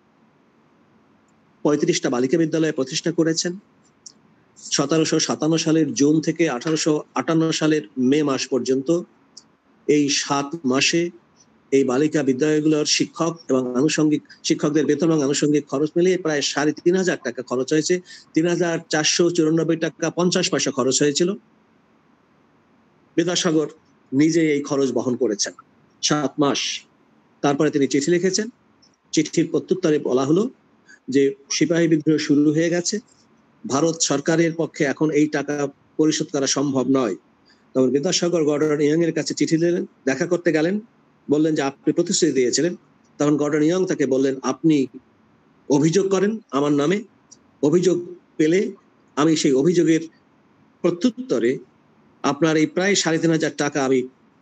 K: 35টা বালিকা বিদ্যালয় প্রতিষ্ঠা করেছেন। 1757 সালের জুন থেকে 1858 সালের মে মাস পর্যন্ত এই 7 মাসে এই বালিকা বিদ্যালয়গুলোর শিক্ষক এবং আনুষঙ্গিক শিক্ষকদের বেতন এবং আনুষঙ্গিক খরচ মিলিয়ে প্রায় 3,500 টাকা খরচ হয়েছে। 3,494 টাকা 50 পয়সা খরচ হয়েছিল। বিদ্যাসাগর নিজে এই খরচ বহন করেছেন 7 মাস। তারপরে তিনি চিঠি লিখেছেন। চিঠির প্রত্যুত্তরে বলা হলো যে সিপাহী বিদ্রোহ শুরু হয়ে গেছে, ভারত সরকারের পক্ষে এখন এই টাকা পরিশোধ করা সম্ভব নয়। তখন বিদ্যাসাগর গর্ডন ইয়ং এর কাছে চিঠি দিলেন, দেখা করতে গেলেন, বললেন যে আপনি প্রতিশ্রুতি দিয়েছিলেন। তখন গর্ডন ইয়ং তাকে বললেন আপনি অভিযোগ করেন আমার নামে, অভিযোগ পেলে আমি সেই অভিযোগের প্রত্যুত্তরে আপনার এই প্রায় ৩,৫০০ টাকা আমি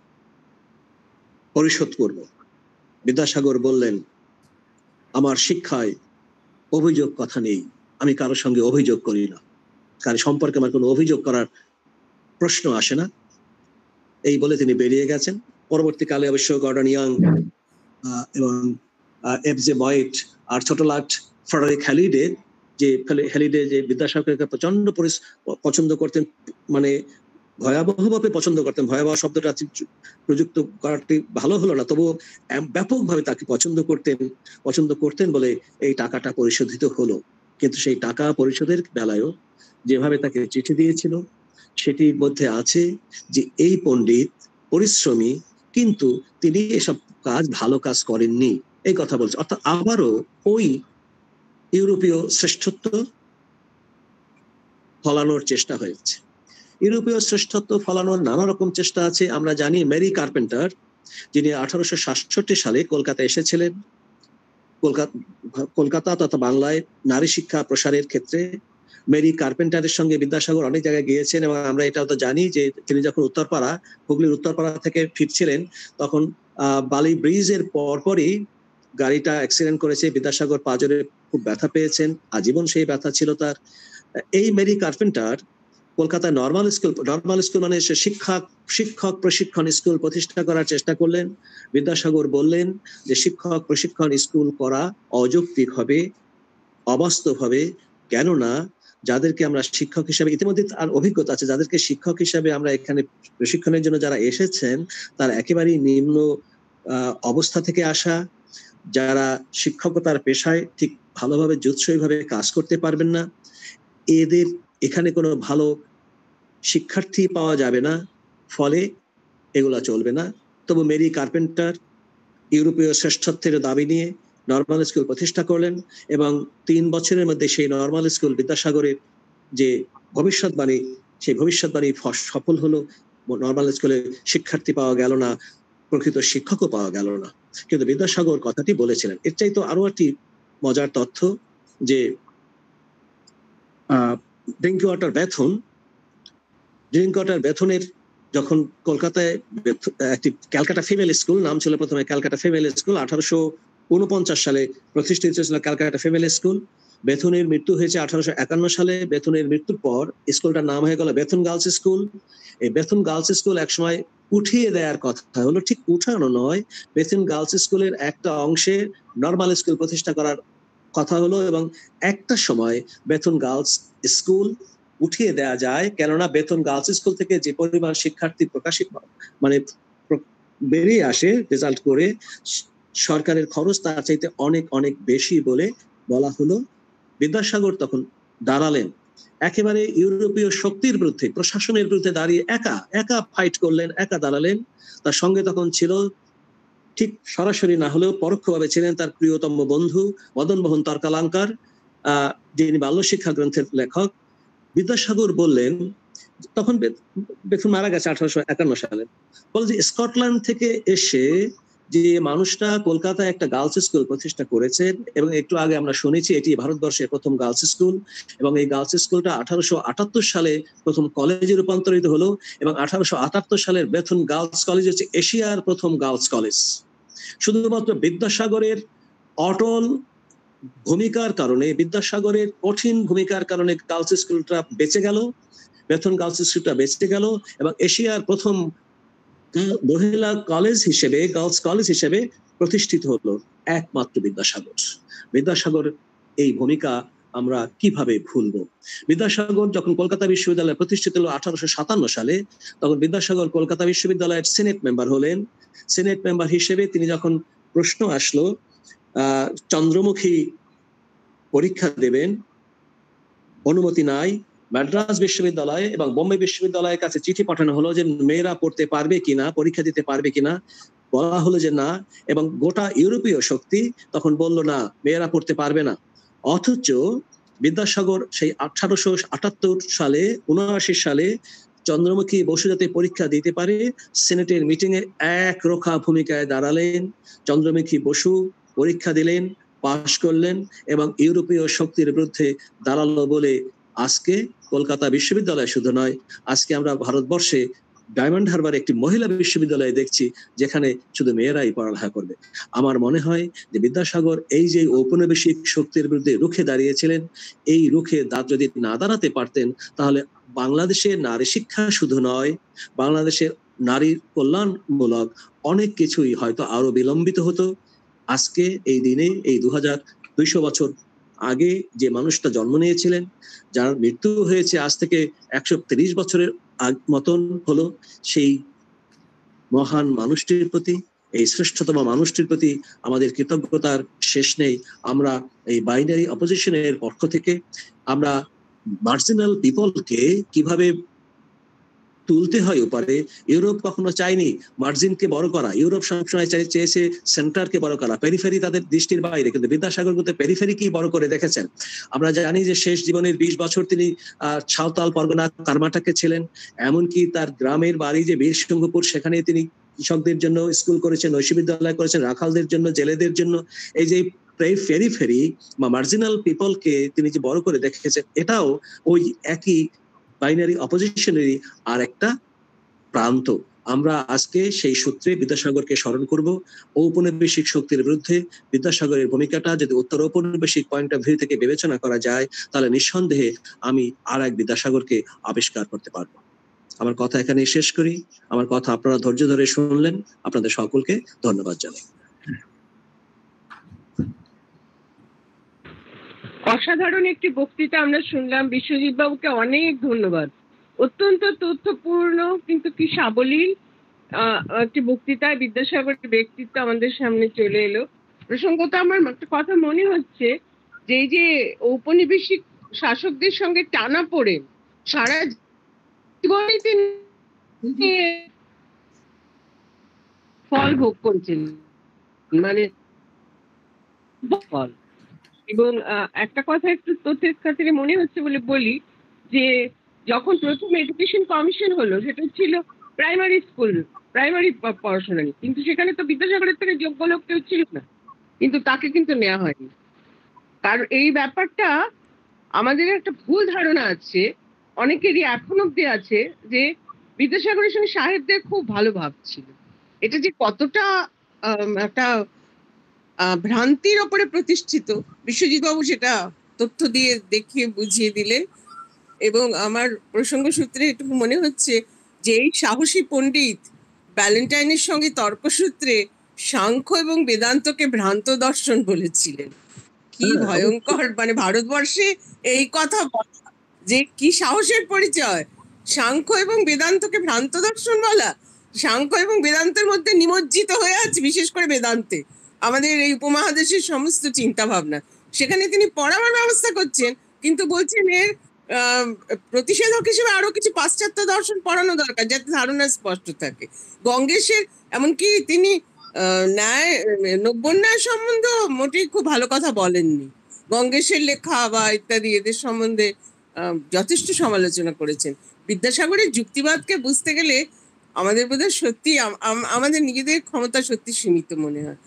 K: পরিশোধ করব। বিদ্যাসাগর বললেন, আমার শিক্ষায় অভিযোগ কথা নেই, আমি কারোর সঙ্গে অভিযোগ করি না, কারো সম্পর্কে আমার কোনো অভিযোগ করার প্রশ্ন আসে না, এই বলে তিনি বেরিয়ে গেছেন। পরবর্তীকালে অবশ্য গর্ডন ইয়াং এবং এফজে বয়েট আর ছোটলাট ফ্রেডারিক হ্যালিডে যে বিদ্যাসাগরকে প্রচন্ড পছন্দ করতেন, মানে ভয়াবহভাবে পছন্দ করতেন। ভয়াবহ শব্দটা প্রযুক্ত করাটি ভালো হলো না, তবুও ব্যাপকভাবে তাকে পছন্দ করতেন বলে এই টাকাটা পরিশোধিত হলো। কিন্তু সেই টাকা পরিশোধের বেলায়ও যেভাবে তাকে চিঠি দিয়েছিল সেটির মধ্যে আছে যে এই পণ্ডিত পরিশ্রমী, কিন্তু তিনি এসব ভালো কাজ করেননি, এই কথা বলছে। অর্থাৎ আবারও ওই ইউরোপীয় শ্রেষ্ঠত্ব ফলানোর চেষ্টা হয়েছে। ইউরোপীয় শ্রেষ্ঠত্ব ফলানোর নানা রকম চেষ্টা আছে। আমরা জানি মেরি কার্পেন্টার, যিনি 1866 সালে কলকাতা এসেছিলেন, কলকাতা তথা বাংলায় নারী শিক্ষা প্রসারের ক্ষেত্রে মেরি কার্পেন্টারের সঙ্গে বিদ্যাসাগর অনেক জায়গায় গিয়েছেন। এবং আমরা এটাও তো জানি যে তিনি যখন হুগলির উত্তরপাড়া থেকে ফিরছিলেন, তখন বালি ব্রিজের পরপরই গাড়িটা অ্যাক্সিডেন্ট করেছে। বিদ্যাসাগর পাজরে খুব ব্যথা পেয়েছেন, আজীবন সেই ব্যথা ছিল তার। এই মেরি কার্পেন্টার কলকাতায় নর্মাল স্কুল মানে শিক্ষক প্রশিক্ষণ স্কুল প্রতিষ্ঠা করার চেষ্টা করলেন। বিদ্যাসাগর বললেন যে শিক্ষক প্রশিক্ষণ স্কুল করা অযৌক্তিক হবে, অবাস্তব হবে, কেননা যাদেরকে আমরা শিক্ষক হিসাবে ইতিমধ্যে আর অভিজ্ঞতা আছে, যাদেরকে শিক্ষক হিসাবে আমরা এখানে প্রশিক্ষণের জন্য যারা এসেছেন তারা একেবারেই নিম্ন অবস্থা থেকে আসা, যারা শিক্ষকতার পেশায় ঠিক ভালোভাবে জুৎসইভাবে কাজ করতে পারবেন না, এদের এখানে কোনো ভালো শিক্ষার্থী পাওয়া যাবে না, ফলে এগুলা চলবে না। তবু মেরি কার্পেন্টার ইউরোপীয় শ্রেষ্ঠত্বের দাবি নিয়ে নর্মাল স্কুল প্রতিষ্ঠা করলেন এবং ৩ বছরের মধ্যে সেই নর্মাল স্কুল বিদ্যাসাগরের যে ভবিষ্যৎবাণী, সেই ভবিষ্যৎবাণী সফল হলো। নর্মাল স্কুলে শিক্ষার্থী পাওয়া গেল না, প্রকৃত শিক্ষকও পাওয়া গেল না, কিন্তু বিদ্যাসাগর কথাটি বলেছিলেন। এর চাইতে আরো একটি মজার তথ্য যে ড্রিঙ্কিং ওয়াটার বেথুনের যখন কলকাতায় একটি ক্যালকাটা ফিমেল স্কুল, নাম ছিল প্রথমে ক্যালকাটা ফিমেল স্কুল, 1849 সালে প্রতিষ্ঠিত ছিল ক্যালকাটা ফিমেল স্কুল। বেথুনের মৃত্যু হয়েছে 1851 সালে। বেথুনের মৃত্যুর পর স্কুলটার নাম হয়ে গেল বেথুন গার্লস স্কুল। এই বেথুন গার্লস স্কুল একসময় উঠিয়ে দেওয়ার কথা হলো, ঠিক উঠানো নয়, বেথুন গার্লস স্কুলের একটা অংশে নর্মাল স্কুল প্রতিষ্ঠা করার কথা হলো এবং একটা সময় বেথুন গার্লস স্কুল উঠিয়ে দেওয়া যায়, কেননা বেথুন গার্লস স্কুল থেকে যে পরিমাণ শিক্ষার্থী বেরিয়ে আসে রেজাল্ট করে, সরকারের খরচ তার চাইতে অনেক অনেক বেশি বলে বলা হলো। বিদ্যাসাগর তখন দাঁড়ালেন একেবারে ইউরোপীয় শক্তির বিরুদ্ধে, প্রশাসনের বিরুদ্ধে দাঁড়িয়ে একা ফাইট করলেন, একা দাঁড়ালেন। তার সঙ্গে তখন ছিল, ঠিক সরাসরি না হলেও পরোক্ষভাবে ছিলেন তার প্রিয়তম বন্ধু মদনমোহন তর্কালঙ্কার, যিনি বাল্য শিক্ষা গ্রন্থের লেখক। বিদ্যাসাগর বললেন, তখন বেথুন মারা গেছে 1851 সালে, বলে যে স্কটল্যান্ড থেকে এসে যে মানুষটা কলকাতায় একটা গার্লস স্কুল প্রতিষ্ঠা করেছেন, এবং একটু আগে আমরা শুনেছি এটি ভারতবর্ষের প্রথম গার্লস স্কুল, এবং এই গার্লস স্কুলটা 1878 সালে প্রথম কলেজে রূপান্তরিত হলো, এবং 1878 সালের বেথুন গার্লস কলেজ হচ্ছে এশিয়ার প্রথম গার্লস কলেজ। শুধুমাত্র বিদ্যাসাগরের অটল ভূমিকার কারণে, বিদ্যাসাগরের কঠিন ভূমিকার কারণে গার্লস স্কুলটা বেঁচে গেল, বেথুন গার্লস স্কুলটা বেঁচে গেল, এবং এশিয়ার প্রথম মহিলা কলেজ হিসেবে, গার্লস কলেজ হিসেবে প্রতিষ্ঠিত হলো একমাত্র বিদ্যাসাগর। এই ভূমিকা আমরা কিভাবে ভুলবো? বিদ্যাসাগর যখন কলকাতা বিশ্ববিদ্যালয় প্রতিষ্ঠিত হলো 1857 সালে, তখন বিদ্যাসাগর কলকাতা বিশ্ববিদ্যালয়ের সিনেট মেম্বার হলেন। সিনেট মেম্বার হিসেবে তিনি যখন প্রশ্ন আসলো চন্দ্রমুখী পরীক্ষা দেবেন, অনুমতি নাই, মাদ্রাজ বিশ্ববিদ্যালয় এবং বোম্বে বিশ্ববিদ্যালয়ের কাছে চিঠি পাঠানো হলো যে মেয়েরা পড়তে পারবে কিনা, পরীক্ষা দিতে পারবে কিনা। বলা হলো যে না, এবং গোটা ইউরোপীয় শক্তি তখন বলল না, মেয়েরা পড়তে পারবে না। অথচ বিদ্যাসাগর সেই 1878 সালে 79 সালে চন্দ্রমুখী বসু যাতে পরীক্ষা দিতে পারে, সিনেটের মিটিং এ একরোখা ভূমিকায় দাঁড়ালেন। চন্দ্রমুখী বসু পরীক্ষা দিলেন, পাশ করলেন, এবং ইউরোপীয় শক্তির বিরুদ্ধে দাঁড়ালো বলে আজকে কলকাতা বিশ্ববিদ্যালয় শুধু নয়, আজকে আমরা ভারতবর্ষে ডায়মন্ড হারবার একটি মহিলা বিশ্ববিদ্যালয় দেখছি যেখানে শুধু মেয়েরাই পড়ালেখা করবে। আমার মনে হয় যে বিদ্যাসাগর এই যে ঔপনিবেশিক শক্তির বিরুদ্ধে রুখে দাঁড়িয়েছিলেন, এই রুখে যদি না দাঁড়াতে পারতেন তাহলে বাংলাদেশের নারী শিক্ষা শুধু নয়, বাংলাদেশের নারীর কল্যাণমূলক অনেক কিছুই হয়তো আরো বিলম্বিত হতো। আজকে এই দিনে এই 2200 বছর আগে যে মানুষটা জন্ম নিয়েছিলেন, যার মৃত্যু হয়েছে আজ থেকে 130 বছরের মতন হলো, সেই মহান মানুষটির প্রতি, এই শ্রেষ্ঠতম মানুষটির প্রতি আমাদের কৃতজ্ঞতার শেষ নেই। আমরা এই বাইনারি অপোজিশনের পক্ষ থেকে আমরা মার্জিনাল পিপলকে কিভাবে তুলতে হয় উপরে, ইউরোপ কখনো চায়নি মার্জিনকে বড় করা, ইউরোপ সবসময় চেয়েছে সেন্টারকে বড় করা, পেরিফেরি তাদের দৃষ্টির বাইরে, কিন্তু বিদ্যাসাগর কিন্তু পেরিফেরিকেই বড় করে দেখেছেন। আমরা জানি যে শেষ জীবনের 20 বছর তিনি সাঁওতাল পরগনা কারমাটাকে ছিলেন, এমনকি তার গ্রামের বাড়ি যে বীরসিংহপুর সেখানে তিনি কৃষকদের জন্য স্কুল করেছেন, বিশ্ববিদ্যালয় করেছেন, রাখালদের জন্য, জেলেদের জন্য। এই যে পেরিফেরি বা মার্জিনাল পিপলকে তিনি যে বড় করে দেখেছেন, এটাও ওই একই বাইনারি অপোজিশনেরই আর একটা প্রান্ত। আমরা আজকে সেই সূত্রে বিদ্যাসাগরকে স্মরণ করব। ঔপনিবেশিক শক্তির বিরুদ্ধে বিদ্যাসাগরের ভূমিকাটা যদি উত্তর ঔপনিবেশিক পয়েন্ট অফ ভিউ থেকে বিবেচনা করা যায়, তাহলে নিঃসন্দেহে আমি আর এক বিদ্যাসাগরকে আবিষ্কার করতে পারবো। আমার কথা এখানে শেষ করি। আমার কথা আপনারা ধৈর্য ধরে শুনলেন, আপনাদের সকলকে ধন্যবাদ জানাই।
J: অসাধারণ একটি বক্তৃতা আমরা শুনলাম। বিশ্বজিৎ বাবুকে অনেক ধন্যবাদ। অত্যন্ত তথ্যপূর্ণ কিন্তু কি সাবলীল একটি বক্তৃতায় বিদ্যাসাগরের ব্যক্তিত্ব আমাদের সামনে চলে এলো। প্রসঙ্গত আমার একটা কথা মনে হচ্ছে যে এই যে ঔপনিবেশিক শাসকদের সঙ্গে টানা পড়ে সারা জীবনে তিনি ফল ভোগ করেছেন, মানে ফল। এবং একটা কথা একটু তথ্যের খাতিরে মনে হচ্ছে বলে বলি যে যখন প্রথম এডুকেশন কমিশন হলো সেটা ছিল প্রাইমারি স্কুল, প্রাইমারি পড়াশোনা নিয়ে, কিন্তু সেখানে তো বিদ্যাসাগরের থেকে যোগ্য লোক কেউ ছিল না, কিন্তু তাকে কিন্তু নেওয়া হয়নি। কারণ এই ব্যাপারটা আমাদের একটা ভুল ধারণা আছে, অনেকেরই এখন অব্দি আছে, যে বিদ্যাসাগরের সঙ্গে সাহেবদের খুব ভালো ভাব ছিল। এটা যে কতটা একটা ভ্রান্তির ওপরে প্রতিষ্ঠিত, বিশ্বজিৎ বাবু সেটা তথ্য দিয়ে দেখিয়ে বুঝিয়ে দিলেন। এবং আমার প্রসঙ্গ সূত্রে এটুকু মনে হচ্ছে যে এই সাহসী পণ্ডিত ভ্যালেন্টাইনের সঙ্গে তর্কসূত্রে সাংখ্য এবং বেদান্তকে ভ্রান্ত দর্শন বলেছিলেন। কি ভয়ঙ্কর, মানে ভারতবর্ষে এই কথা বলা যে কি সাহসের পরিচয়! সাংখ্য এবং বেদান্তকে ভ্রান্ত দর্শন বলা। সাংখ্য এবং বেদান্তের মধ্যে নিমজ্জিত হয়ে আছে, বিশেষ করে বেদান্তে আমাদের এই উপমহাদেশের সমস্ত চিন্তা ভাবনা। সেখানে তিনি পড়াবার ব্যবস্থা করছেন, কিন্তু বলছেন এর প্রতিষেধক হিসেবে আরো কিছু পাশ্চাত্য দর্শন পড়ানো দরকার যাতে ধারণা স্পষ্ট থাকে। গঙ্গেশের এমনকি তিনি নব্যন্যায় সম্বন্ধে মোটেই খুব ভালো কথা বলেননি। গঙ্গেশের লেখা বা ইত্যাদি এদের সম্বন্ধে যথেষ্ট সমালোচনা করেছেন। বিদ্যাসাগরের যুক্তিবাদকে বুঝতে গেলে আমাদের বোধহয় সত্যি আমাদের নিজেদের ক্ষমতা সত্যি সীমিত মনে হয়।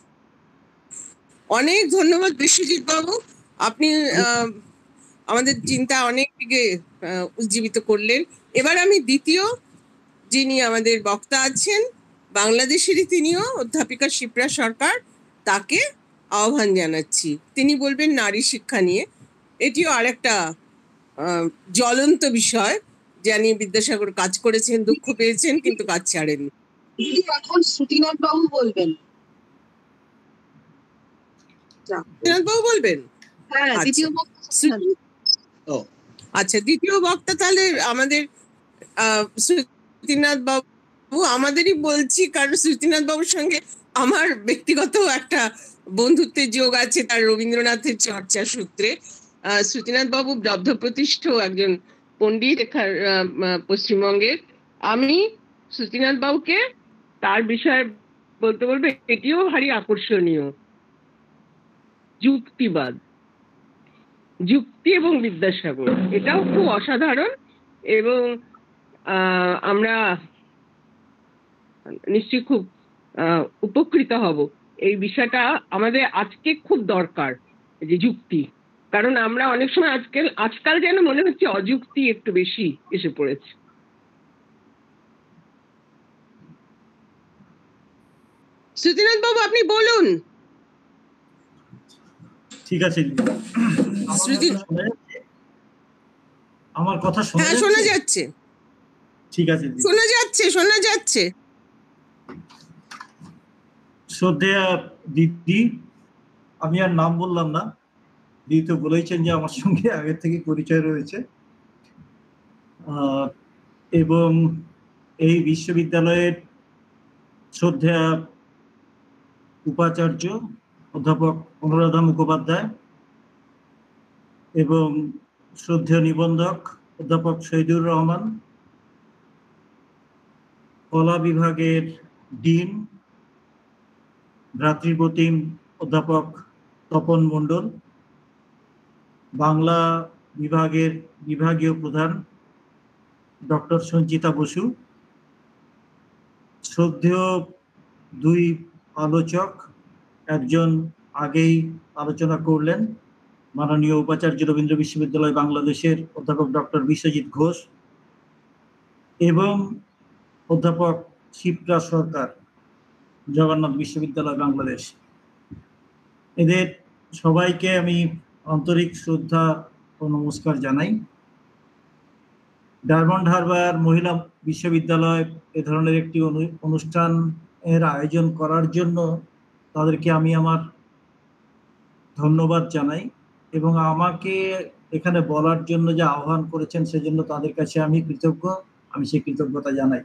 J: অনেক ধন্যবাদ বিশ্বজিৎ বাবু, আপনি আমাদের চিন্তা অনেক দিকে উজ্জীবিত করলেন। এবার আমি দ্বিতীয় যিনি আমাদের বক্তা আছেন, বাংলাদেশেরই তিনিও, অধ্যাপিকা শিপ্রা সরকার, তাকে আহ্বান জানাচ্ছি। তিনি বলবেন নারী শিক্ষা নিয়ে। এটিও আরেকটা জ্বলন্ত বিষয়, জানি বিদ্যাসাগর কাজ করেছেন, দুঃখ পেয়েছেন, কিন্তু কাজ ছাড়েননি।
D: এখন শ্রুতিনাথ বাবু বলবেন।
J: শ্রুতিনাথ বাবু বলবেন? আচ্ছা, দ্বিতীয় বক্তা তাহলে আমাদের শ্রুতিনাথ বাবু। আমাদেরই বলছি কারণ শ্রুতিনাথ বাবুর সঙ্গে আমার ব্যক্তিগত একটা বন্ধুত্বের যোগ আছে, তার রবীন্দ্রনাথের চর্চা সূত্রে। শ্রুতিনাথ বাবু লব্ধ প্রতিষ্ঠ একজন পণ্ডিত পশ্চিমবঙ্গের। আমি শ্রুতিনাথ বাবুকে তার বিষয়ে বলতে বলবো, এটিও ভারী আকর্ষণীয়। যুক্তিবাদ, যুক্তি এবং বিদ্যাসাগর, এটাও খুব অসাধারণ এবং আমরা নিশ্চয়ই খুব উপকৃত হব। এই বিষয়টা আমাদের আজকে খুব দরকার, যে যুক্তি। কারণ আমরা অনেক সময় আজকাল যেন মনে হচ্ছে অযুক্তি একটু বেশি এসে পড়েছে। শ্রুতিনাথ বাবু আপনি বলুন।
C: ঠিক আছে আমার কথা
J: শোনা যাচ্ছে।
C: ঠিক আছে
J: শোনা যাচ্ছে।
C: শ্রদ্ধেয়া দিদি, আমি আর নাম বললাম না, দিদি তো বলেছেন যে আমার সঙ্গে আগে থেকে পরিচয় রয়েছে, এবং এই বিশ্ববিদ্যালয়ের শ্রদ্ধেয়া উপাচার্য অধ্যাপক অনুরাধা মুখোপাধ্যায় এবং শ্রদ্ধেয় নিবন্ধক অধ্যাপক শহীদুর রহমান, কলা বিভাগের ডিন ভ্রাতৃপ্রতিম অধ্যাপক তপন মণ্ডল, বাংলা বিভাগের বিভাগীয় প্রধান ডক্টর সঞ্চিতা বসু, শ্রদ্ধেয় দুই আলোচক, একজন আগেই আলোচনা করলেন মাননীয় উপাচার্য রবীন্দ্র বিশ্ববিদ্যালয় বাংলাদেশের অধ্যাপক ডক্টর বিশ্বজিৎ ঘোষ এবং অধ্যাপক শিপ্রা সরকার, জগন্নাথ বিশ্ববিদ্যালয় বাংলাদেশ। এদের সবাইকে আমি আন্তরিক শ্রদ্ধা ও নমস্কার জানাই। ডায়মন্ড হারবার মহিলা বিশ্ববিদ্যালয় এ ধরনের একটি অনুষ্ঠানের আয়োজন করার জন্য তাদেরকে আমি আমার ধন্যবাদ জানাই, এবং আমাকে এখানে বলার জন্য যে আহ্বান করেছেন সেজন্য তাদের কাছে আমি কৃতজ্ঞ, আমি সেই কৃতজ্ঞতা জানাই।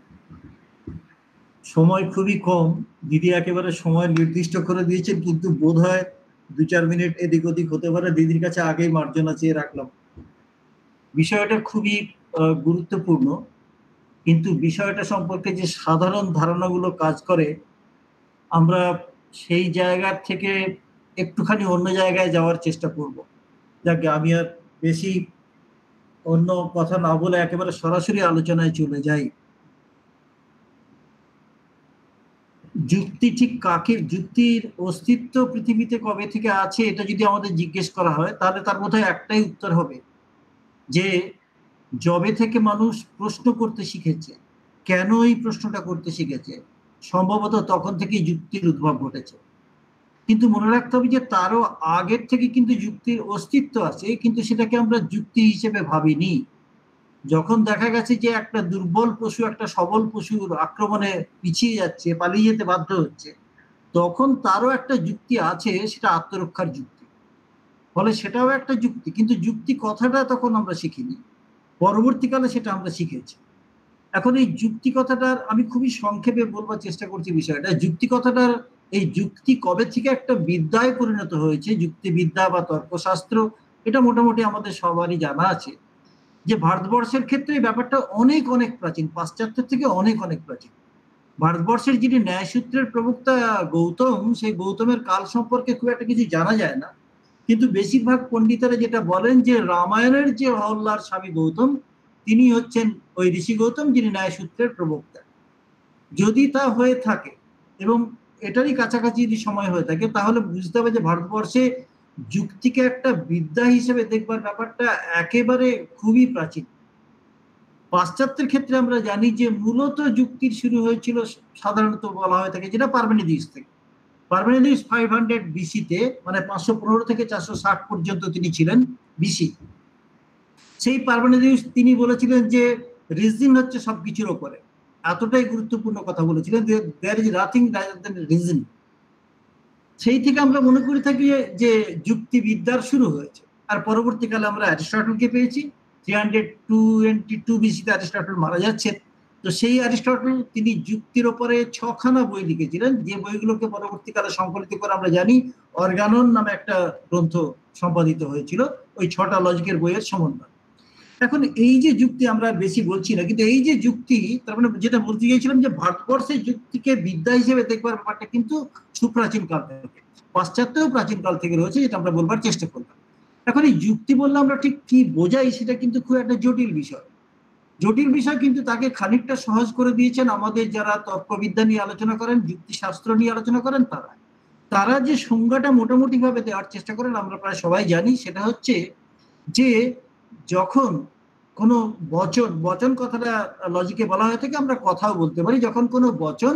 C: সময় খুবই কম, দিদি একেবারে সময় নির্দিষ্ট করে দিয়েছেন, কিন্তু বোধহয় 2-4 মিনিট এদিক ওদিক হতে পারে, দিদির কাছে আগেই মার্জনা চেয়ে রাখলাম। বিষয়টা খুবই গুরুত্বপূর্ণ, কিন্তু বিষয়টা সম্পর্কে যে সাধারণ ধারণাগুলো কাজ করে আমরা সেই জায়গার থেকে একটুখানি অন্য জায়গায় যাওয়ার চেষ্টা করব। যাকে আমি আর বেশি অন্য কথা না বলে একেবারে সরাসরি আলোচনায় চলে যাই। যুক্তি ঠিক কাকে, যুক্তির অস্তিত্ব পৃথিবীতে কবে থেকে আছে এটা যদি আমাদের জিজ্ঞেস করা হয় তাহলে তার বোধহয় একটাই উত্তর হবে, যে যবে থেকে মানুষ প্রশ্ন করতে শিখেছে। কেন এই প্রশ্নটা করতে শিখেছে? সম্ভবত তখন থেকেই যুক্তির উদ্ভব ঘটেছে। কিন্তু মনে রাখতে হবে যে তারও আগের থেকে কিন্তু যুক্তির অস্তিত্ব আছে, কিন্তু সেটাকে আমরা যুক্তি হিসেবে ভাবিনি। যখন দেখা গেছে যে একটা দুর্বল পশু একটা সবল পশুর আক্রমণে পিছিয়ে যাচ্ছে, পালিয়ে যেতে বাধ্য হচ্ছে, তখন তারও একটা যুক্তি আছে, সেটা আত্মরক্ষার যুক্তি। ফলে সেটাও একটা যুক্তি, কিন্তু যুক্তি কথাটা তখন আমরা শিখিনি, পরবর্তীকালে সেটা আমরা শিখেছি। এখন এই যুক্তি কথাটার আমি খুবই সংক্ষেপে বলবার চেষ্টা করছি বিষয়টা। যুক্তি কথাটার এই যুক্তি কবে থেকে একটা বিদ্যায় পরিণত হয়েছে, যুক্তিবিদ্যা বা তর্কশাস্ত্র, এটা মোটামুটি আমাদের সবারই জানা আছে যে ভারতবর্ষের ক্ষেত্রে এই ব্যাপারটা অনেক অনেক প্রাচীন, পাশ্চাত্যের থেকে অনেক অনেক প্রাচীন। ভারতবর্ষের যিনি ন্যায়সূত্রের প্রবক্তা গৌতম, সেই গৌতমের কাল সম্পর্কে খুব একটা কিছু জানা যায় না, কিন্তু বেশিরভাগ পণ্ডিতেরা যেটা বলেন যে রামায়ণের যে হল্লার স্বামী গৌতম, তিনি হচ্ছেন ওই ঋষি গৌতম যিনি ন্যায়সূত্রের প্রবক্তা। যদি তা হয়ে থাকে এবং এটারই কাছাকাছি যদি সময় হয়ে থাকে, তাহলে বুঝতে হবে যে ভারতবর্ষে যুক্তিকে একটা বিদ্যা হিসেবে দেখবার ব্যাপারটা একেবারে খুবই প্রাচীন। পাশ্চাত্যের ক্ষেত্রে আমরা জানি যে মূলত যুক্তির শুরু হয়েছিল সাধারণত বলা হয়ে থাকে যেটা পার্মেনিডিউস থেকে। পার্মেনিডিউস 500 বিসিতে, মানে 515 থেকে 460 পর্যন্ত তিনি ছিলেন বিসি। সেই পার্মেনিডিউস তিনি বলেছিলেন যে রিজন হচ্ছে সবকিছুর ওপরে, এতটাই গুরুত্বপূর্ণ কথা বলেছিলেন, there is nothing rather than reason. সেই থেকে আমরা মনে করে থাকি যে যুক্তিবিদ্যার শুরু হয়েছে। আর পরবর্তীকালে আমরা অ্যারিস্টটলকে পেয়েছি, 322 বিসিতে অ্যারিস্টটল মারা যাচ্ছে। তো সেই অ্যারিস্টটল তিনি যুক্তির ওপরে 6খানা বই লিখেছিলেন, যে বইগুলোকে পরবর্তীকালে সংকলিত করে আমরা জানি অর্গানন নামে একটা গ্রন্থ সম্পাদিত হয়েছিল, ওই 6টা লজিকের বইয়ের সমন্বয়। এখন এই যে যুক্তি, আমরা বেশি বলছি না, কিন্তু এই যে যুক্তি, তার মানে যেটা বলতে গিয়েছিলাম যে ভারতবর্ষের যুক্তিকে বিদ্যা হিসেবে দেখবার ব্যাপারটা কিন্তু সুপ্রাচীন কাল থেকে, পাশ্চাত্যেও প্রাচীন কাল থেকে রয়েছে, যেটা আমরা বলবার চেষ্টা করলাম। এখন এই যুক্তি বললে আমরা ঠিক কি বোঝাই সেটা কিন্তু খুব একটা জটিল বিষয়। জটিল বিষয় কিন্তু তাকে খানিকটা সহজ করে দিয়েছেন আমাদের যারা তর্কবিদ্যা নিয়ে আলোচনা করেন, যুক্তিশাস্ত্র নিয়ে আলোচনা করেন তারা। তারা যে সংজ্ঞাটা মোটামুটি ভাবে দেওয়ার চেষ্টা করেন আমরা প্রায় সবাই জানি, সেটা হচ্ছে যে যখন কোনো বচন, বচন কথাটা লজিকে বলা হয়ে থাকে, আমরা কথাও বলতে পারি, যখন কোনো বচন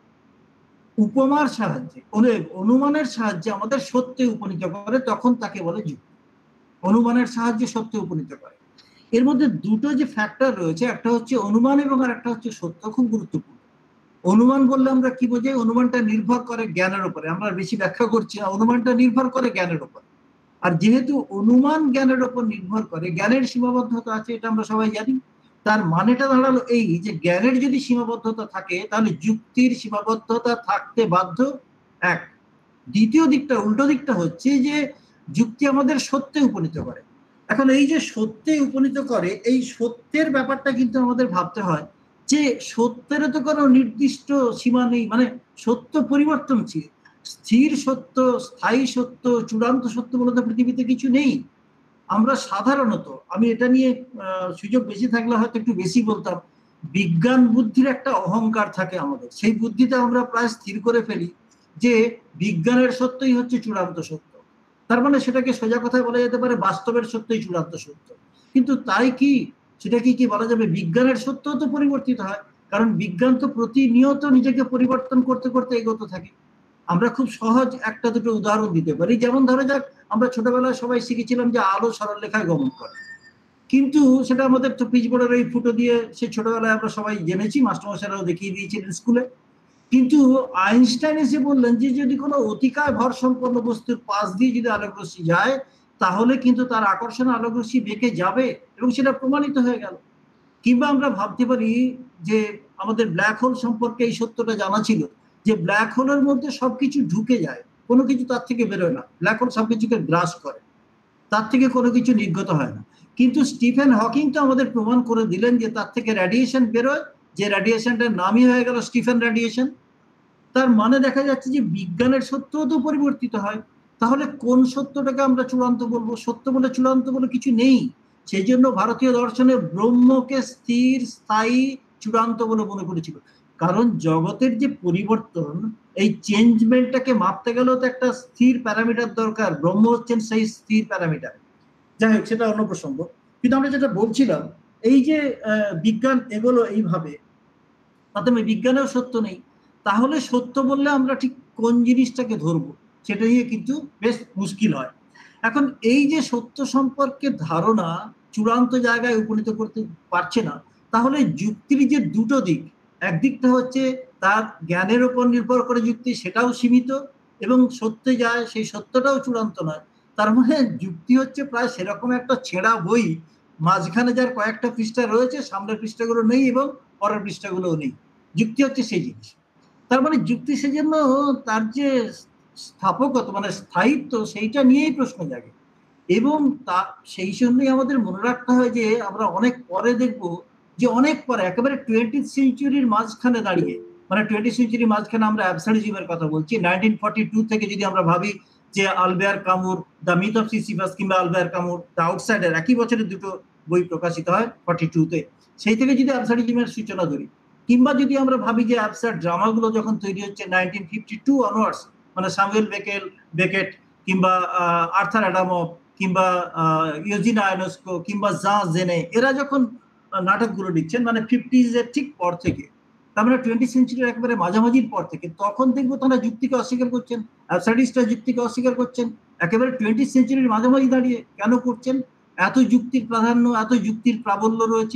C: উপমার সাহায্যে, অনুমানের সাহায্যে আমাদের সত্যে উপনীত করে, তখন তাকে বলে যুক্তি। অনুমানের সাহায্যে সত্যে উপনীত করে। এর মধ্যে দুটো যে ফ্যাক্টর রয়েছে, একটা হচ্ছে অনুমান এবং আর একটা হচ্ছে সত্য, খুব গুরুত্বপূর্ণ। অনুমান বললে আমরা কি বোঝাই? অনুমানটা নির্ভর করে জ্ঞানের উপরে, আমরা বেশি ব্যাখ্যা করছি না, অনুমানটা নির্ভর করে জ্ঞানের উপর। আর যেহেতু অনুমান জ্ঞানের উপর নির্ভর করে, জ্ঞানের সীমাবদ্ধতা আছে, এটা আমরা সবাই জানি। তার মানেটা দাঁড়ালো এই যে জ্ঞানের যদি সীমাবদ্ধতা থাকে তাহলে যুক্তির সীমাবদ্ধতা থাকতে বাধ্য, এক। দ্বিতীয় দিকটা, উল্টো দিকটা হচ্ছে যে যুক্তি আমাদের সত্যে উপনীত করে। এখন এই যে সত্যে উপনীত করে, এই সত্যের ব্যাপারটা কিন্তু আমাদের ভাবতে হয় যে সত্যের তো কোনো নির্দিষ্ট সীমা নেই, মানে সত্য পরিবর্তনশীল। স্থির সত্য, স্থায়ী সত্য, চূড়ান্ত সত্য বলে তো পৃথিবীতে কিছু নেই। আমরা সাধারণত, আমি এটা নিয়ে সুযোগ বেশি থাকলে হয়তো একটু বেশি বলতাম, বিজ্ঞান বুদ্ধির একটা অহংকার থাকে আমাদের, সেই বুদ্ধিতে আমরা প্রায় স্থির করে ফেলি যে বিজ্ঞানের সত্যই হচ্ছে চূড়ান্ত সত্য। তার মানে সেটাকে সোজা কথায় বলা যেতে পারে বাস্তবের সত্যই চূড়ান্ত সত্য। কিন্তু তাই কি? সেটা কি বলা যাবে? বিজ্ঞানের সত্য তো পরিবর্তিত হয়, কারণ বিজ্ঞান তো প্রতিনিয়ত নিজেকে পরিবর্তন করতে করতে এগোতে থাকে। আমরা খুব সহজ একটা দুটো উদাহরণ দিতে পারি, যেমন ধরা যাক আমরা ছোটবেলায় সবাই শিখেছিলাম যে আলো সরলরেখায় গমন করে, কিন্তু সেটা আমাদের তো পিচবোর্ডের ওই ফুটো দিয়ে সে ছোটবেলায় আমরা সবাই জেনেছি, মাস্টারমশাইরাও দেখিয়ে দিয়েছিলেন স্কুলে। কিন্তু আইনস্টাইন এসে বললেন যে যদি কোনো অতিকায় ভর সম্পন্ন বস্তুর পাশ দিয়ে যদি আলোকরশ্মি যায় তাহলে কিন্তু তার আকর্ষণ আলোকরশ্মি বেঁকে যাবে, এবং সেটা প্রমাণিত হয়ে গেল। কিংবা আমরা ভাবতে পারি যে আমাদের ব্ল্যাক হোল সম্পর্কে এই সত্যটা জানা ছিল যে ব্ল্যাক হোলের মধ্যে সবকিছু ঢুকে যায়, কোনো কিছু তার থেকে বেরোয় না। ব্ল্যাক হোল সবকিছুকে গ্রাস করে, তার থেকে কোনো কিছু নির্গত হয় না। কিন্তু স্টিফেন হকিং তো আমাদের প্রমাণ করে দিলেন যে তার থেকে রেডিয়েশন বেরোয়, যে রেডিয়েশনটার নামই হয়ে গেল স্টিফেন রেডিয়েশন। তার মানে দেখা যাচ্ছে যে বিজ্ঞানের সত্যও তো পরিবর্তিত হয়। তাহলে কোন সত্যটাকে আমরা চূড়ান্ত বলবো? সত্য বলে চূড়ান্ত বলে কিছু নেই। সেই জন্য ভারতীয় দর্শনে ব্রহ্মকে স্থির, স্থায়ী, চূড়ান্ত বলে মনে করেছিল। কারণ জগতের যে পরিবর্তন, এই চেঞ্জমেন্টটাকে মাপতে গেলেও তো একটা স্থির প্যারামিটার দরকার। ব্রহ্ম হচ্ছেন সেই স্থির প্যারামিটার। যাই হোক, সেটা অন্য প্রসঙ্গ। কিন্তু আমরা যেটা বলছিলাম, এই যে বিজ্ঞান এগুলো এইভাবে, তাতে বিজ্ঞানেও সত্য নেই। তাহলে সত্য বললে আমরা ঠিক কোন জিনিসটাকে ধরবো সেটা নিয়ে কিন্তু বেশ মুশকিল হয়। এখন এই যে সত্য সম্পর্কে ধারণা চূড়ান্ত জায়গায় উপনীত করতে পারছে না, তাহলে যুক্তির যে দুটো দিক, একদিকটা হচ্ছে তার জ্ঞানের উপর নির্ভর করে যুক্তি, সেটাও সীমিত, এবং সত্যে যায় সেই সত্যটাও চূড়ান্ত নয়। তার মানে যুক্তি হচ্ছে প্রায় সেরকম একটা ছেঁড়া বই, মাঝখানে যার কয়েকটা পৃষ্ঠা রয়েছে, সামনের পৃষ্ঠাগুলো নেই এবং পরের পৃষ্ঠাগুলোও নেই। যুক্তি হচ্ছে সেই জিনিস। তার মানে যুক্তি সেজন্য তার যে স্থাপকতা মানে স্থায়িত্ব, সেইটা নিয়েই প্রশ্ন জাগে। এবং তা সেই জন্যই আমাদের মনে রাখতে হয় যে আমরা অনেক পরে দেখব যে অনেক পরে একেবারে 20th সেঞ্চুরির মাঝখানে দাঁড়িয়ে, মানে 20th সেঞ্চুরির মাঝখানে আমরা অ্যাবসার্ডিজমের কথা বলছি, 1942 থেকে যদি আমরা ভাবি যে আলবেয়ার কামুর দ্য মিথ অফ সিসিফাস কিংবা আলবেয়ার কামুর দ্য আউটসাইডার, একই বছরে দুটো বই প্রকাশিত হয় 42-তে, সেই থেকে যদি অ্যাবসার্ডিজমের সূচনা ধরি, কিংবা যদি আমরা ভাবি যে অ্যাবসার্ড ড্রামাগুলো যখন তৈরি হচ্ছে 1952 অনওয়ার্ডস, মানে স্যামুয়েল বেকেট কিংবা আর্থার অ্যাডামভ কিংবা ইউজিন আয়োনস্কো কিংবা জা জেনে, এরা যখন নাটকগুলো লিখছেন মানে 50s-এর ঠিক পর থেকে, তার মানে 20th সেঞ্চুরির একেবারে মাঝামাঝির পর থেকে, তখন দেখবো তারা যুক্তিকে অস্বীকার করছেন, অ্যাবসার্ডিস্টরা যুক্তিকে অস্বীকার করছেন একেবারে 20th সেঞ্চুরির মাঝামাঝি দাঁড়িয়ে। কেন করছেন? এত যুক্তির প্রাধান্য, এত যুক্তির প্রাবল্য রয়েছে।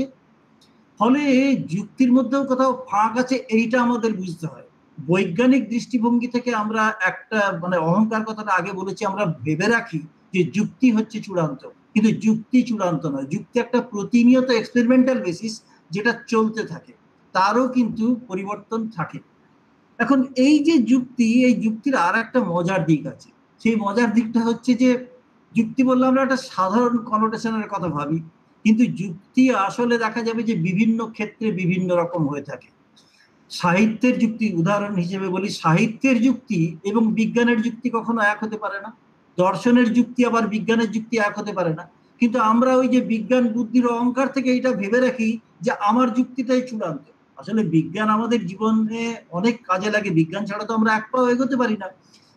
C: ফলে যুক্তির মধ্যেও কোথাও ফাঁক আছে, এইটা আমাদের বুঝতে হয়। বৈজ্ঞানিক দৃষ্টিভঙ্গি থেকে আমরা একটা মানে অহংকার কথাটা আগে বলেছি, আমরা ভেবে রাখি যে যুক্তি হচ্ছে চূড়ান্ত, কিন্তু যুক্তি চূড়ান্ত নয়। যুক্তি একটা প্রতিনিয়ত এক্সপেরিমেন্টাল বেসিস, যেটা চলতে থাকে, তারও কিন্তু পরিবর্তন থাকে। এখন এই যে যুক্তি, এই যুক্তির আর একটা মজার দিক আছে। সেই মজার দিকটা হচ্ছে যে যুক্তি বললে আমরা একটা সাধারণ কনোটেশনের কথা ভাবি, কিন্তু যুক্তি আসলে দেখা যাবে যে বিভিন্ন ক্ষেত্রে বিভিন্ন রকম হয়ে থাকে। সাহিত্যের যুক্তি উদাহরণ হিসেবে বলি, সাহিত্যের যুক্তি এবং বিজ্ঞানের যুক্তি কখনো এক হতে পারে না। দর্শনের যুক্তি আবার বিজ্ঞানের যুক্তি এক হতে পারে না। কিন্তু আমরা ওই যে বিজ্ঞান বুদ্ধির অহংকার থেকে এটা ভেবে রাখি যে আমার যুক্তিটাই চূড়ান্ত। আসলে বিজ্ঞান আমাদের জীবনে অনেক কাজে লাগে, বিজ্ঞান ছাড়া তো আমরা এক পাও এগোতে পারি না।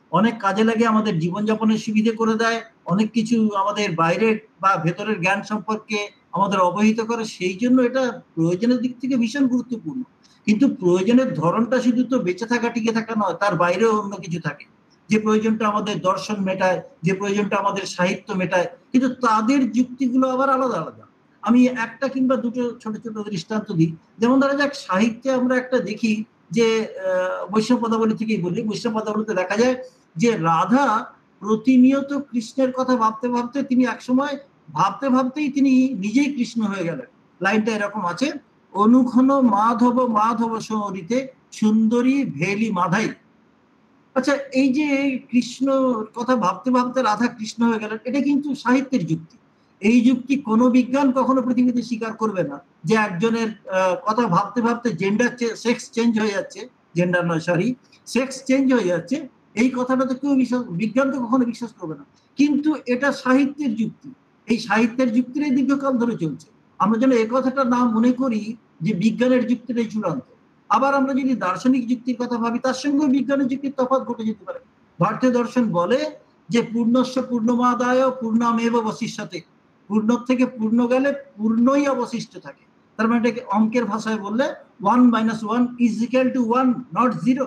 C: অনেক কাজে লাগে, আমাদের জীবনযাপনের সুবিধে করে দেয়, অনেক কিছু আমাদের বাইরের বা ভেতরের জ্ঞান সম্পর্কে আমাদের অবহিত করে, সেই জন্য এটা প্রয়োজনের দিক থেকে ভীষণ গুরুত্বপূর্ণ। কিন্তু প্রয়োজনের ধরনটা শুধু তো বেঁচে থাকা টিকে থাকা নয়, তার বাইরেও অন্য কিছু থাকে। যে প্রয়োজনটা আমাদের দর্শন মেটায়, যে প্রয়োজনটা আমাদের সাহিত্য মেটায়, কিন্তু তাদের যুক্তিগুলো আবার আলাদা আলাদা। আমি একটা কিংবা দুটো ছোট ছোট দৃষ্টান্ত দিই। যেমন ধরা যাক, সাহিত্যে আমরা একটা দেখি যে বৈষ্ণব পদাবলী থেকেই বলি, বৈষ্ণব পদাবলীতে দেখা যায় যে রাধা প্রতিনিয়ত কৃষ্ণের কথা ভাবতে ভাবতে তিনি একসময় ভাবতে ভাবতেই তিনি নিজেই কৃষ্ণ হয়ে গেলেন। লাইনটা এরকম আছে, অনুক্ষণ মাধব মাধব সৌরিতে সুন্দরী ভেলি মাধাই। আচ্ছা, এই যে কৃষ্ণ কথা ভাবতে ভাবতে রাধা কৃষ্ণ হয়ে গেলেন, এটা কিন্তু সাহিত্যের যুক্তি। এই যুক্তি কোনো বিজ্ঞান কখনো পৃথিবীতে স্বীকার করবে না যে একজনের কথা ভাবতে ভাবতে জেন্ডার সেক্স চেঞ্জ হয়ে যাচ্ছে, জেন্ডার নয় সরি, সেক্স চেঞ্জ হয়ে যাচ্ছে। এই কথাটা তো কেউ বিজ্ঞান তো কখনো বিশ্বাস করবে না, কিন্তু এটা সাহিত্যের যুক্তি। এই সাহিত্যের যুক্তিটাই দীর্ঘকাল ধরে চলছে। আমরা যেন এ কথাটা না মনে করি যে বিজ্ঞানের যুক্তিটাই চূড়ান্ত। আবার আমরা যদি দার্শনিক যুক্তির কথা ভাবি, তার সঙ্গে বিজ্ঞানের যুক্তির তফাৎ ঘটে যেতে পারে। ভারতীয় দর্শন বলে যে পূর্ণস্য পূর্ণমাদায় পূর্ণমেব অবশিষ্যতে, পূর্ণ থেকে পূর্ণ গেলে পূর্ণই অবশিষ্ট থাকে। তার মানে এটাকে অঙ্কের ভাষায় বললে 1 - 1 = 1, নট 0।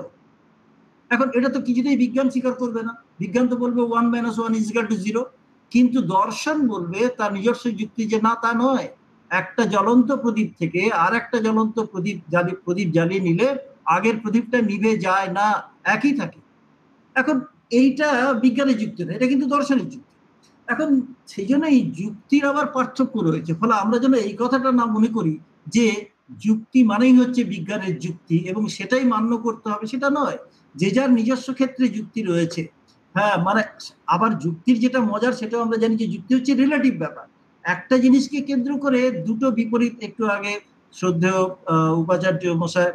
C: এখন এটা তো কিছুতেই বিজ্ঞান স্বীকার করবে না। বিজ্ঞান তো বলবে 1 - 1 = 0, কিন্তু দর্শন বলবে তার নিজস্ব যুক্তি যে না, তা নয়। একটা জ্বলন্ত প্রদীপ থেকে আর একটা জ্বলন্ত প্রদীপ জ্বালিয়ে নিলে আগের প্রদীপটা নিভে যায় না, একই থাকে। এখন এইটা বিজ্ঞানের যুক্তি না, এটা কিন্তু দর্শনের যুক্তি। এখন সেই জন্য এই যুক্তির আবার পার্থক্য রয়েছে। ফলে আমরা যেন এই কথাটা না মনে করি যে যুক্তি মানেই হচ্ছে বিজ্ঞানের যুক্তি এবং সেটাই মান্য করতে হবে, সেটা নয়। যে যার নিজস্ব ক্ষেত্রে যুক্তি রয়েছে। হ্যাঁ, মানে আবার যুক্তির যেটা মজার সেটাও আমরা জানি যে যুক্তি হচ্ছে রিলেটিভ ব্যাপার। একটা জিনিসকে কেন্দ্র করে দুটো বিপরীত, একটু আগে শ্রদ্ধেয় উপাচার্য মশাই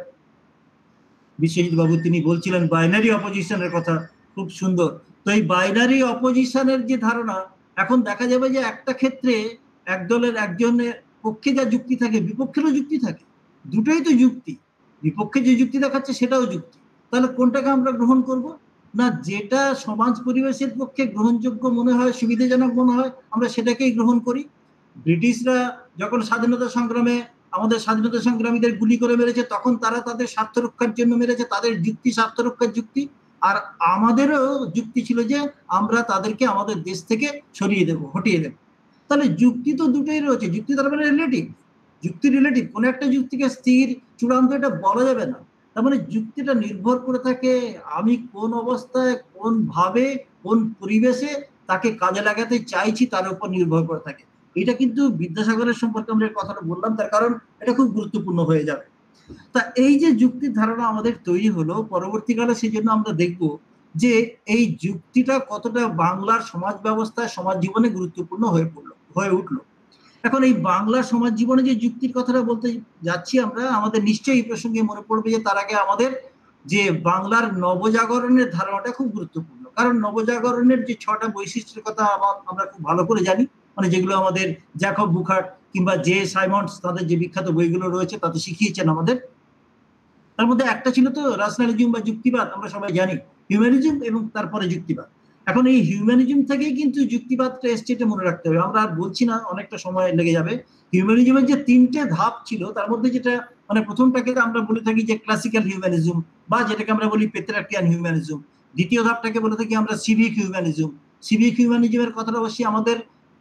C: বিশ্বজিৎ বাবু তিনি বলছিলেন বাইনারি অপোজিশনের কথা, খুব সুন্দর। তো এই বাইনারি অপোজিশনের যে ধারণা, এখন দেখা যাবে যে একটা ক্ষেত্রে এক দলের একজনের পক্ষে যা যুক্তি থাকে, বিপক্ষেরও যুক্তি থাকে। দুটোই তো যুক্তি, বিপক্ষে যে যুক্তি দেখাচ্ছে সেটাও যুক্তি। তাহলে কোনটাকে আমরা গ্রহণ করব? না, যেটা সমাজ পরিবেশের পক্ষে গ্রহণযোগ্য মনে হয়, সুবিধাজনক মনে হয়, আমরা সেটাকেই গ্রহণ করি। ব্রিটিশরা যখন স্বাধীনতা সংগ্রামে আমাদের স্বাধীনতা সংগ্রামীদের গুলি করে মেরেছে, তখন তারা তাদের স্বার্থ রক্ষার জন্য মেরেছে, তাদের যুক্তি স্বার্থ রক্ষার যুক্তি। আর আমাদেরও যুক্তি ছিল যে আমরা তাদেরকে আমাদের দেশ থেকে সরিয়ে দেব, হটিয়ে দেব। তাহলে যুক্তি তো দুটোই রয়েছে। যুক্তি তার মানে রিলেটিভ, যুক্তি রিলেটিভ। কোন একটা যুক্তিকে স্থির চূড়ান্ত এটা বলা যাবে না। তার মানে যুক্তিটা নির্ভর করে থাকে আমি কোন অবস্থায়, কোন ভাবে, কোন পরিবেশে তাকে কাজে লাগাতে চাইছি, তার উপর নির্ভর করে থাকে। এটা কিন্তু বিদ্যাসাগরের সম্পর্কে আমরা কথাটা বললাম, তার কারণ এটা খুব গুরুত্বপূর্ণ হয়ে যাবে। তা এই যে যুক্তির ধারণা আমাদের তৈরি হলো, পরবর্তীকালে সেই জন্য আমরা দেখব যে এই যুক্তিটা কতটা বাংলার সমাজ ব্যবস্থায়, সমাজ জীবনে গুরুত্বপূর্ণ হয়ে উঠলো। এখন এই বাংলার সমাজ জীবনে যে যুক্তির কথাটা বলতে যাচ্ছি আমরা, আমাদের নিশ্চয়ই এই প্রসঙ্গে মনে পড়বে যে তার আগে আমাদের যে বাংলার নবজাগরণের ধারণাটা খুব গুরুত্বপূর্ণ। কারণ নবজাগরণের যে 6টা বৈশিষ্ট্যের কথা আমরা খুব ভালো করে জানি, মানে যেগুলো আমাদের জ্যাকব বুখার্ট কিংবা জে সাইমন্ডস তাদের যে বিখ্যাত বইগুলো রয়েছে তাতে শিখিয়েছেন আমাদের। তার মধ্যে একটা ছিল তো রাশনালিজম বা যুক্তিবাদ, আমরা সবাই জানি, হিউম্যানিজম এবং তারপরে যুক্তিবাদ। এখন এই হিউম্যানিজম থেকেই কিন্তু যুক্তিবাদটা এসছে, এটা মনে রাখতে হবে। আমরা আর বলছি না, অনেকটা সময় লেগে যাবে। হিউম্যানিজমের যে 3টে ধাপ ছিল, তার মধ্যে যেটা মানে প্রথমটাকে আমরা বলে থাকি যে ক্লাসিক্যাল হিউম্যানিজম, বা যেটাকে আমরা বলি পেট্রার্কিয়ান হিউম্যানিজম। দ্বিতীয় ধাপটাকে বলে থাকি আমরা সিভিক হিউম্যানিজম। সিভিক হিউম্যানিজমের কথাটা অবশ্যই আমাদের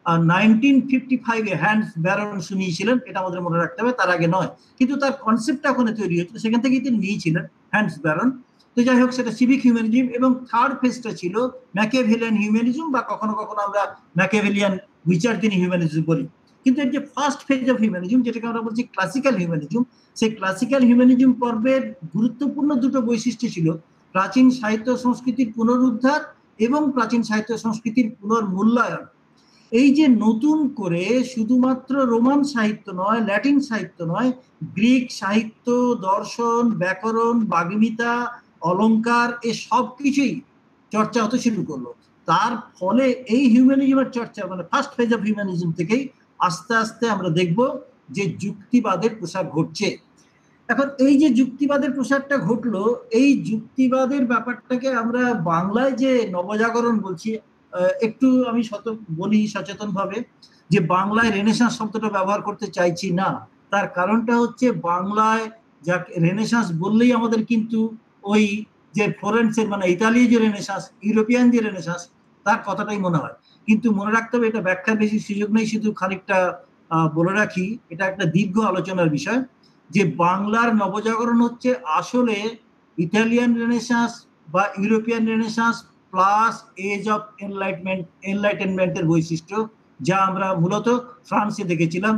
C: 1955-এ হ্যান্স ব্যারন শুনিয়েছিলেন, এটা আমাদের মনে রাখতে হবে, তার আগে নয়। কিন্তু তার কনসেপ্টটা ওখানে তৈরি হয়েছিল, সেখান থেকেই তিনি নিয়েছিলেন হ্যান্স ব্যারন। তো যাই হোক, সেটা সিভিক হিউম্যানিজম। এবং থার্ড ফেজটা ছিল ম্যাকিয়াভেলিয়ান হিউম্যানিজম, বা কখনো কখনো আমরা ম্যাকিয়াভেলিয়ান বিচারদিনী হিউম্যানিজম বলি। কিন্তু এর যে ফার্স্ট ফেজ অফ হিউম্যানিজম, যেটাকে আমরা বলছি ক্লাসিক্যাল হিউম্যানিজম, সেই ক্লাসিক্যাল হিউম্যানিজম পর্বের গুরুত্বপূর্ণ দুটো বৈশিষ্ট্য ছিল প্রাচীন সাহিত্য সংস্কৃতির পুনরুদ্ধার এবং প্রাচীন সাহিত্য সংস্কৃতির পুনর্মূল্যায়ন। এই যে নতুন করে শুধুমাত্র রোমান সাহিত্য নয়, ল্যাটিন সাহিত্য নয়, গ্রিক সাহিত্য, দর্শন, ব্যাকরণ, বাগ্মিতা, অলংকার, এ সব কিছুই চর্চা হতে শুরু করলো। তার ফলে এই হিউম্যানিজমের চর্চা, মানে ফার্স্ট ফেজ অফ হিউম্যানিজম থেকেই আস্তে আস্তে আমরা দেখব যে যুক্তিবাদের প্রসার ঘটছে। এখন এই যে যুক্তিবাদের প্রসারটা ঘটলো, এই যুক্তিবাদের ব্যাপারটাকে আমরা বাংলায় যে নবজাগরণ বলছি, একটু আমি বলি সচেতন ভাবে যে বাংলায় রেনেসাঁস শব্দটা ব্যবহার করতে চাইছি না। তার কারণটা হচ্ছে বাংলায় যাকে রেনেসাঁস বললেই আমাদের কিন্তু ওই যে ফ্লোরেন্সের মানে ইতালি যে রেনেসাঁস, ইউরোপিয়ান যে রেনেসাঁস, তার কথাটাই মনে হয়। কিন্তু মনে রাখতে হবে, এটা ব্যাখ্যা বেশি সুযোগ নেই, শুধু খানিকটা বলে রাখি, এটা একটা দীর্ঘ আলোচনার বিষয়, যে বাংলার নবজাগরণ হচ্ছে আসলে ইতালিয়ান রেনেসাঁস বা European renaissance plus age of এনলাইটেনমেন্টের বৈশিষ্ট্য, যা আমরা মূলত ফ্রান্সে দেখেছিলাম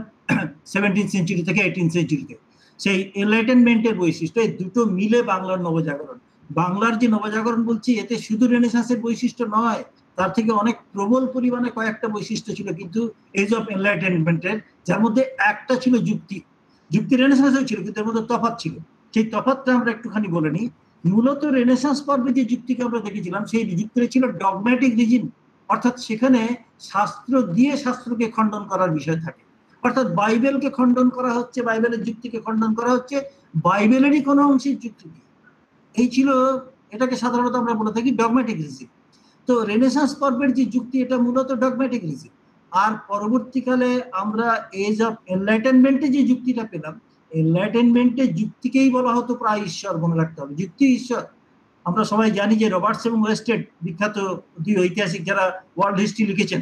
C: 17th সেঞ্চুরি থেকে 18th সেঞ্চুরিতে। সেই এনলাইটেনমেন্টের বৈশিষ্ট্য, এই দুটো মিলে বাংলার নবজাগরণ। বাংলার যে নবজাগরণ বলছি, এতে শুধু রেনেসাঁসের বৈশিষ্ট্য নয়, তার থেকে অনেক প্রবল পরিমাণে কয়েকটা বৈশিষ্ট্য ছিল কিন্তু এজ অফ এনলাইটেনমেন্টের, যার মধ্যে একটা ছিল যুক্তি। যুক্তি রেনেসাঁসেও ছিল, কিন্তু এর মধ্যে তফাৎ ছিল। সেই তফাৎটা আমরা একটুখানি বলে নিই। মূলত রেনেসাঁস পর্বে যে যুক্তিকে আমরা দেখেছিলাম, সেই যুক্তিটা ছিল ডগম্যাটিক রিজিন, অর্থাৎ সেখানে শাস্ত্র দিয়ে শাস্ত্রকে খণ্ডন করার বিষয় থাকে। অর্থাৎ বাইবেলকে খণ্ডন করা হচ্ছে, বাইবেলের যুক্তিকে খণ্ডন করা হচ্ছে বাইবেলেরই কোনো অংশের যুক্তি দিয়ে। এই ছিল, এটাকে সাধারণত আমরা বলে থাকি ডগম্যাটিক রিজিন। তো রেনেসাঁস পর্বের যে যুক্তি, এটা মূলত ডগম্যাটিক রিজিন। আর পরবর্তীকালে আমরা এজ অফ এনলাইটেনমেন্টে যে যুক্তিটা পেলাম, এনলাইটেনমেন্টের যুক্তিকেই বলা হতো প্রায় ঈশ্বর, মনে রাখতে হবে, যুক্তি ঈশ্বর। আমরা সবাই জানি যে রবার্টস এবং ওয়েস্টেড, বিখ্যাত দুই ঐতিহাসিক যারা ওয়ার্ল্ড হিস্ট্রি লিখেছেন,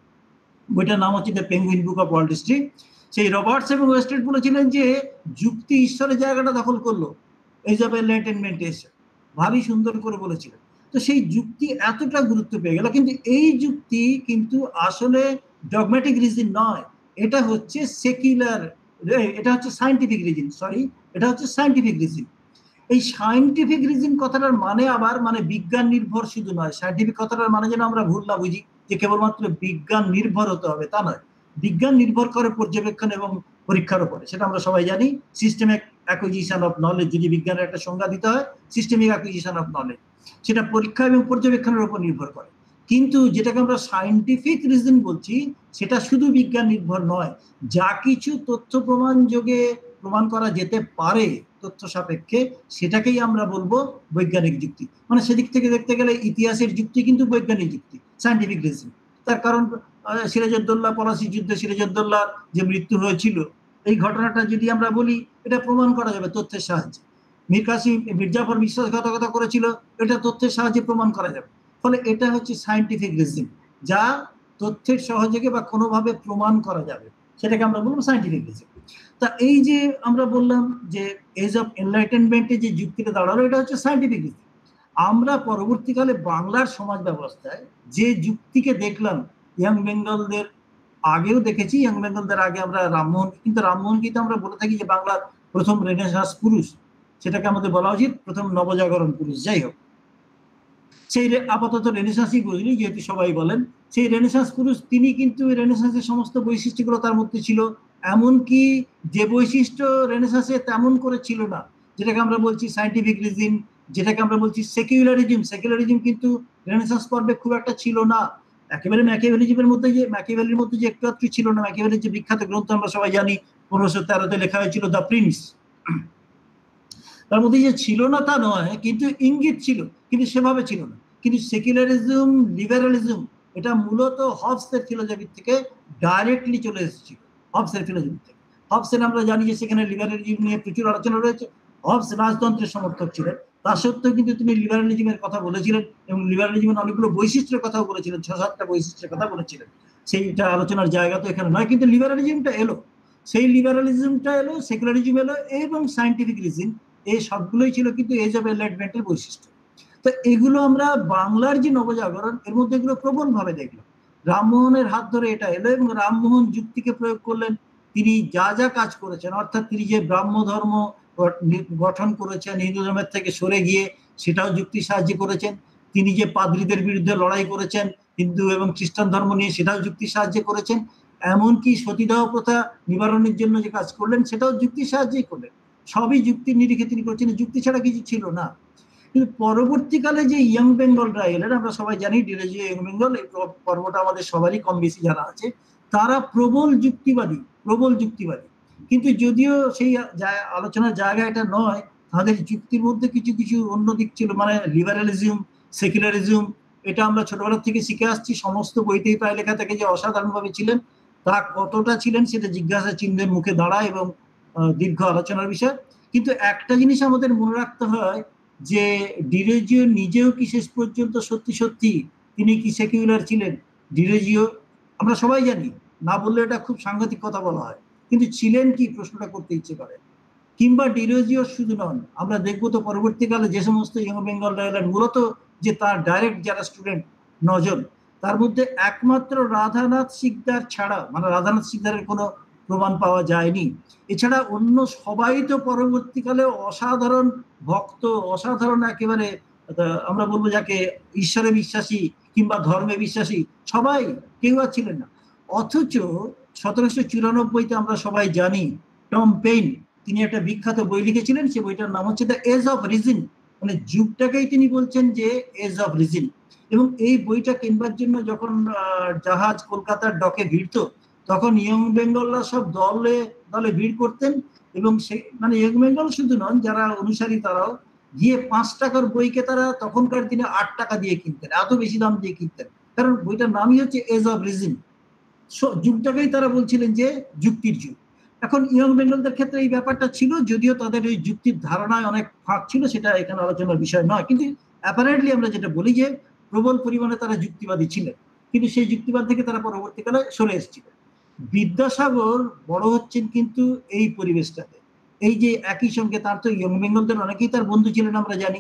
C: বইটার নাম হচ্ছে the Penguin book of world history. সেই রবার্টস এবং ওয়েস্টেড বলেছিলেন যে যুক্তি ঈশ্বরের জায়গাটা দখল করলো এজ অফ এনলাইটেনমেন্টে এসে, ভারী সুন্দর করে বলেছিলেন। তো সেই যুক্তি এতটা গুরুত্ব পেয়ে গেল, কিন্তু এই যুক্তি কিন্তু আসলে ডগম্যাটিক রিজন নয়, এটা হচ্ছে সেকুলার, এটা হচ্ছে সায়েন্টিফিক রিজন, এটা হচ্ছে সায়েন্টিফিক রিজন। এই সায়েন্টিফিক রিজন কথাটার মানে আবার মানে বিজ্ঞান নির্ভর শুধু নয়। সায়েন্টিফিক কথাটার মানে যেন আমরা ভুল না বুঝি যে কেবলমাত্র বিজ্ঞান নির্ভর হতে হবে, তা নয়। বিজ্ঞান নির্ভর করে পর্যবেক্ষণ এবং পরীক্ষার উপরে, সেটা আমরা সবাই জানি। সিস্টেমিক অ্যাকুইজিশন অফ নলেজ, যদি বিজ্ঞানের একটা সংজ্ঞা দিতে হয়, সিস্টেমিক অ্যাকুইজিশন অফ নলেজ, সেটা পরীক্ষা এবং পর্যবেক্ষণের উপর নির্ভর করে। কিন্তু যেটাকে আমরা সায়েন্টিফিক রিজন বলছি, সেটা শুধু বিজ্ঞান নির্ভর নয়। যা কিছু তথ্য প্রমাণ যোগে প্রমাণ করা যেতে পারে তথ্য সাপেক্ষে, সেটাকেই আমরা বলবো বৈজ্ঞানিক যুক্তি। মানে সেদিক থেকে দেখতে গেলে ইতিহাসের যুক্তি কিন্তু বৈজ্ঞানিক যুক্তি, সায়েন্টিফিক রিজন। তার কারণ সিরাজউদ্দৌলা, পলাশির যুদ্ধে সিরাজউদ্দৌলার যে মৃত্যু হয়েছিল, এই ঘটনাটা যদি আমরা বলি, এটা প্রমাণ করা যাবে তথ্যের সাহায্যে। মীর কাসিম, মির্জাফর বিশ্বাসঘাতকতা করেছিল, এটা তথ্যের সাহায্যে প্রমাণ করা যাবে। ফলে এটা হচ্ছে সায়েন্টিফিক রিজন, যা তথ্যের সহযোগে বা কোনোভাবে প্রমাণ করা যাবে, সেটাকে আমরা বলবো সায়েন্টিফিক রিজন। তা এই যে আমরা বললাম যে এজ অফ এনলাইটেনমেন্টে যে যুক্তিটা দাঁড়ালো, এটা হচ্ছে সায়েন্টিফিক রিজন। আমরা পরবর্তীকালে বাংলার সমাজ ব্যবস্থায় যে যুক্তিকে দেখলাম, ইয়াং বেঙ্গলদের আগেও দেখেছি, ইয়াং বেঙ্গলদের আগে আমরা রামমোহন, কিন্তু রামমোহনকে তো আমরা বলে থাকি যে বাংলার প্রথম রেনেসাঁস পুরুষ, সেটাকে আমাদের বলা উচিত প্রথম নবজাগরণ পুরুষ। যাই হোক, সেই আপাতত রেনেসাঁসই বুঝলি, যেহেতু সবাই বলেন, সেই রেনেসাঁস পুরুষ তিনি কিন্তু রেনেসাঁসের সমস্ত বৈশিষ্ট্যগুলো তার মধ্যে ছিল। এমনকি যে বৈশিষ্ট্য রেনেসাঁসে তেমন করে ছিল না, যেটাকে আমরা বলছি সায়েন্টিফিক রিজন, যেটাকে আমরা বলছি সেকুলারিজম, সেকুলারিজম কিন্তু রেনেসাঁস পর্বে খুব একটা ছিল না। একেবারে ম্যাকিয়াভেলিজমের মধ্যে যে ম্যাকিয়াভেলির মধ্যে যে একটু একটু ছিল না। ম্যাকিয়াভেলির যে বিখ্যাত গ্রন্থ আমরা সবাই জানি, 1513-তে লেখা হয়েছিল দ্য প্রিন্স, তার মধ্যে যে ছিল না তা নয়, কিন্তু ইঙ্গিত ছিল, কিন্তু সেভাবে ছিল না। কিন্তু সেকুলারিজম, লিবারালিজম, এটা মূলত হবসের ফিলোসফি থেকে ডাইরেক্টলি চলে এসেছিল, হবসের ফিলোসফি থেকে। হবসের আমরা জানি যে সেখানে লিবারালিজম নিয়ে প্রচুর আলোচনা রয়েছে। হবস রাজতন্ত্রের সমর্থক ছিলেন, তা সত্ত্বেও কিন্তু তিনি লিবারালিজমের কথা বলেছিলেন এবং লিবারালিজমের অনেকগুলো বৈশিষ্ট্যের কথাও বলেছিলেন, 6-7টা বৈশিষ্ট্যের কথা বলেছিলেন। সেইটা আলোচনার জায়গা তো এখানে নয়, কিন্তু লিবারালিজমটা এলো, সেই লিবারালিজমটা এলো, সেকুলারিজম এলো এবং সায়েন্টিফিক রিজন, এই সবগুলোই ছিল কিন্তু এজ অফ এনলাইটমেন্টের বৈশিষ্ট্য। তো এগুলো আমরা বাংলার যে নবজাগরণ, এর মধ্যে এগুলো প্রবলভাবে দেখলাম। রামমোহনের হাত ধরে এটা এলো এবং রামমোহন যুক্তিকে প্রয়োগ করলেন। তিনি যা যা কাজ করেছেন, অর্থাৎ তিনি যে ব্রাহ্ম ধর্ম গঠন করেছেন, হিন্দু ধর্মের থেকে সরে গিয়ে, সেটাও যুক্তির সাহায্যে করেছেন। তিনি যে পাদ্রীদের বিরুদ্ধে লড়াই করেছেন হিন্দু এবং খ্রিস্টান ধর্ম নিয়ে, সেটাও যুক্তির সাহায্যে করেছেন। এমনকি সতীদাহ প্রথা নিবারণের জন্য যে কাজ করলেন, সেটাও যুক্তির সাহায্যেই করলেন। সবই যুক্তির নিরিখে তিনি করছেন, যুক্তি ছাড়া কিছু ছিল না। কিন্তু পরবর্তীকালে যে ইয়াং বেঙ্গলরা এলেন, আমরা সবাই জানি ডিরেজি ইয়াং বেঙ্গল, এই পর্বটা আমাদের সবারই কম বেশি জানা আছে, তারা প্রবল যুক্তিবাদী, প্রবল যুক্তিবাদী। কিন্তু যদিও সেই আলোচনার জায়গা এটা নয়, তাদের যুক্তির মধ্যে কিছু কিছু অন্য দিক ছিল, মানে লিবারালিজম, সেকুলারিজম, এটা আমরা ছোটবেলা থেকে শিখে আসছি, সমস্ত বইতেই প্রায় লেখা থাকে যে অসাধারণভাবে ছিলেন। তা কতটা ছিলেন সেটা জিজ্ঞাসা চিহ্নের মুখে দাঁড়ায় এবং দীর্ঘ আলোচনার বিষয়। কিন্তু একটা জিনিস আমাদের মনে রাখতে হয় যে ডিরোজিও নিজেও কি শেষ পর্যন্ত সত্যি সত্যি তিনি কি সেকুলার ছিলেন? ডিরোজিও আমরা সবাই জানি, না বললে এটা খুব সাংঘাতিক কথা বলা হয়, কিন্তু ছিলেন কি প্রশ্নটা করতে ইচ্ছে করে। কিংবা ডিরোজিও শুধু নন, আমরা দেখবো তো পরবর্তীকালে যে সমস্ত ইয়ং বেঙ্গলরা এলেন, মূলত যে তার ডাইরেক্ট যারা স্টুডেন্ট 9 জন, তার মধ্যে একমাত্র রাধানাথ সিকদার ছাড়া, মানে রাধানাথ সিকদারের কোনো প্রমাণ পাওয়া যায়নি, এছাড়া অন্য সবাই তো পরবর্তীকালে অসাধারণ ভক্ত, অসাধারণ একেবারে আমরা বলবো যাকে ঈশ্বরে বিশ্বাসী কিংবা ধর্মে বিশ্বাসী, সবাই, কেউ আর ছিলেন না। অথচ 1794-তে আমরা সবাই জানি টম পেইন তিনি একটা বিখ্যাত বই লিখেছিলেন, সে বইটার নাম হচ্ছে দ্য এজ অফ রিজন, মানে যুগটাকেই তিনি বলছেন যে এজ অফ রিজন। এবং এই বইটা কিনবার জন্য যখন জাহাজ কলকাতার ডকে ভিড়ত, তখন ইয়ং বেঙ্গলরা সব দলে দলে ভিড় করতেন, এবং সে মানে ইয়ং বেঙ্গল শুধু নন, যারা অনুসারী তারাও গিয়ে 5 টাকার বইকে তারা তখনকার দিনে 8 টাকা দিয়ে কিনতেন, এত বেশি দাম দিয়ে কিনতেন, কারণ বইটার নামই হচ্ছে এজ অফ রিজন। যুগটাকেই তারা বলছিলেন যে যুক্তির যুগ। এখন ইয়ং বেঙ্গলদের ক্ষেত্রে এই ব্যাপারটা ছিল, যদিও তাদের ওই যুক্তির ধারণায় অনেক ফাঁক ছিল, সেটা এখানে আলোচনার বিষয় নয়, কিন্তু অ্যাপারেন্টলি আমরা যেটা বলি যে প্রবল পরিমাণে তারা যুক্তিবাদী ছিলেন, কিন্তু সেই যুক্তিবাদ থেকে তারা পরবর্তীকালে সরে এসেছিলেন। বিদ্যাসাগর বড় হচ্ছেন কিন্তু এই পরিবেশটাতে, এই যে একই সঙ্গে তার তো ইয়ং বেঙ্গলদের অনেকেই তার বন্ধু ছিলেন আমরা জানি,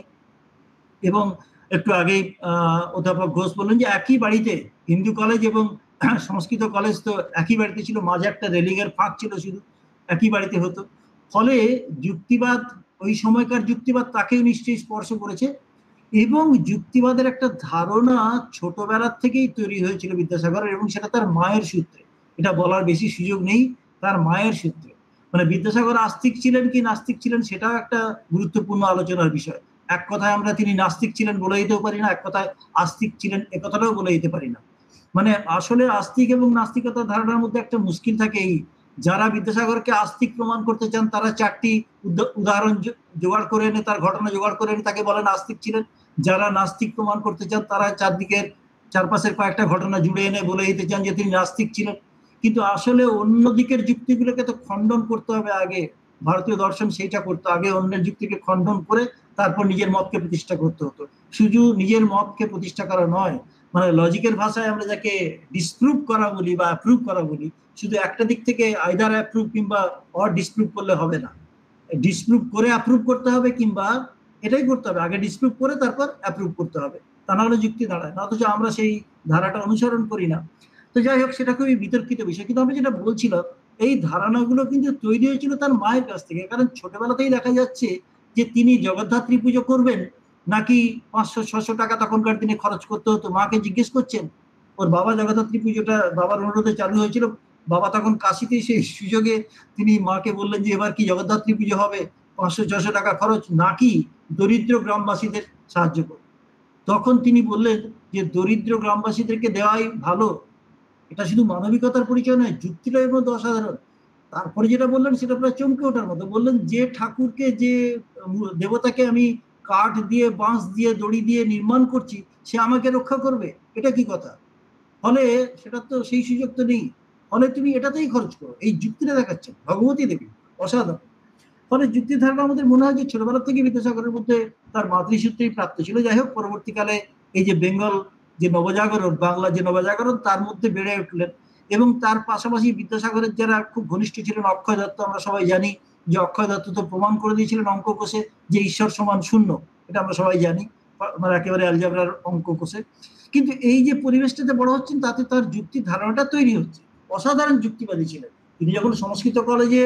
C: এবং একটু আগেই অধ্যাপক ঘোষ বললেন যে একই বাড়িতে হিন্দু কলেজ এবং সংস্কৃত কলেজ তো একই বাড়িতে ছিল, মাঝে একটা রেলিং এর ফাঁক ছিল, শুধু একই বাড়িতে হতো। ফলে যুক্তিবাদ, ওই সময়কার যুক্তিবাদ তাকেও নিশ্চয়ই স্পর্শ করেছে, এবং যুক্তিবাদের একটা ধারণা ছোটবেলার থেকেই তৈরি হয়েছিল বিদ্যাসাগরের, এবং সেটা তার মায়ের সূত্রে, এটা বলার বেশি সুযোগ নেই, তার মায়ের সূত্রে। মানে বিদ্যাসাগর আস্তিক ছিলেন কি নাস্তিক ছিলেন সেটাও একটা গুরুত্বপূর্ণ আলোচনার বিষয়। এক কথায় আমরা তিনি নাস্তিক ছিলেন বলে দিতেও পারি না, এক কথায় আস্তিক ছিলেন এ কথাটাও বলে দিতে পারি না। মানে আসলে আস্তিক এবং নাস্তিকতার ধারণার মধ্যে একটা মুশকিল থাকে এই, যারা বিদ্যাসাগরকে আস্তিক প্রমাণ করতে চান তারা 4টি উদাহরণ জোগাড় করে এনে, তার ঘটনা জোগাড় করে এনে তাকে বলেন আস্তিক ছিলেন। যারা নাস্তিক প্রমাণ করতে চান তারা চারপাশের কয়েকটা ঘটনা জুড়ে এনে বলে দিতে চান যে তিনি নাস্তিক ছিলেন। কিন্তু আসলে অন্য দিকের যুক্তিগুলোকে তো খণ্ডন করতে হবে আগে, ভারতীয় দর্শন সেইটা করতো, আগে অন্যের যুক্তিকে খণ্ডন করে তারপর নিজের মতকে প্রতিষ্ঠা করতে হতো। শুধু নিজের মতকে প্রতিষ্ঠা করা নয়, মানে লজিকের ভাষায় আমরা যাকে ডিসপ্রুভ করা বলি বা অ্যাপ্রুভ করা বলি, শুধু একটা দিক থেকে আইদার অ্যাপ্রুভ কিংবা অর ডিসপ্রুভ করলে হবে না, ডিসপ্রুভ করে অ্যাপ্রুভ করতে হবে, কিংবা এটাই করতে হবে, আগে ডিসপ্রুভ করে তারপর অ্যাপ্রুভ করতে হবে, তা নাহলে যুক্তি দাঁড়ায় না। অথচ আমরা সেই ধারাটা অনুসরণ করি না। তো যাই হোক, সেটা খুবই বিতর্কিত বিষয়। কিন্তু আমি যেটা বলছিলাম, এই ধারণাগুলো কিন্তু তৈরি হয়েছিল তার মায়ের কাছ থেকে, কারণ ছোটবেলাতেই দেখা যাচ্ছে যে তিনি জগদ্ধাত্রী পুজো করবেন নাকি 500-600 টাকা তখনকার দিনে খরচ করতে হতো, মাকে জিজ্ঞেস করছেন। ওর বাবা জগদ্ধাত্রী পুজোটা বাবার অনুরোধে চালু হয়েছিল, বাবা তখন কাশিতে, সেই সুযোগে তিনি মাকে বললেন যে এবার কি জগদ্ধাত্রী পুজো হবে, 500-600 টাকা খরচ, নাকি দরিদ্র গ্রামবাসীদের সাহায্য করবে। তখন তিনি বললেন যে দরিদ্র গ্রামবাসীদেরকে দেওয়াই ভালো, এটা শুধু মানবিকতার পরিচয় নয়, যুক্তিটা এর মধ্যে অসাধারণ। তারপরে যেটা বললেন সেটা প্রায় চমকে ওঠার মতো, বললেন যে ঠাকুরকে, যে দেবতাকে আমি কাঠ দিয়ে, বাঁশ দিয়ে, দড়ি দিয়ে নির্মাণ করছি, সে আমাকে রক্ষা করবে, এটা কি কথা? ফলে সেটা তো, সেই সুযোগ তো নেই, ফলে তুমি এটাতেই খরচ করো, এই যুক্তিটা দেখাচ্ছেন ভগবতী দেবী, অসাধারণ। ফলে যুক্তির ধারণা আমাদের মনে হয় যে ছোটবেলা থেকে বিদ্যাসাগরের মধ্যে তার মাতৃসূত্রেই প্রাপ্ত ছিল। যাই হোক, পরবর্তীকালে এই যে বেঙ্গল যে নবজাগরণ, বাংলা যে নবজাগরণ, তার মধ্যে বেড়ে উঠলেন। এবং তার পাশাপাশি বিদ্যাসাগরের যারা খুব ঘনিষ্ঠ ছিলেন, অক্ষয় দত্ত, আমরা সবাই জানি যে অক্ষয় দত্ত তো প্রমাণ করে দিয়েছিলেন অঙ্ক কোষে যে ঈশ্বর সমান শূন্য, এটা আমরা সবাই জানি, মানে একেবারে অ্যালজেব্রার অঙ্ক কোষে। কিন্তু এই যে পরিবেশটাতে বড় হচ্ছেন, তাতে তার যুক্তির ধারণাটা তৈরি হচ্ছে, অসাধারণ যুক্তিবাদী ছিলেন তিনি। যখন সংস্কৃত কলেজে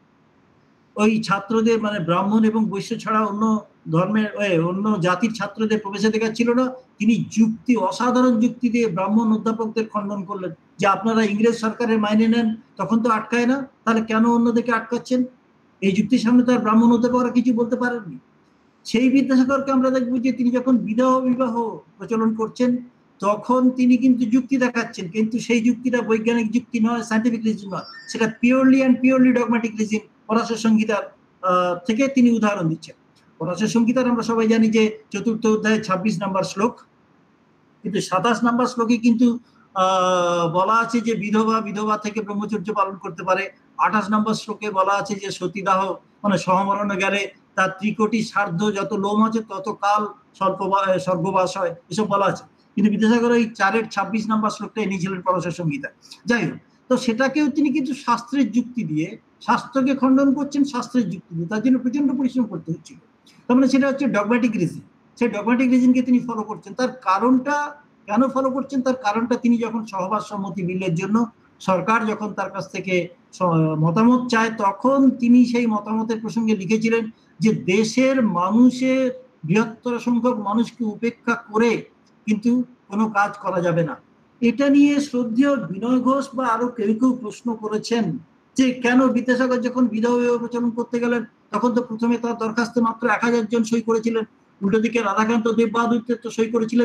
C: ওই ছাত্রদের, মানে ব্রাহ্মণ এবং বৈশ্য ছাড়া অন্য ধর্মের, অন্য জাতির ছাত্রদের প্রবেশাধিকার ছিল না, তিনি যুক্তি, অসাধারণ যুক্তি দিয়ে ব্রাহ্মণ অধ্যাপকদের খণ্ডন করলেন যে আপনারা ইংরেজ সরকারের মাইনে নেন, তখন তো আটকায় না, তাহলে কেন অন্যদেরকে আটকাচ্ছেন? এই যুক্তির সামনে তার ব্রাহ্মণ অধ্যাপকরা কিছু বলতে পারেননি। সেই বিদ্যাসাগরকে আমরা দেখবো যে তিনি যখন বিবাহ প্রচলন করছেন, তখন তিনি কিন্তু যুক্তি দেখাচ্ছেন, কিন্তু সেই যুক্তিটা বৈজ্ঞানিক যুক্তি নয়, সায়েন্টিফিক রিজন নয়, সেটা পিওরলি ডগম্যাটিক রিজন। পরাশর সংহিতার থেকে তিনি উদাহরণ দিচ্ছেন। পরাশর সংহিতার আমরা সবাই জানি যে 4th অধ্যায়ে 26 নম্বর শ্লোক, কিন্তু 27 নম্বর শ্লোকে কিন্তু বলা আছে যে বিধবা থেকে ব্রহ্মচর্য পালন করতে পারে। 28 নম্বর শ্লোকে বলা আছে যে সতীদাহ মানে সহমরণে গেলে তার 3 কোটি সার্ধ যত লোম আছে তত কাল স্বর্গবাস হয়, এসব বলা আছে। কিন্তু বিদ্যাসাগর ওই 4-এর 26 নম্বর শ্লোকটা এনেছিলেন পরাশর সংহিতা। যাই হোক, তো সেটাকেও তিনি কিন্তু শাস্ত্রের যুক্তি দিয়ে, শাস্ত্রকে খণ্ডন করছেন শাস্ত্রের যুক্তি দিয়ে, তার জন্য প্রচন্ড পরিশ্রম করতে হচ্ছিল। তার মানে সেটা হচ্ছে ডগম্যাটিক রিজন। সেই ডগম্যাটিক রিজনকে তিনি ফলো করছেন। তার কারণটা কেন ফলো করছেন? তার কারণটা তিনি যখন সহবাস সম্মতি বিলের জন্য সরকার যখন তার কাছ থেকে মতামত চায়, তখন তিনি সেই মতামতের প্রসঙ্গে লিখেছিলেন যে দেশের মানুষের বৃহত্তর সংখ্যক মানুষকে উপেক্ষা করে কিন্তু কোনো কাজ করা যাবে না। এটা নিয়ে শ্রদ্ধেয় বিনয় ঘোষ বা আরো কেউ কেউ প্রশ্ন করেছেন যে কেন বিদ্যাসাগর যখন বিধবা বিবাহ প্রচলন করতে গেলেন তখন তো প্রথমে তার দরখাস্তে মাত্র 1000 জন সই করেছিলেন, উল্টো দিকে রাধাকান্ত দেববাহাদুর তো সই করেছিলেন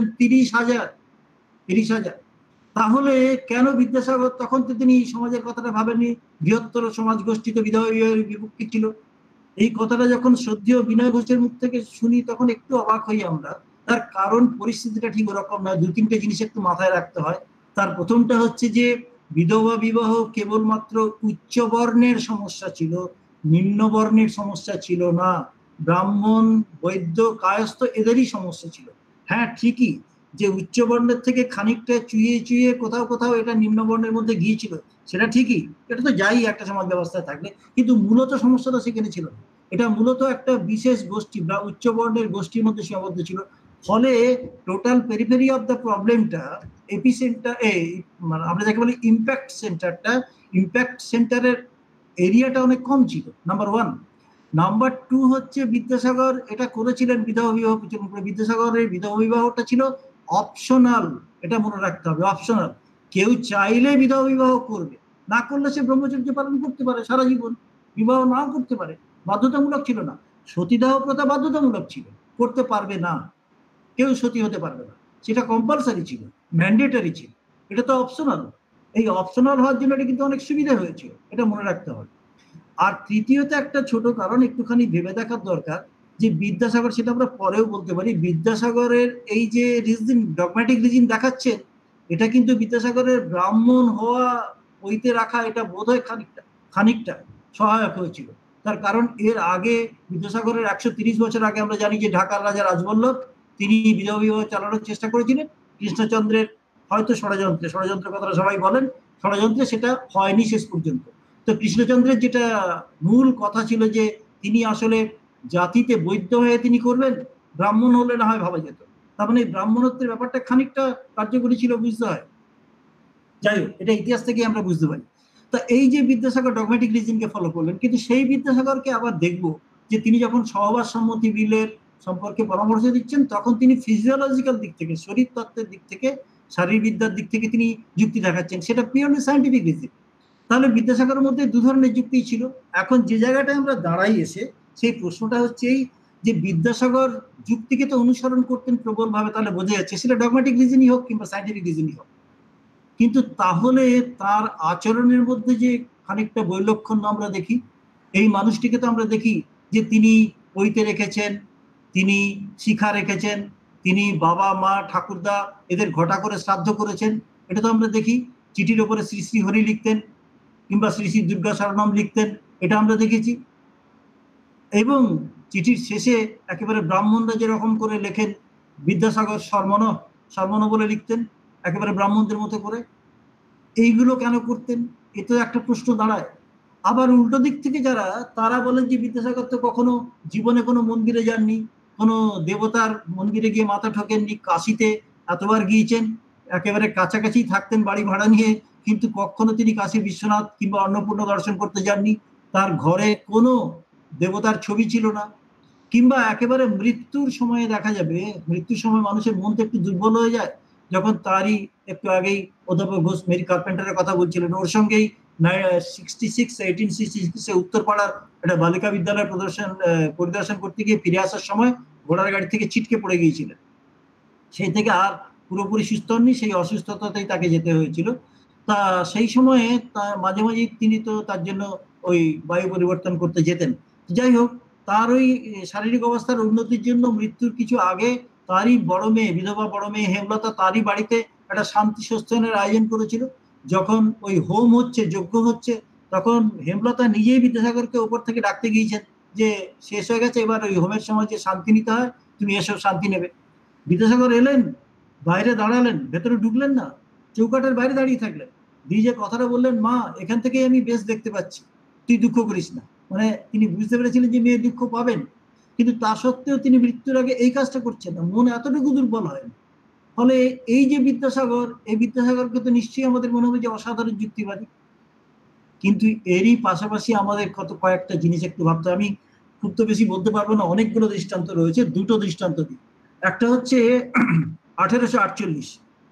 C: 30,000। তাহলে কেন বিদ্যাসাগর, তখন তো তিনি সমাজের কথাটা ভাবেননি, বৃহত্তর সমাজ গোষ্ঠী তো বিধবা বিবাহের বিপক্ষে ছিল। এই কথাটা যখন শ্রদ্ধেয় বিনয় ঘোষের মুখ থেকে শুনি তখন একটু অবাক হই আমরা। তার কারণ পরিস্থিতিটা ঠিক ওরকম নয়। 2-3টে জিনিস একটু মাথায় রাখতে হয়। তার প্রথমটা হচ্ছে যে বিধবা বিবাহ কেবলমাত্র উচ্চ বর্ণের সমস্যা ছিল, নিম্ন বর্ণের সমস্যা ছিল না। ব্রাহ্মণ, বৈদ্য, কায়স্থ এদেরই সমস্যা ছিল। হ্যাঁ ঠিকই যে উচ্চ বর্ণের থেকে খানিকটা চুইয়ে কোথাও এটা নিম্ন বর্ণের মধ্যে গিয়েছিল, সেটা ঠিকই, এটা তো যাই একটা সমাজ ব্যবস্থায় থাকলে, কিন্তু মূলত সমস্যাটা সেখানে ছিল না। এটা মূলত একটা বিশেষ গোষ্ঠী বা উচ্চ বর্ণের গোষ্ঠীর মধ্যে সীমাবদ্ধ ছিল। ফলে টোটাল পেরিফেরি অফ দ্য প্রবলেমটা, এপিসেন্টার, মানে আমরা যাকে বলি ইম্প্যাক্ট সেন্টারের এরিয়াটা অনেক কম ছিল, নাম্বার 1। নাম্বার 2 হচ্ছে বিদ্যাসাগর এটা করেছিলেন বিধবা বিবাহ প্রচলন করে। বিদ্যাসাগরের বিধবা বিবাহটা ছিল অপশনাল, এটা মনে রাখতে হবে, অপশনাল। কেউ চাইলে বিধবা বিবাহ করবে, না করলে সে ব্রহ্মচর্য পালন করতে পারে সারা জীবন, বিবাহ নাও করতে পারে, বাধ্যতামূলক ছিল না। সতীদাহ প্রথা বাধ্যতামূলক ছিল, করতে পারবে না, কেউ সতী হতে পারবে না, সেটা কম্পালসারি ছিল, ম্যান্ডেটারি ছিল, এটা তো অপশনাল। এই অপশনাল হওয়ার জন্য এটা কিন্তু অনেক সুবিধা হয়েছিল, এটা মনে রাখতে হবে। আর তৃতীয়ত একটা ছোট কারণ একটুখানি ভেবে দেখার দরকার যে বিদ্যাসাগর, সেটা আমরা পরেও বলতে পারি, বিদ্যাসাগরের এই যে রিজন, ডগম্যাটিক রিজন দেখাচ্ছেন, এটা কিন্তু বিদ্যাসাগরের ব্রাহ্মণ হওয়া, বইতে রাখা, এটা বোধহয় খানিকটা সহায়ক হয়েছিল। তার কারণ এর আগে বিদ্যাসাগরের 130 বছর আগে আমরা জানি যে ঢাকার রাজা রাজবল্লভ তিনি বিধবা বিবাহ চালানোর চেষ্টা করেছিলেন। কৃষ্ণচন্দ্রের হয়তো ষড়যন্ত্রের কথাটা সবাই বলেন, ষড়যন্ত্রে সেটা হয়নি শেষ পর্যন্ত। তো কৃষ্ণচন্দ্রের যেটা মূল কথা ছিল যে তিনি আসলে জাতিতে বৈদ্য হয়ে তিনি করবেন, ব্রাহ্মণ হলে না হয় ভাবা যেত। তার মানে ব্রাহ্মণত্বের ব্যাপারটা খানিকটা কার্যকরী ছিল, বুঝতে হয়। যাই হোক, এটা ইতিহাস থেকে আমরা বুঝতে পারি। তা এই যে বিদ্যাসাগর ডগম্যাটিক রিজনকে ফলো করলেন, কিন্তু সেই বিদ্যাসাগরকে আবার দেখবো যে তিনি যখন সহবাস সম্মতি বিলের সম্পর্কে পরামর্শ দিচ্ছেন তখন তিনি ফিজিওলজিক্যাল দিক থেকে, শরীর তত্ত্বের দিক থেকে, শারীরবিদ্যার দিক থেকে তিনি যুক্তি দেখাচ্ছেন, সেটা পিওরলি সায়েন্টিফিক রিজন। তাহলে বিদ্যাসাগরের মধ্যে 2 ধরনের যুক্তি ছিল। এখন যে জায়গাটায় আমরা দাঁড়াই এসে, সেই প্রশ্নটা হচ্ছে এই যে বিদ্যাসাগর যুক্তিকে তো অনুসরণ করতেন প্রবলভাবে, তাহলে বোঝা যাচ্ছে সেটা ডগম্যাটিক রিজনই হোক কিংবা সায়েন্টিফিক রিজনই হোক, কিন্তু তাহলে তার আচরণের মধ্যে যে খানিকটা বৈলক্ষণ্য আমরা দেখি, এই মানুষটিকে তো আমরা দেখি যে তিনি পৈতে রেখেছেন, তিনি শিখা রেখেছেন, তিনি বাবা মা ঠাকুরদা এদের ঘটা করে শ্রাদ্ধ করেছেন, এটা তো আমরা দেখি। চিঠির ওপরে শ্রী শ্রী হরি লিখতেন কিংবা শ্রী শ্রী দুর্গা শরণম লিখতেন, এটা আমরা দেখেছি। এবং চিঠির শেষে একেবারে ব্রাহ্মণরা যেরকম করে লেখেন, বিদ্যাসাগর শর্মণ বলে লিখতেন একেবারে ব্রাহ্মণদের মতো করে। এইগুলো কেন করতেন, এ তো একটা প্রশ্ন দাঁড়ায়। আবার উল্টো দিক থেকে যারা, তারা বলেন যে বিদ্যাসাগর তো কখনো জীবনে কোনো মন্দিরে যাননি, কোনো দেবতার মন্দিরে গিয়ে মাথা ঠোকেননি, কাশিতে এতবার গিয়েছেন, একেবারে কাছাকাছি থাকতেন বাড়ি ভাড়া নিয়ে, কিন্তু কখনো তিনি কাশী বিশ্বনাথ কিংবা অন্নপূর্ণা দর্শন করতে যাননি, তার ঘরে কোনো দেবতার ছবি ছিল না। কিংবা একেবারে মৃত্যুর সময়ে দেখা যাবে, মৃত্যুর সময় মানুষের মন তো একটু দুর্বল হয়ে যায়, যখন তারই একটু আগেই অধ্যাপক ঘোষ মেরি কার্পেন্টারের কথা বলছিলেন, ওর সঙ্গেই 1866 উত্তরপাড়ার একটা বালিকা বিদ্যালয় পরিদর্শন করতে গিয়ে ফিরে আসার সময় ঘোড়ার গাড়ি থেকে ছিটকে পড়ে গিয়েছিলেন। সেই থেকে আর পুরোপুরি সুস্থ হননি, সেই অসুস্থতাতেই তাকে যেতে হয়েছিল। তা সেই সময়ে মাঝে মাঝে তিনি তো তার জন্য ওই বায়ু পরিবর্তন করতে যেতেন। যাই হোক, তার ওই শারীরিক অবস্থার উন্নতির জন্য মৃত্যুর কিছু আগে তারই বড় মেয়ে, বিধবা বড় মেয়ে হেমলতা, তারই বাড়িতে একটা শান্তি সস্থানের আয়োজন করেছিল। যখন ওই হোম হচ্ছে, যজ্ঞ হচ্ছে, তখন হেমলতা নিজেই বিদ্যাসাগরকে ওপর থেকে ডাকতে গিয়েছেন যে শেষ হয়ে গেছে, এবার ওই হোমের সময় যে শান্তি নিতে হয়, তুমি এসব শান্তি নেবে। বিদ্যাসাগর এলেন, বাইরে দাঁড়ালেন, ভেতরে ঢুকলেন না, চৌকাটের বাইরে দাঁড়িয়ে থাকলেন, দিয়ে যে কথাটা বললেন, মা এখান থেকেই আমি বেশ দেখতে পাচ্ছি, তুই দুঃখ করিস না। মানে তিনি বুঝতে পেরেছিলেন যে মেয়ে দুঃখ পাবেন, কিন্তু তা সত্ত্বেও তিনি মৃত্যুর আগে এই কাজটা করছেন না, মন এতটুকু দুর্বল হয় না। ফলে এই যে বিদ্যাসাগর, এই বিদ্যাসাগরকে তো নিশ্চয়ই আমাদের মনে হবে যে অসাধারণ যুক্তিবাদী, কিন্তু এরই পাশাপাশি আমাদের কয়েকটা জিনিস একটু ভাবতে। আমি খুব তো বেশি বলতে পারবো না, অনেকগুলো দৃষ্টান্ত রয়েছে, দুটো দৃষ্টান্ত দিই। একটা হচ্ছে 1848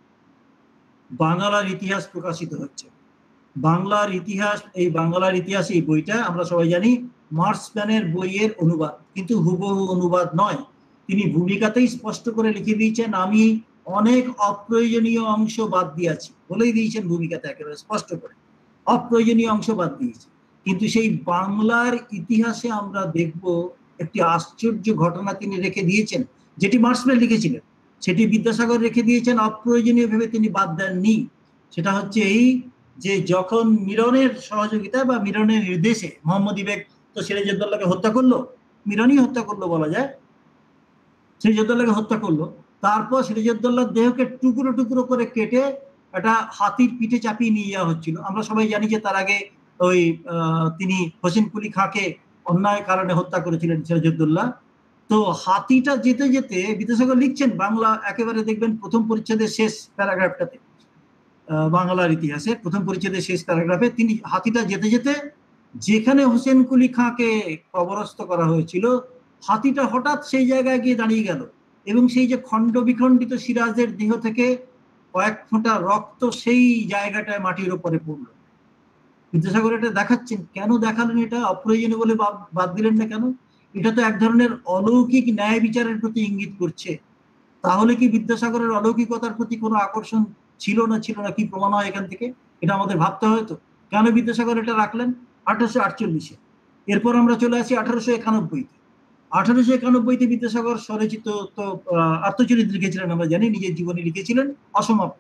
C: বাংলার ইতিহাস প্রকাশিত হচ্ছে। বাংলার ইতিহাস, এই বাংলার ইতিহাস এই বইটা আমরা সবাই জানি মার্সম্যানের বইয়ের অনুবাদ, কিন্তু হুবহু অনুবাদ নয়। তিনি ভূমিকাতেই স্পষ্ট করে লিখে দিয়েছেন, আমি অনেক অপ্রয়োজনীয় অংশ বাদ দিয়েছি, বলেই দিয়েছেন ভূমিকাতে একেবারে স্পষ্ট করে, অপ্রয়োজনীয় অংশ বাদ দিয়েছি। কিন্তু সেই বাংলার ইতিহাসে আমরা দেখব একটি আশ্চর্য ঘটনা তিনি রেখে দিয়েছেন, যেটি মার্সম্যান লিখেছিলেন, সেটি বিদ্যাসাগর রেখে দিয়েছেন, অপ্রয়োজনীয় ভেবে তিনি বাদ দেননি। সেটা হচ্ছে এই যে যখন মিরনের সহযোগিতায় বা মিরনের নির্দেশে মোহাম্মদ ইবেক তো সিরাজউদ্দৌলাকে হত্যা করলো, মিরনই হত্যা করলো বলা যায়, সিরাজউদ্দৌলাকে হত্যা করলো। তারপর সিরাজউদ্দৌলার দেহকে টুকরো টুকরো করে কেটে একটা হাতির পিঠে চাপিয়ে নিয়ে যাওয়া হচ্ছিল। আমরা সবাই জানি যে তার আগে ওই তিনি হোসেন কুলি খাঁকে অন্যায় কারণে হত্যা করেছিলেন সিরাজউদ্দৌলা। তো হাতিটা যেতে যেতে বিদ্যাসাগর লিখছেন, বাংলা একেবারে দেখবেন প্রথম পরিচ্ছেদের শেষ প্যারাগ্রাফটাতে, বাংলার ইতিহাসের প্রথম পরিচ্ছেদের শেষ প্যারাগ্রাফে তিনি হাতিটা যেতে যেতে যেখানে হোসেন কুলি খাঁকে কবরস্থ করা হয়েছিল, হাতিটা হঠাৎ সেই জায়গায় গিয়ে দাঁড়িয়ে গেল, এবং সেই যে খণ্ড বিখণ্ডিত সিরাজের দেহ থেকে কয়েক ফোঁটা রক্ত সেই জায়গাটায় মাটির ওপরে পড়লো। বিদ্যাসাগর এটা দেখাচ্ছেন, কেন দেখালেন এটা? অপ্রয়োজনীয় বলে বাদ দিলেন না কেন? এটা তো এক ধরনের অলৌকিক ন্যায় বিচারের প্রতি ইঙ্গিত করছে। তাহলে কি বিদ্যাসাগরের অলৌকিকতার প্রতি কোনো আকর্ষণ ছিল না কি প্রমাণ হয় এখান থেকে? এটা আমাদের ভাবতে হয় তো, কেন বিদ্যাসাগর এটা রাখলেন 1848-এ। এরপর আমরা চলে আসি 1891-তে। 1891-তে বিদ্যাসাগর স্বরচিত তো আত্মচরিত লিখেছিলেন, আমরা জানি, নিজের জীবনী লিখেছিলেন অসমাপ্ত।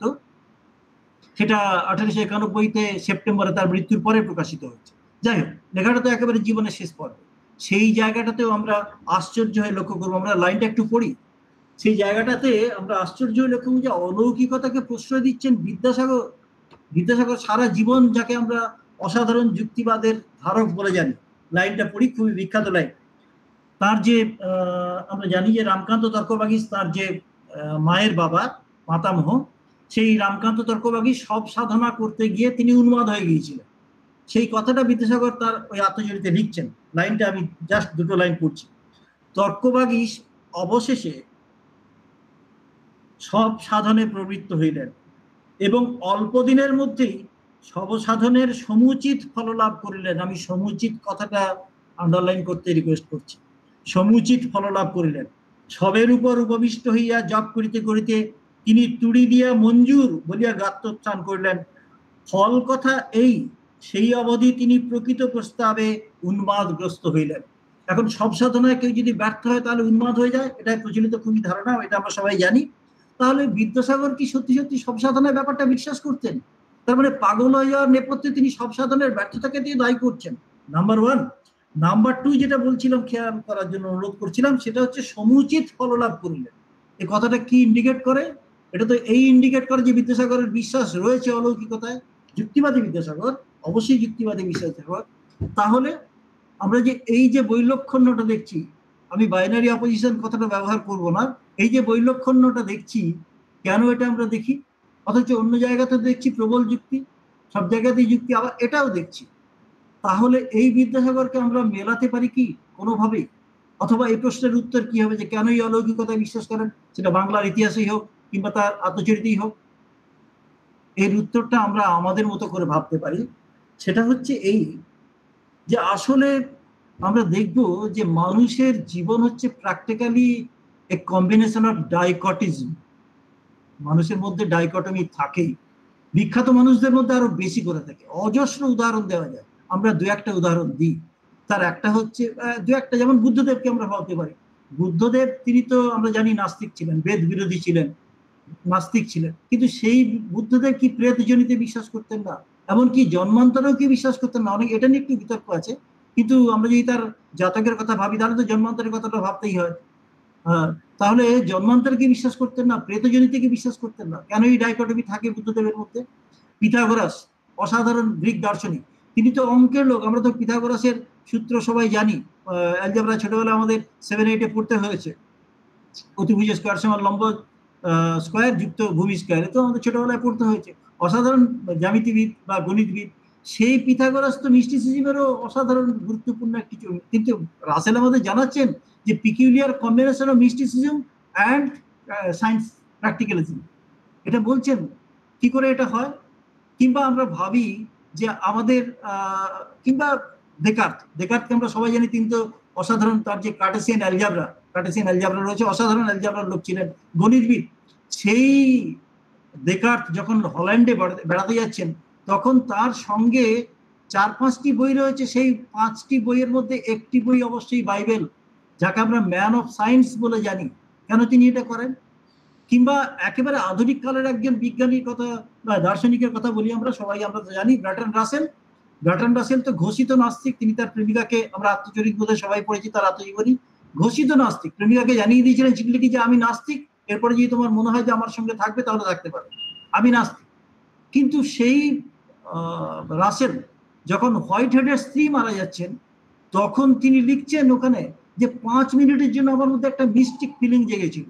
C: সেটা 1891-তে সেপ্টেম্বরে তার মৃত্যুর পরে প্রকাশিত হয়েছে। যাই হোক, লেখাটা তো একেবারে জীবনের শেষ পর্বে। সেই জায়গাটাতেও আমরা আশ্চর্য হয়ে লক্ষ্য করবো, আমরা লাইনটা একটু পড়ি, সেই জায়গাটাতে আমরা আশ্চর্য হয়ে লক্ষ্য করবো যে অলৌকিকতাকে প্রশ্রয় দিচ্ছেন বিদ্যাসাগর। বিদ্যাসাগর সারা জীবন, যাকে আমরা অসাধারণ যুক্তিবাদের ধারক বলে জানি, লাইনটা পড়ি, খুবই বিখ্যাত লাইন। তার যে আমরা জানি যে রামকান্ত তর্কবাগীশ তার যে মায়ের বাবা মাতামহ, সেই রামকান্ত তর্কবাগীশ সব সাধনা করতে গিয়ে তিনি উন্মাদ হয়ে গিয়েছিলেন। সেই কথাটা বিদ্যাসাগর তার ওই আত্মচরিতে লিখছেন। লাইনটা আমি জাস্ট দুটো লাইন পড়ছি। তর্কবাগীশ অবশেষে সব সাধনে প্রবৃত্ত হইলেন এবং অল্প দিনের মধ্যেই সব সাধনের সমুচিত ফললাভ করিলেন। আমি সমুচিত কথাটা আন্ডারলাইন করতে রিকোয়েস্ট করছি। সমুচিত ফললাভ করিলেন। সবের উপর উপবিষ্ট হইয়া জপ করিতে করিতে তিনি তুড়ি দিয়া মঞ্জুর বলিয়া গাত্রোত্থান করিলেন। ফল কথা এই, সেই অবধি তিনি প্রকৃত প্রস্তাবে উন্মাদগ্রস্ত হইলেন। এখন সব সাধনায় কেউ যদি ব্যর্থ হয় তাহলে উন্মাদ হয়ে যায়, এটা প্রচলিত খুবই ধারণা, এটা আমরা সবাই জানি। তাহলে বিদ্যাসাগর কি সত্যি সত্যি সব সাধনার ব্যাপারটা বিশ্বাস করতেন? তার মানে পাগল হয়ে যাওয়ার নেপথ্যে তিনি সব সাধনের ব্যর্থতাকে দিয়ে দায়ী করছেন, নাম্বার ওয়ান। নাম্বার টু, যেটা বলছিলাম, খেয়াল করার জন্য অনুরোধ করছিলাম, সেটা হচ্ছে সমুচিত ফললাভ করিলেন। এই কথাটা কি ইন্ডিকেট করে? এটা তো এই ইন্ডিকেট করে যে বিদ্যাসাগরের বিশ্বাস রয়েছে অলৌকিকতায়। যুক্তিবাদী বিদ্যাসাগর, অবশ্যই যুক্তিবাদী বিদ্যাসাগর। তাহলে আমরা যে এই যে বৈলক্ষণ্যটা দেখছি, আমি বাইনারি অপোজিশন কথাটা ব্যবহার করব না, এই যে বৈলক্ষণ্যটা দেখছি, কেন এটা আমরা দেখি? অথচ অন্য জায়গাতে দেখছি প্রবল যুক্তি, সব জায়গাতেই যুক্তি, আবার এটাও দেখছি। তাহলে এই বিদ্যাসাগরকে আমরা মেলাতে পারি কি কোনোভাবেই? অথবা এই প্রশ্নের উত্তর কি হবে যে কেন এই অলৌকিকতায় বিশ্বাস করেন, সেটা বাংলার ইতিহাসেই হোক কিংবা তার আত্মচরিতেই হোক? এর উত্তরটা আমরা আমাদের মতো করে ভাবতে পারি। সেটা হচ্ছে এই যে আসলে আমরা দেখব যে মানুষের জীবন হচ্ছে practically a combination of dichotomism. মানুষের মধ্যে ডাইকটমি থাকেই, বিখ্যাত মানুষদের মধ্যে আরো বেশি করে থাকে। অজস্র উদাহরণ দেওয়া যায়, আমরা দু একটা উদাহরণ দিই। তার একটা হচ্ছে দু একটা, যেমন বুদ্ধদেবকে আমরা ভাবতে পারি। বুদ্ধদেব তিনি তো আমরা জানি নাস্তিক ছিলেন, বেদ বিরোধী ছিলেন, নাস্তিক ছিলেন, কিন্তু সেই বুদ্ধদেব কি প্রেতজনিতে বিশ্বাস করতেন না, এমনকি জন্মান্তরেও কি বিশ্বাস করতেন না? অনেক এটা নিয়ে একটু বিতর্ক আছে, কিন্তু আমরা যদি তার জাতকের কথা ভাবি তাহলে তো জন্মান্তরের কথাটা ভাবতেই হয়। তাহলে জন্মান্তরকে বিশ্বাস করতেন না, প্রেতজনিতে বিশ্বাস করতেন না। কেন এই ডাইকটমি থাকে বুদ্ধদেবের মধ্যে? পিথাগোরাস অসাধারণ গ্রিক দার্শনিক, তিনি তো অঙ্কের লোক। আমরা তো পিথাগোরাসের সূত্র সবাই জানি, অ্যালজেব্রা ছোটবেলায় আমাদের 7-8-এ পড়তে হয়েছে। অতিভুজ স্কোয়ার সমান লম্ব স্কোয়ার যুক্ত ভূমি স্কোয়ার, তো আমাদের ছোটবেলায় পড়তে হয়েছে। অসাধারণ জ্যামিতিবিদ বা গণিতবিদ। সেই পিথাগোরাস তো মিস্টিসিজমেরও অসাধারণ গুরুত্বপূর্ণ একটি, কিন্তু রাসেল আমাদের জানাচ্ছেন যে peculiar combination of mysticism and science practicalism, এটা বলছেন। কি করে এটা হয়? কিংবা আমরা ভাবি যে আমাদের কিংবা দেকার্তকে আমরা সবাই জানি, তিনি তো অসাধারণ, তার যে কার্টেসিয়ান অ্যালজাবরা রয়েছে, অসাধারণ অ্যালজাবরার লোক ছিলেন, গণিতবিদ। সেই দেকার্ত যখন হল্যান্ডে বেড়াতে যাচ্ছেন, তখন তার সঙ্গে 4-5টি বই রয়েছে। সেই 5টি বইয়ের মধ্যে একটি বই অবশ্যই বাইবেল, যাকে আমরা ম্যান অফ সায়েন্স বলে জানি। কেন তিনি এটা করেন? কিংবা একেবারে আধুনিক কালের একজন বিজ্ঞানীর কথা বা দার্শনিকের কথা বলি, আমরা সবাই আমরা জানি ব্রাটন রাসেল তো ঘোষিত নাস্তিক। তিনি তার প্রেমিকাকে, আমরা আত্মচরিত বোধে সবাই পড়েছি তার আত্মজীবনী, ঘোষিত নাস্তিক। প্রেমিকাকে জানিয়ে দিয়েছিলেন চিঠি যে আমি নাস্তিক, এরপরে যদি তোমার মনে হয় যে আমার সঙ্গে থাকবে তাহলে থাকতে পারো, আমি নাস্তিক। কিন্তু সেই রাসেল যখন হোয়াইট হেডের স্ত্রী মারা যাচ্ছেন, তখন তিনি লিখছেন ওখানে যে 5 মিনিটের জন্য আমার মধ্যে একটা মিস্টিক ফিলিং জেগেছিল।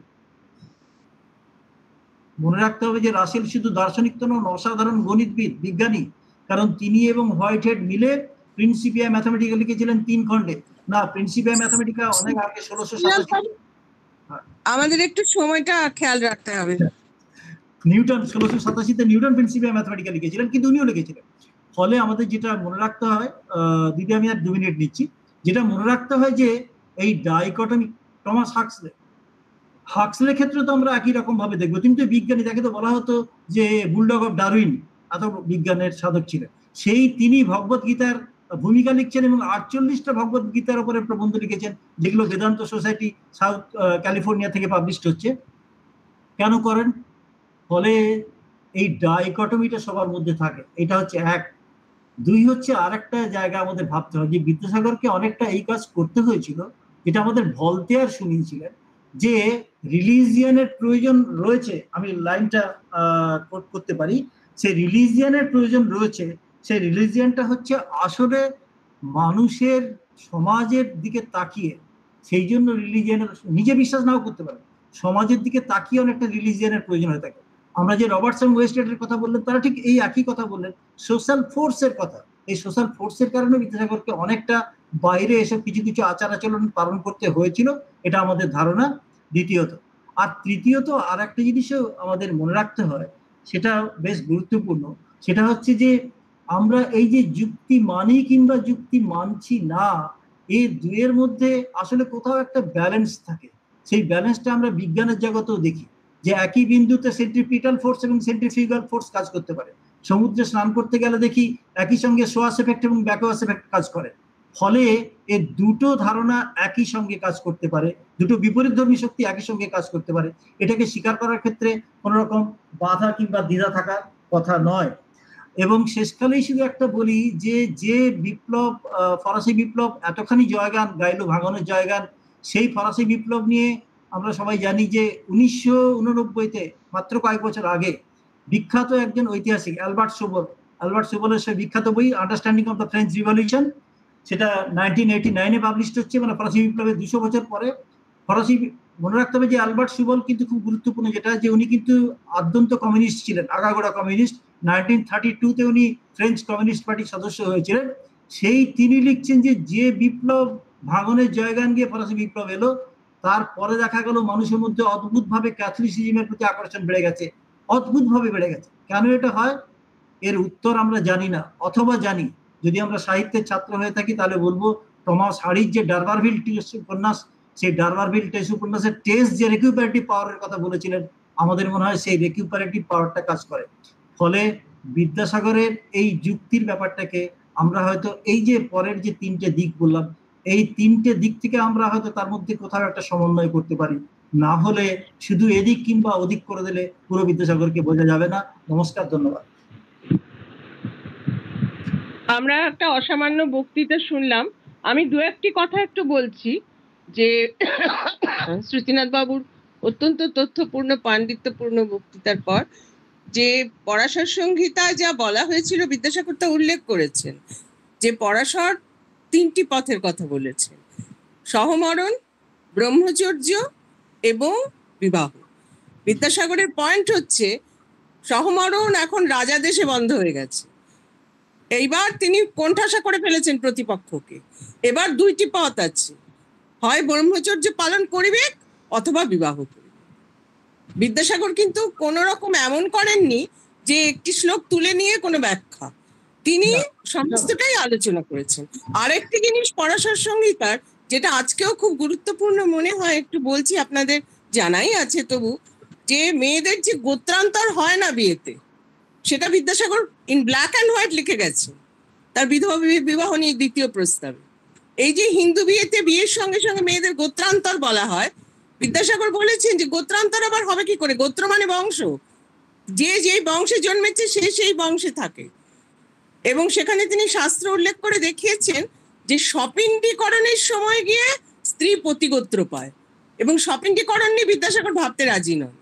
C: মনে রাখতে হবে যে রাসেল শুধু দার্শনিক তো নন, অসাধারণ গণিতবিদ, বিজ্ঞানী। কারণ তিনি এবং হোয়াইট হেড মিলে প্রিন্সিপিয়া ম্যাথামেটিকা লিখেছিলেন 3 খণ্ডে। না, প্রিন্সিপিয়া ম্যাথামেটিকা অনেক আগে 1687।
J: আমাদের একটু সময়টা খেয়াল রাখতে হবে।
C: নিউটন 1687-তে নিউটন প্রিন্সিপিয়া ম্যাথামেটিকা লিখেছিলেন, কিন্তু উনিও লিখেছিলেন। ফলে আমাদের যেটা মনে রাখতে হয়, দিদি আমি আর 2 মিনিট নিচ্ছি, যেটা মনে রাখতে হয় যে এই ডাইকটমি, টমাস হাক্সলের ক্ষেত্রে তো আমরা একই রকম ভাবে দেখবো। কিন্তু বিজ্ঞানী, তাকে তো বলা হতো যে বুলডগ অফ ডারউইন, এত বিজ্ঞানের সাধক ছিলেন। তিনি ভগবত গীতার ভূমিকা লিখছেন এবং 48টা ভগবত গীতার উপরে প্রবন্ধ লিখেছেন, যেগুলো বেদান্ত সোসাইটি সাউথ ক্যালিফোর্নিয়া থেকে পাবলিশ হচ্ছে। কেন করেন? ফলে এই ডাইকটমিটা সবার মধ্যে থাকে। এটা হচ্ছে 1। 2 হচ্ছে আরেকটা জায়গা আমাদের ভাবতে হয় যে বিদ্যাসাগরকে অনেকটা এই কাজ করতে হয়েছিল, যেটা আমাদের ভলতেয়ার শুনিয়েছিলেন, যে রিলিজিয়ানের প্রয়োজন রয়েছে। আমি লাইনটা কোট করতে পারি, সেই রিলিজিয়ানের প্রয়োজন রয়েছে। সেই রিলিজিয়ানটা হচ্ছে আসলে মানুষের সমাজের দিকে তাকিয়ে, সেই জন্য রিলিজিয়ানের, নিজে বিশ্বাস নাও করতে পারে, সমাজের দিকে তাকিয়ে অনেকটা রিলিজিয়ানের প্রয়োজন হয়ে থাকে। আমরা যে রবার্টসন ওয়েস্টগেটের কথা বললেন, তারা ঠিক এই একই কথা বললেন, সোশ্যাল ফোর্সের কথা। এই সোশ্যাল ফোর্সের কারণে বিদ্যাসাগরকে অনেকটা বাইরে এসব কিছু কিছু আচার আচরণ পালন করতে হয়েছিল, এটা আমাদের ধারণা। দ্বিতীয়ত, আর তৃতীয়ত আর একটা জিনিসও আমাদের মনে রাখতে হয়, সেটা বেশ গুরুত্বপূর্ণ। সেটা হচ্ছে যে আমরা এই যে যুক্তি মানি কিংবা যুক্তি মানছি না, এই দুয়ের মধ্যে আসলে কোথাও একটা ব্যালেন্স থাকে। সেই ব্যালেন্সটা আমরা বিজ্ঞানের জগতেও দেখি, যে একই বিন্দুতে সেন্ট্রিপিটাল ফোর্স এবং সেন্ট্রিফিউগাল ফোর্স কাজ করতে পারে। সমুদ্রে স্নান করতে গেলে দেখি একই সঙ্গে সোয়াস এফেক্ট এবং ব্যাকওয়াস এফেক্ট কাজ করে। ফলে এই দুটো ধারণা একই সঙ্গে কাজ করতে পারে, দুটো বিপরীতধর্মী শক্তি একই সঙ্গে কাজ করতে পারে। এটাকে স্বীকার করার ক্ষেত্রে কোনো রকম বাধা কিংবা দ্বিধা থাকার কথা নয়। এবং শেষকালেই শুধু একটা বলি যে বিপ্লব, ফরাসি বিপ্লব এতখানি জয়গান গাইলো, ভাঙনের জয়গান, সেই ফরাসি বিপ্লব নিয়ে আমরা সবাই জানি যে 1989-তে, মাত্র কয়েক বছর আগে, বিখ্যাত একজন ঐতিহাসিক অ্যালবার্ট সোবলের সেই বিখ্যাত বই understanding of the French revolution, সেটা 1989-এ পাবলিশ হচ্ছে, মানে ফরাসি বিপ্লবের 200 বছর পরে। মনে রাখতে হবে যে অ্যালবার্ট সোবল কিন্তু খুব গুরুত্বপূর্ণ, যেটা যে উনি কিন্তু আদ্যন্ত কমিউনিস্ট ছিলেন, আগাগোড়া কমিউনিস্ট। 1932-তে উনি ফ্রেঞ্চ কমিউনিস্ট পার্টির সদস্য হয়েছিলেন। তিনি লিখছেন যে বিপ্লব ভাঙনের জয়গান গিয়ে ফরাসি বিপ্লব এলো, তারপরে দেখা গেল মানুষের মধ্যে অদ্ভুতভাবে ক্যাথলিসিজমের প্রতি আকর্ষণ বেড়ে গেছে, অদ্ভুতভাবে বেড়ে গেছে। কেন এটা হয় এর উত্তর আমরা জানি না, অথবা জানি, যদি আমরা সাহিত্যের ছাত্র হয়ে থাকি তাহলে বলবো টমাস হারির যে ডারবারভিল টেস্ট উপন্যাস, সেই ডারবারভিল টেস্ট উপন্যাসের টেস্ট যে রিকিউপারেটিভ পাওয়ারের কথা বলেছিলেন, আমাদের মনে হয় সেই রেকিউপারেটিভ পাওয়ারটা কাজ করে। ফলে বিদ্যাসাগরের এই যুক্তির ব্যাপারটাকে আমরা হয়তো এই যে পরের যে তিনটে দিক বললাম, এই তিনটে দিক থেকে আমরা হয়তো তার মধ্যে কোথাও একটা সমন্বয় করতে পারি, না হলে শুধু এদিক কিংবা ওদিক করে দিলে পুরো বিদ্যাসাগরকে বোঝা যাবে না। নমস্কার, ধন্যবাদ।
J: আমরা একটা অসামান্য বক্তৃতা শুনলাম। আমি দু একটি কথা একটু বলছি যে শ্রুতিনাথ বাবুর অত্যন্ত তথ্যপূর্ণ পাণ্ডিত্যপূর্ণ বক্তৃতার পর যে পরাশর সংহিতায় যা বলা হয়েছিল বিদ্যাসাগর তা উল্লেখ করেছেন যে পরাশর তিনটি পথের কথা বলেছেন, সহমরণ, ব্রহ্মচর্য এবং বিবাহ। বিদ্যাসাগরের পয়েন্ট হচ্ছে সহমরণ এখন রাজা দেশে বন্ধ হয়ে গেছে, এইবার তিনি কোণঠাসা করে ফেলেছেন প্রতিপক্ষকে। এবার দুইটি পথ আছে, হয় ব্রহ্মচর্য পালন করিবে অথবা বিবাহ করিবে। বিদ্যাসাগর কিন্তু কোন রকম এমন করেননি যে একটি শ্লোক তুলে নিয়ে কোনো ব্যাখ্যা, তিনি সমস্তটাই আলোচনা করেছেন। আরেকটি জিনিস পরাশর সংহিতার যেটা আজকেও খুব গুরুত্বপূর্ণ মনে হয়, একটু বলছি, আপনাদের জানাই আছে তবু, যে মেয়েদের যে গোত্রান্তর হয় না বিয়েতে, সেটা Vidyasagar in black and white লিখে গেছে তার বিধবা বিবাহ নিয়ে দ্বিতীয় প্রস্তাবে। এই যে হিন্দু বিয়েতে বিয়ের সঙ্গে সঙ্গে মেয়েদের গোত্রান্তর বলা হয়, বিদ্যাসাগর বলেছেন যে গোত্রান্তর আবার হবে কি করে? গোত্র মানে বংশ, যে যেই বংশে জন্মেছে সে সেই বংশে থাকে। এবং সেখানে তিনি শাস্ত্র উল্লেখ করে দেখিয়েছেন যে স্বপিণ্ডীকরণের সময় গিয়ে স্ত্রী পতিগোত্র পায়, এবং স্বপিণ্ডীকরণ নিয়ে বিদ্যাসাগর ভাবতে রাজি নন।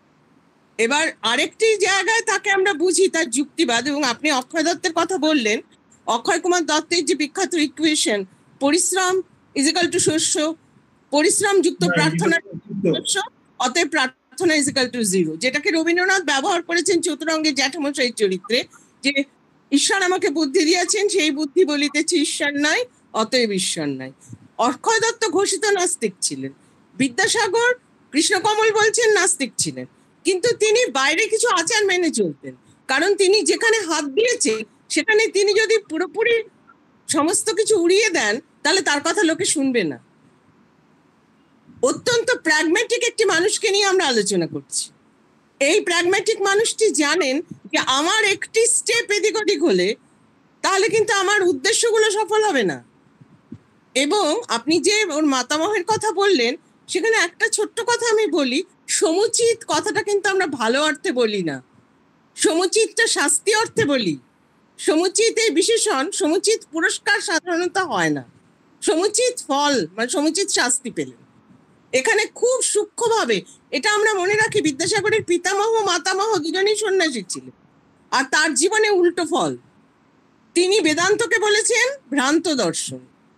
J: এবার আরেকটি জায়গায় তাকে আমরা বুঝি তার যুক্তিবাদ, এবং আপনি অক্ষয় দত্তের কথা বললেন, অক্ষয় কুমার দত্তের যে বিখ্যাত ইকুয়েশন পরিশ্রম ইজিক্যাল টু শস্য, পরিশ্রম যুক্ত প্রার্থনা শস্য, অতএব প্রার্থনা ইজিক্যাল টু জিরো, যেটাকে রবীন্দ্রনাথ ব্যবহার করেছেন চতুরঙ্গের জ্যাঠামশাইয়ের চরিত্রে, যে ঈশ্বর আমাকে বুদ্ধি দিয়েছেন, সেই বুদ্ধি বলিতেছে ঈশ্বর নাই, অতএব ঈশ্বর নাই। অক্ষয় দত্ত ঘোষিত নাস্তিক ছিলেন, বিদ্যাসাগর কৃষ্ণকমল বলছেন নাস্তিক ছিলেন, কিন্তু তিনি বাইরে কিছু আচার মেনে চলতেন, কারণ তিনি যেখানে হাত দিয়েছে সেখানে তিনি যদি পুরোপুরি সমস্ত কিছু উড়িয়ে দেন তাহলে তার কথা লোকে শুনবে না। অত্যন্ত প্র্যাগম্যাটিক একটি মানুষকে নিয়ে আমরা আলোচনা করছি। এই প্র্যাগম্যাটিক মানুষটি জানেন যে আমার একটি স্টেপ এদিক ওদিক হলে তাহলে কিন্তু আমার উদ্দেশ্যগুলো সফল হবে না। এবং আপনি যে ওর মাতামহের কথা বললেন, সেখানে একটা ছোট্ট কথা আমি বলি, সমুচিত কথাটা কিন্তু আমরা ভালো অর্থে বলি না, সমুচিতটা শাস্তি অর্থে বলি। সমুচিত এই বিশেষণ, সমুচিত পুরস্কার সাধারণত হয় না, সমুচিত ফল মানে সমুচিত শাস্তি পেলেন। এখানে খুব সূক্ষ্মভাবে এটা আমরা মনে রাখি, বিদ্যাসাগরের পিতামহ মাতামহ দুজনেই সন্ন্যাসী ছিলেন, আর তার জীবনে উল্টো ফল। তিনি বেদান্তকে বলেছেন ভ্রান্ত দর্শন।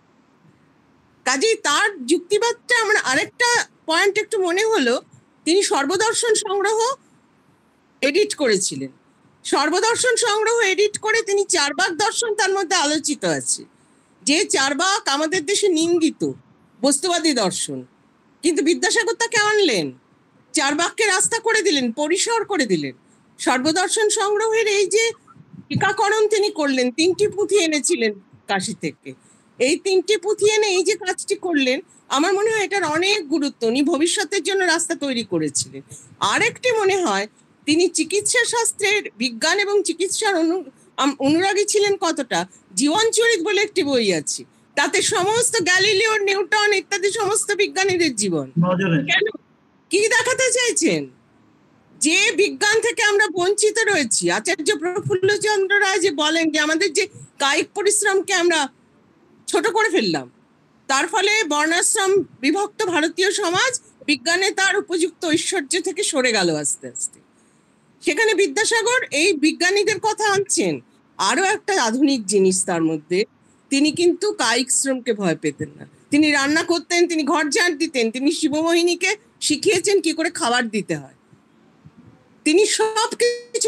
J: কাজেই তার যুক্তিবাদটা আমরা আরেকটা পয়েন্ট একটু মনে হলো, তিনি সর্বদর্শন সংগ্রহ এডিট করেছিলেন। সর্বদর্শন সংগ্রহ এডিট করে তিনি চারবাক দর্শন তার মধ্যে আলোচিত আছে, যে চারবাক আমাদের দেশে নিন্দিত বস্তুবাদী দর্শন, কিন্তু বিদ্যাসাগর তাকে আনলেন, চারবাককে রাস্তা করে দিলেন, পরিসর করে দিলেন। সর্বদর্শন সংগ্রহের এই যে টিকাকরণ তিনি করলেন, তিনটি পুঁথি এনেছিলেন কাশী থেকে, এই তিনটি পুঁথি এনে এই যে কাজটি করলেন, আমার মনে হয় এটার অনেক গুরুত্ব, উনি ভবিষ্যতের জন্য রাস্তা তৈরি করেছিলেন। আরেকটি মনে হয় তিনি চিকিৎসা শাস্ত্রের বিজ্ঞান এবং চিকিৎসার অনুরাগী ছিলেন কতটা। জীবনচরিত বলে একটি বই আছে, তাতে সমস্ত গ্যালিলিও, নিউটন ইত্যাদি সমস্ত বিজ্ঞানীদের জীবন। কেন, কি দেখাতে চাইছেন? যে বিজ্ঞান থেকে আমরা বঞ্চিত রয়েছি। আচার্য প্রফুল্লচন্দ্র রায় যে বলেন যে আমাদের যে কায়িক পরিশ্রমকে আমরা ছোট করে ফেললাম, তার ফলে বর্ণাশ্রম বিভক্ত ভারতীয় সমাজ বিজ্ঞানে তার উপযুক্ত ঐশ্বর্য থেকে সরে গেল আস্তে আস্তে। সেখানে বিদ্যাসাগর এই বিজ্ঞানীদের কথা আনছেন। আরো একটা আধুনিক জিনিস তার মধ্যে, তিনি কিন্তু কায়িক শ্রমকে ভয় পেতেন না। তিনি রান্না করতেন, তিনি ঘর ঝাড় দিতেন, তিনি শিবমোহিনীকে শিখিয়েছেন কি করে খাবার দিতে হয়, তিনি সব কিছু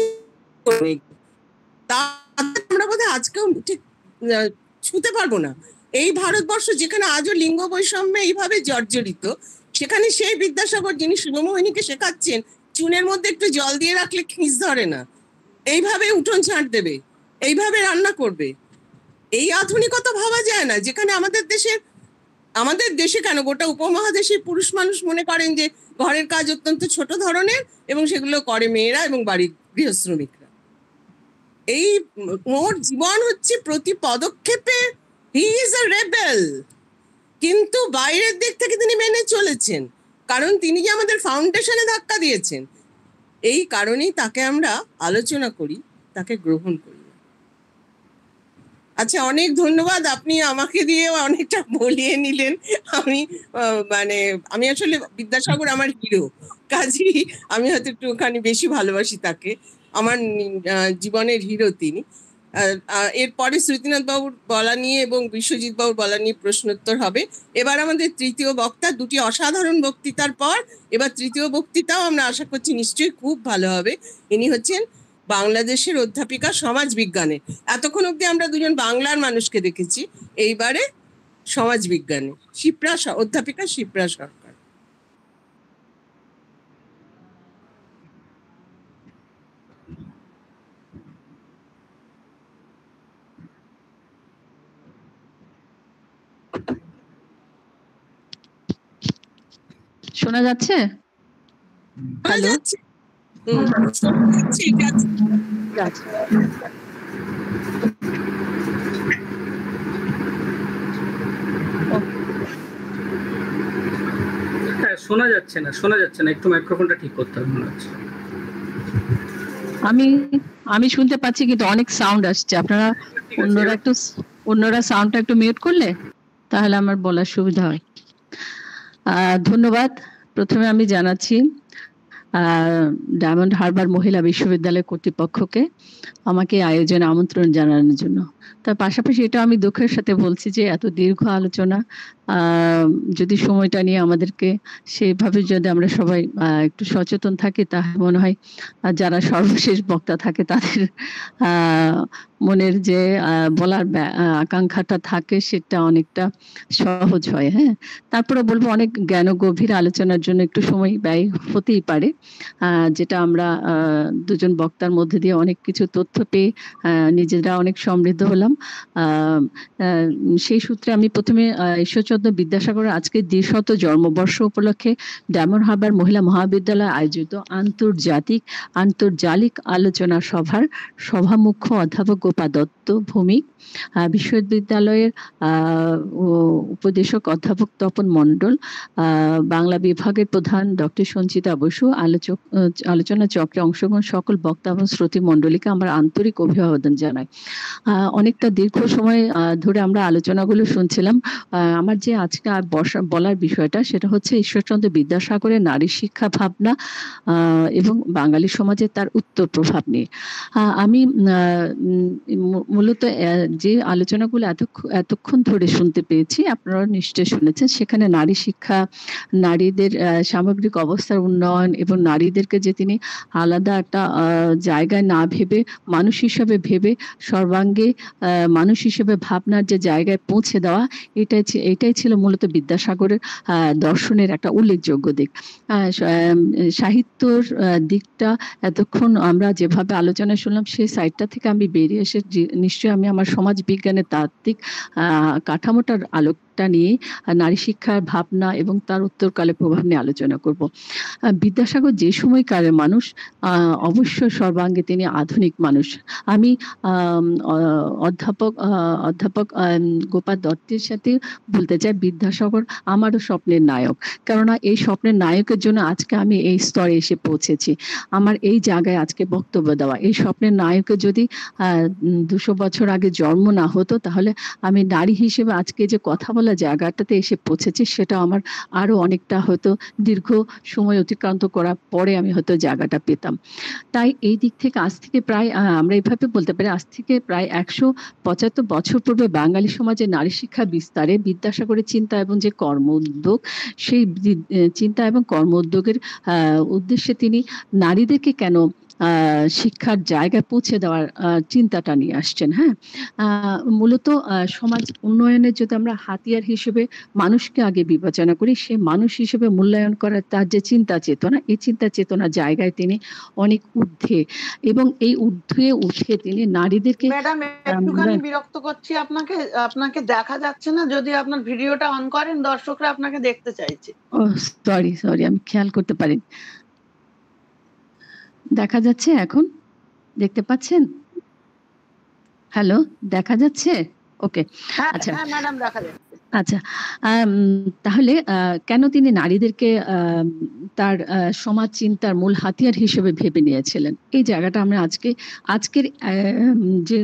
J: আমরা বোধহয় আজকেও ঠিক ছুঁতে পারবো না। এই ভারতবর্ষ যেখানে আজও লিঙ্গ বৈষম্যে এইভাবে জর্জরিত, সেখানে সেই বিদ্যাসাগর যিনি শিবমোহিনীকে শেখাচ্ছেন চুনের মধ্যে একটু জল দিয়ে রাখলে খিঁচ ধরে না, এইভাবে উঠোন ঝাঁট দেবে, এইভাবে রান্না করবে। এই আধুনিকতা ভাবা যায় না, যেখানে আমাদের দেশের আমাদের দেশে কেন গোটা উপমহাদেশে পুরুষ মানুষ মনে করেন যে ঘরের কাজ অত্যন্ত ছোট ধরনের এবং সেগুলো করে মেয়েরা এবং বাড়ির গৃহশ্রমিকরা। এই ওর জীবন হচ্ছে প্রতি পদক্ষেপে হি ইজ আ রেবেল, কিন্তু বাইরের দিক থেকে তিনি মেনে চলেছেন, কারণ তিনি যে আমাদের ফাউন্ডেশনে ধাক্কা দিয়েছেন। এই কারণেই তাকে আমরা আলোচনা করি, তাকে গ্রহণ করি। আচ্ছা, অনেক ধন্যবাদ, আপনি আমাকে দিয়ে অনেকটা বলিয়ে নিলেন। আমি আসলে বিদ্যাসাগর আমার হিরো, কাজেই আমি হয়তো একটুখানি বেশি ভালোবাসি তাকে, আমার জীবনের হিরো তিনি। এরপরে শ্রুতিনাথ বাবুর বলা নিয়ে এবং বিশ্বজিৎ বাবুর বলা নিয়ে প্রশ্নোত্তর হবে। এবার আমাদের তৃতীয় বক্তা, দুটি অসাধারণ বক্তৃতার পর এবার তৃতীয় বক্তৃতাও আমরা আশা করছি নিশ্চয়ই খুব ভালো হবে। ইনি হচ্ছেন বাংলাদেশের অধ্যাপিকা সমাজ বিজ্ঞানে। এতক্ষণ অব্দি আমরা দুজন বাংলার মানুষকে দেখেছি, এইবারে সমাজ বিজ্ঞানে অধ্যাপিকা শিপ্রা সরকার।
L: শোনা যাচ্ছে? হ্যালো,
M: শোনা যাচ্ছে না, একটু মাইক্রোফোনটা ঠিক করতে হবে মনে হচ্ছে।
L: আমি শুনতে পাচ্ছি কিন্তু অনেক সাউন্ড আসছে। আপনারা অন্যরা সাউন্ডটা একটু মিউট করলে তাহলে আমার বলার সুবিধা হয়। ধন্যবাদ। প্রথমে আমি জানাচ্ছি ডায়মন্ড হারবার মহিলা বিশ্ববিদ্যালয় কর্তৃপক্ষকে আমাকে আয়োজনে আমন্ত্রণ জানানোর জন্য। তার পাশাপাশি এটা আমি দুঃখের সাথে বলছি যে এত দীর্ঘ আলোচনা যদি সময়টা নিয়ে আমাদেরকে সেইভাবে যদি আমরা সবাই একটু সচেতন থাকি, তাহলে মনে হয় যারা সর্বশেষ বক্তা থাকে তাদের মনের যে বলার আকাঙ্ক্ষাটা থাকে সেটা অনেকটা সহজ হয়। হ্যাঁ, তারপরে বলবো অনেক জ্ঞান গভীর আলোচনার জন্য একটু সময় ব্যয় হতেই পারে, যেটা আমরা দুজন বক্তার মধ্যে দিয়ে অনেক কিছু তথ্য পেয়ে নিজেরা অনেক সমৃদ্ধ হলাম। সেই সূত্রে আমি প্রথমে ঈশ্বরচন্দ্র বিদ্যাসাগরের আজকে 200 জন্মবর্ষ উপলক্ষে ডায়মন্ড হারবার মহিলা মহাবিদ্যালয় আয়োজিত আন্তর্জালিক আলোচনা সভার সভামুখ্য অধ্যাপক গোপা দত্ত ভৌমিক, বিশ্ববিদ্যালয়ের উপদেশক অধ্যাপক তপন মণ্ডল, বাংলা বিভাগের প্রধান ডক্টর সঞ্চিতা বসু, আলোচনা চক্রে অংশগ্রহণ সকল বক্তা এবং শ্রোতী মণ্ডলীকে আমার আন্তরিক অভিবাদন জানাই। অনেকটা দীর্ঘ সময় ধরে আমরা আলোচনাগুলো শুনছিলাম। আমার যে আজকে বলার বিষয়টা সেটা হচ্ছে ঈশ্বরচন্দ্র বিদ্যাসাগরের নারী শিক্ষা ভাবনা এবং বাঙালি সমাজে তার উত্তর প্রভাব নিয়ে। আমি মূলত যে আলোচনাগুলো এতক্ষণ ধরে শুনতে পেয়েছি, আপনারা নিশ্চয়ই শুনেছেন, সেখানে নারী শিক্ষা, নারীদের সামগ্রিক অবস্থার উন্নয়ন এবং নারীদেরকে যে তিনি আলাদা একটা জায়গায় না ভেবে মানুষ হিসেবে ভেবে সর্বাঙ্গে মানুষ হিসেবে ভাবনার যে জায়গায় পৌঁছে দেওয়া, এটাই ছিল মূলত বিদ্যাসাগরের দর্শনের একটা উল্লেখযোগ্য দিক। সাহিত্যর দিকটা এতক্ষণ আমরা যেভাবে আলোচনা শুনলাম সেই সাইডটা থেকে আমি বেরিয়ে এসে নিশ্চয়ই আমি আমার সমাজ বিজ্ঞানের তাত্ত্বিক কাঠামোটার আলোকটা নিয়ে নারী শিক্ষার ভাবনা এবং তার উত্তরকালে প্রভাব নিয়ে আলোচনা করব। বিদ্যাসাগর যে সময়কারের মানুষ, অবশ্য সর্বাঙ্গে তিনি আধুনিক মানুষ। আমি অধ্যাপক গোপা দত্তের সাথে বলতে চাই বিদ্যাসাগর আমারও স্বপ্নের নায়ক, কেননা এই স্বপ্নের নায়কের জন্য আজকে আমি এই স্তরে এসে পৌঁছেছি। আমার এই জায়গায় আজকে বক্তব্য দেওয়া, এই স্বপ্নের নায়কের যদি 200 বছর আগে জন্ম না হতো তাহলে আমি নারী হিসেবে আজকে যে কথা বলা জায়গাটাতে এসে পৌঁছেছি সেটা আমার আরো অনেকটা হয়তো দীর্ঘ সময় অতিক্রান্ত করার পরে আমি হয়তো জায়গাটা পেতাম। তাই এই দিক থেকে আজ থেকে প্রায় আমরা এইভাবে বলতে পারি আজ থেকে প্রায় 175 বছর পূর্বে বাঙালি সমাজে নারী শিক্ষা বিস্তারে বিদ্যাসাগরের চিন্তা এবং যে কর্ম উদ্যোগ, সেই চিন্তা এবং কর্ম উদ্যোগের উদ্দেশ্যে তিনি নারীদেরকে কেন শিক্ষার জায়গায় পৌঁছে দেওয়ার চিন্তাটা নিয়ে আসছেন। হ্যাঁ, মূলত সমাজ উন্নয়নের যদি আমরা হাতিয়ার হিসেবে মানুষকে আগে বিবেচনা করি, সে মানুষ হিসেবে মূল্যায়ন করার তার যে চিন্তা চেতনা, এই চিন্তা চেতনা জায়গায় তিনি অনেক ঊর্ধ্বে, এবং এই ঊর্ধ্বে উঠে তিনি নারীদেরকে
D: ম্যাডাম একটুখানি বিরক্ত করছি আপনাকে, আপনাকে দেখা যাচ্ছে না, যদি আপনার ভিডিওটা অন করেন দর্শকরা আপনাকে দেখতে চাইছে।
L: ও সরি আমি খেয়াল করতে পারি। দেখা যাচ্ছে এখন? দেখতে পাচ্ছেন? হ্যালো, দেখা যাচ্ছে? ওকে, আচ্ছা
D: ম্যাডাম দেখা যাচ্ছে।
L: আচ্ছা, তাহলে কেন তিনি নারীদেরকে তার সমাজ চিন্তার মূল হাতিয়ার হিসেবে ভেবে নিয়েছিলেন, এই জায়গাটা আমরা আজকের যে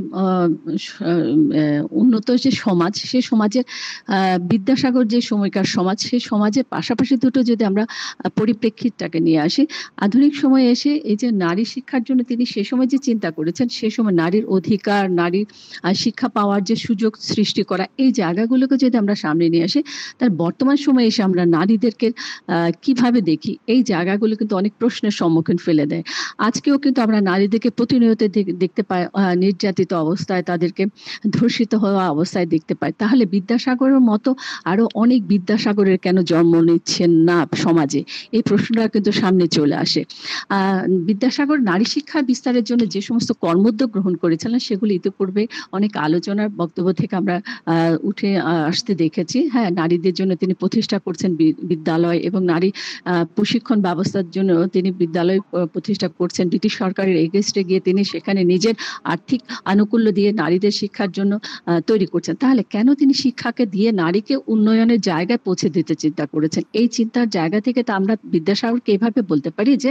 L: উন্নত যে সমাজ, সে সমাজের বিদ্যাসাগর যে সময়কার সমাজ, সেই সমাজের পাশাপাশি দুটো যদি আমরা পরিপ্রেক্ষিতটাকে নিয়ে আসি, আধুনিক সময়ে এসে এই যে নারী শিক্ষার জন্য তিনি সে সময় যে চিন্তা করেছেন, সে সময় নারীর অধিকার, নারীর শিক্ষা পাওয়ার যে সুযোগ সৃষ্টি করা, এই জায়গাগুলোকে যদি আমরা সামনে নিয়ে আসি, তার বর্তমান সময়ে এসে আমরা নারীদেরকে কিভাবে দেখি, এই জায়গাগুলো কিন্তু অনেক প্রশ্নের সম্মুখীন ফেলে দেয়। আজকেও কিন্তু আমরা নারীদেরকে প্রতিনিয়ত দেখতে পাই নির্যাতিত অবস্থায়, তাদেরকে ধর্ষিত হওয়া অবস্থায় দেখতে পাই। তাহলে বিদ্যাসাগরের মতো আরো অনেক বিদ্যাসাগরের কেন জন্ম নিচ্ছেন না সমাজে, এই প্রশ্নটা কিন্তু সামনে চলে আসে। বিদ্যাসাগর নারী শিক্ষা বিস্তারের জন্য যে সমস্ত কর্মোদ্যোগ গ্রহণ করেছিলেন, সেগুলি ইতিপূর্বে অনেক আলোচনার বক্তব্য থেকে আমরা উঠে আসতে দেখেছি। হ্যাঁ, নারীদের জন্য তিনি প্রতিষ্ঠা করছেন বিদ্যালয়, এবং নারী প্রশিক্ষণ ব্যবস্থার জন্য তিনি বিদ্যালয় প্রতিষ্ঠা করছেন। ব্রিটিশ সরকারের এগেস্টে গিয়ে তিনি সেখানে নিজের আর্থিক আনুকূল্য দিয়ে নারীদের শিক্ষার জন্য তৈরি করছেন। তাহলে কেন তিনি শিক্ষাকে দিয়ে নারীকে উন্নয়নের জায়গায় পৌঁছে দিতে চিন্তা করেছেন? এই চিন্তার জায়গা থেকে তো আমরা বিদ্যাসাগরকে এভাবে বলতে পারি যে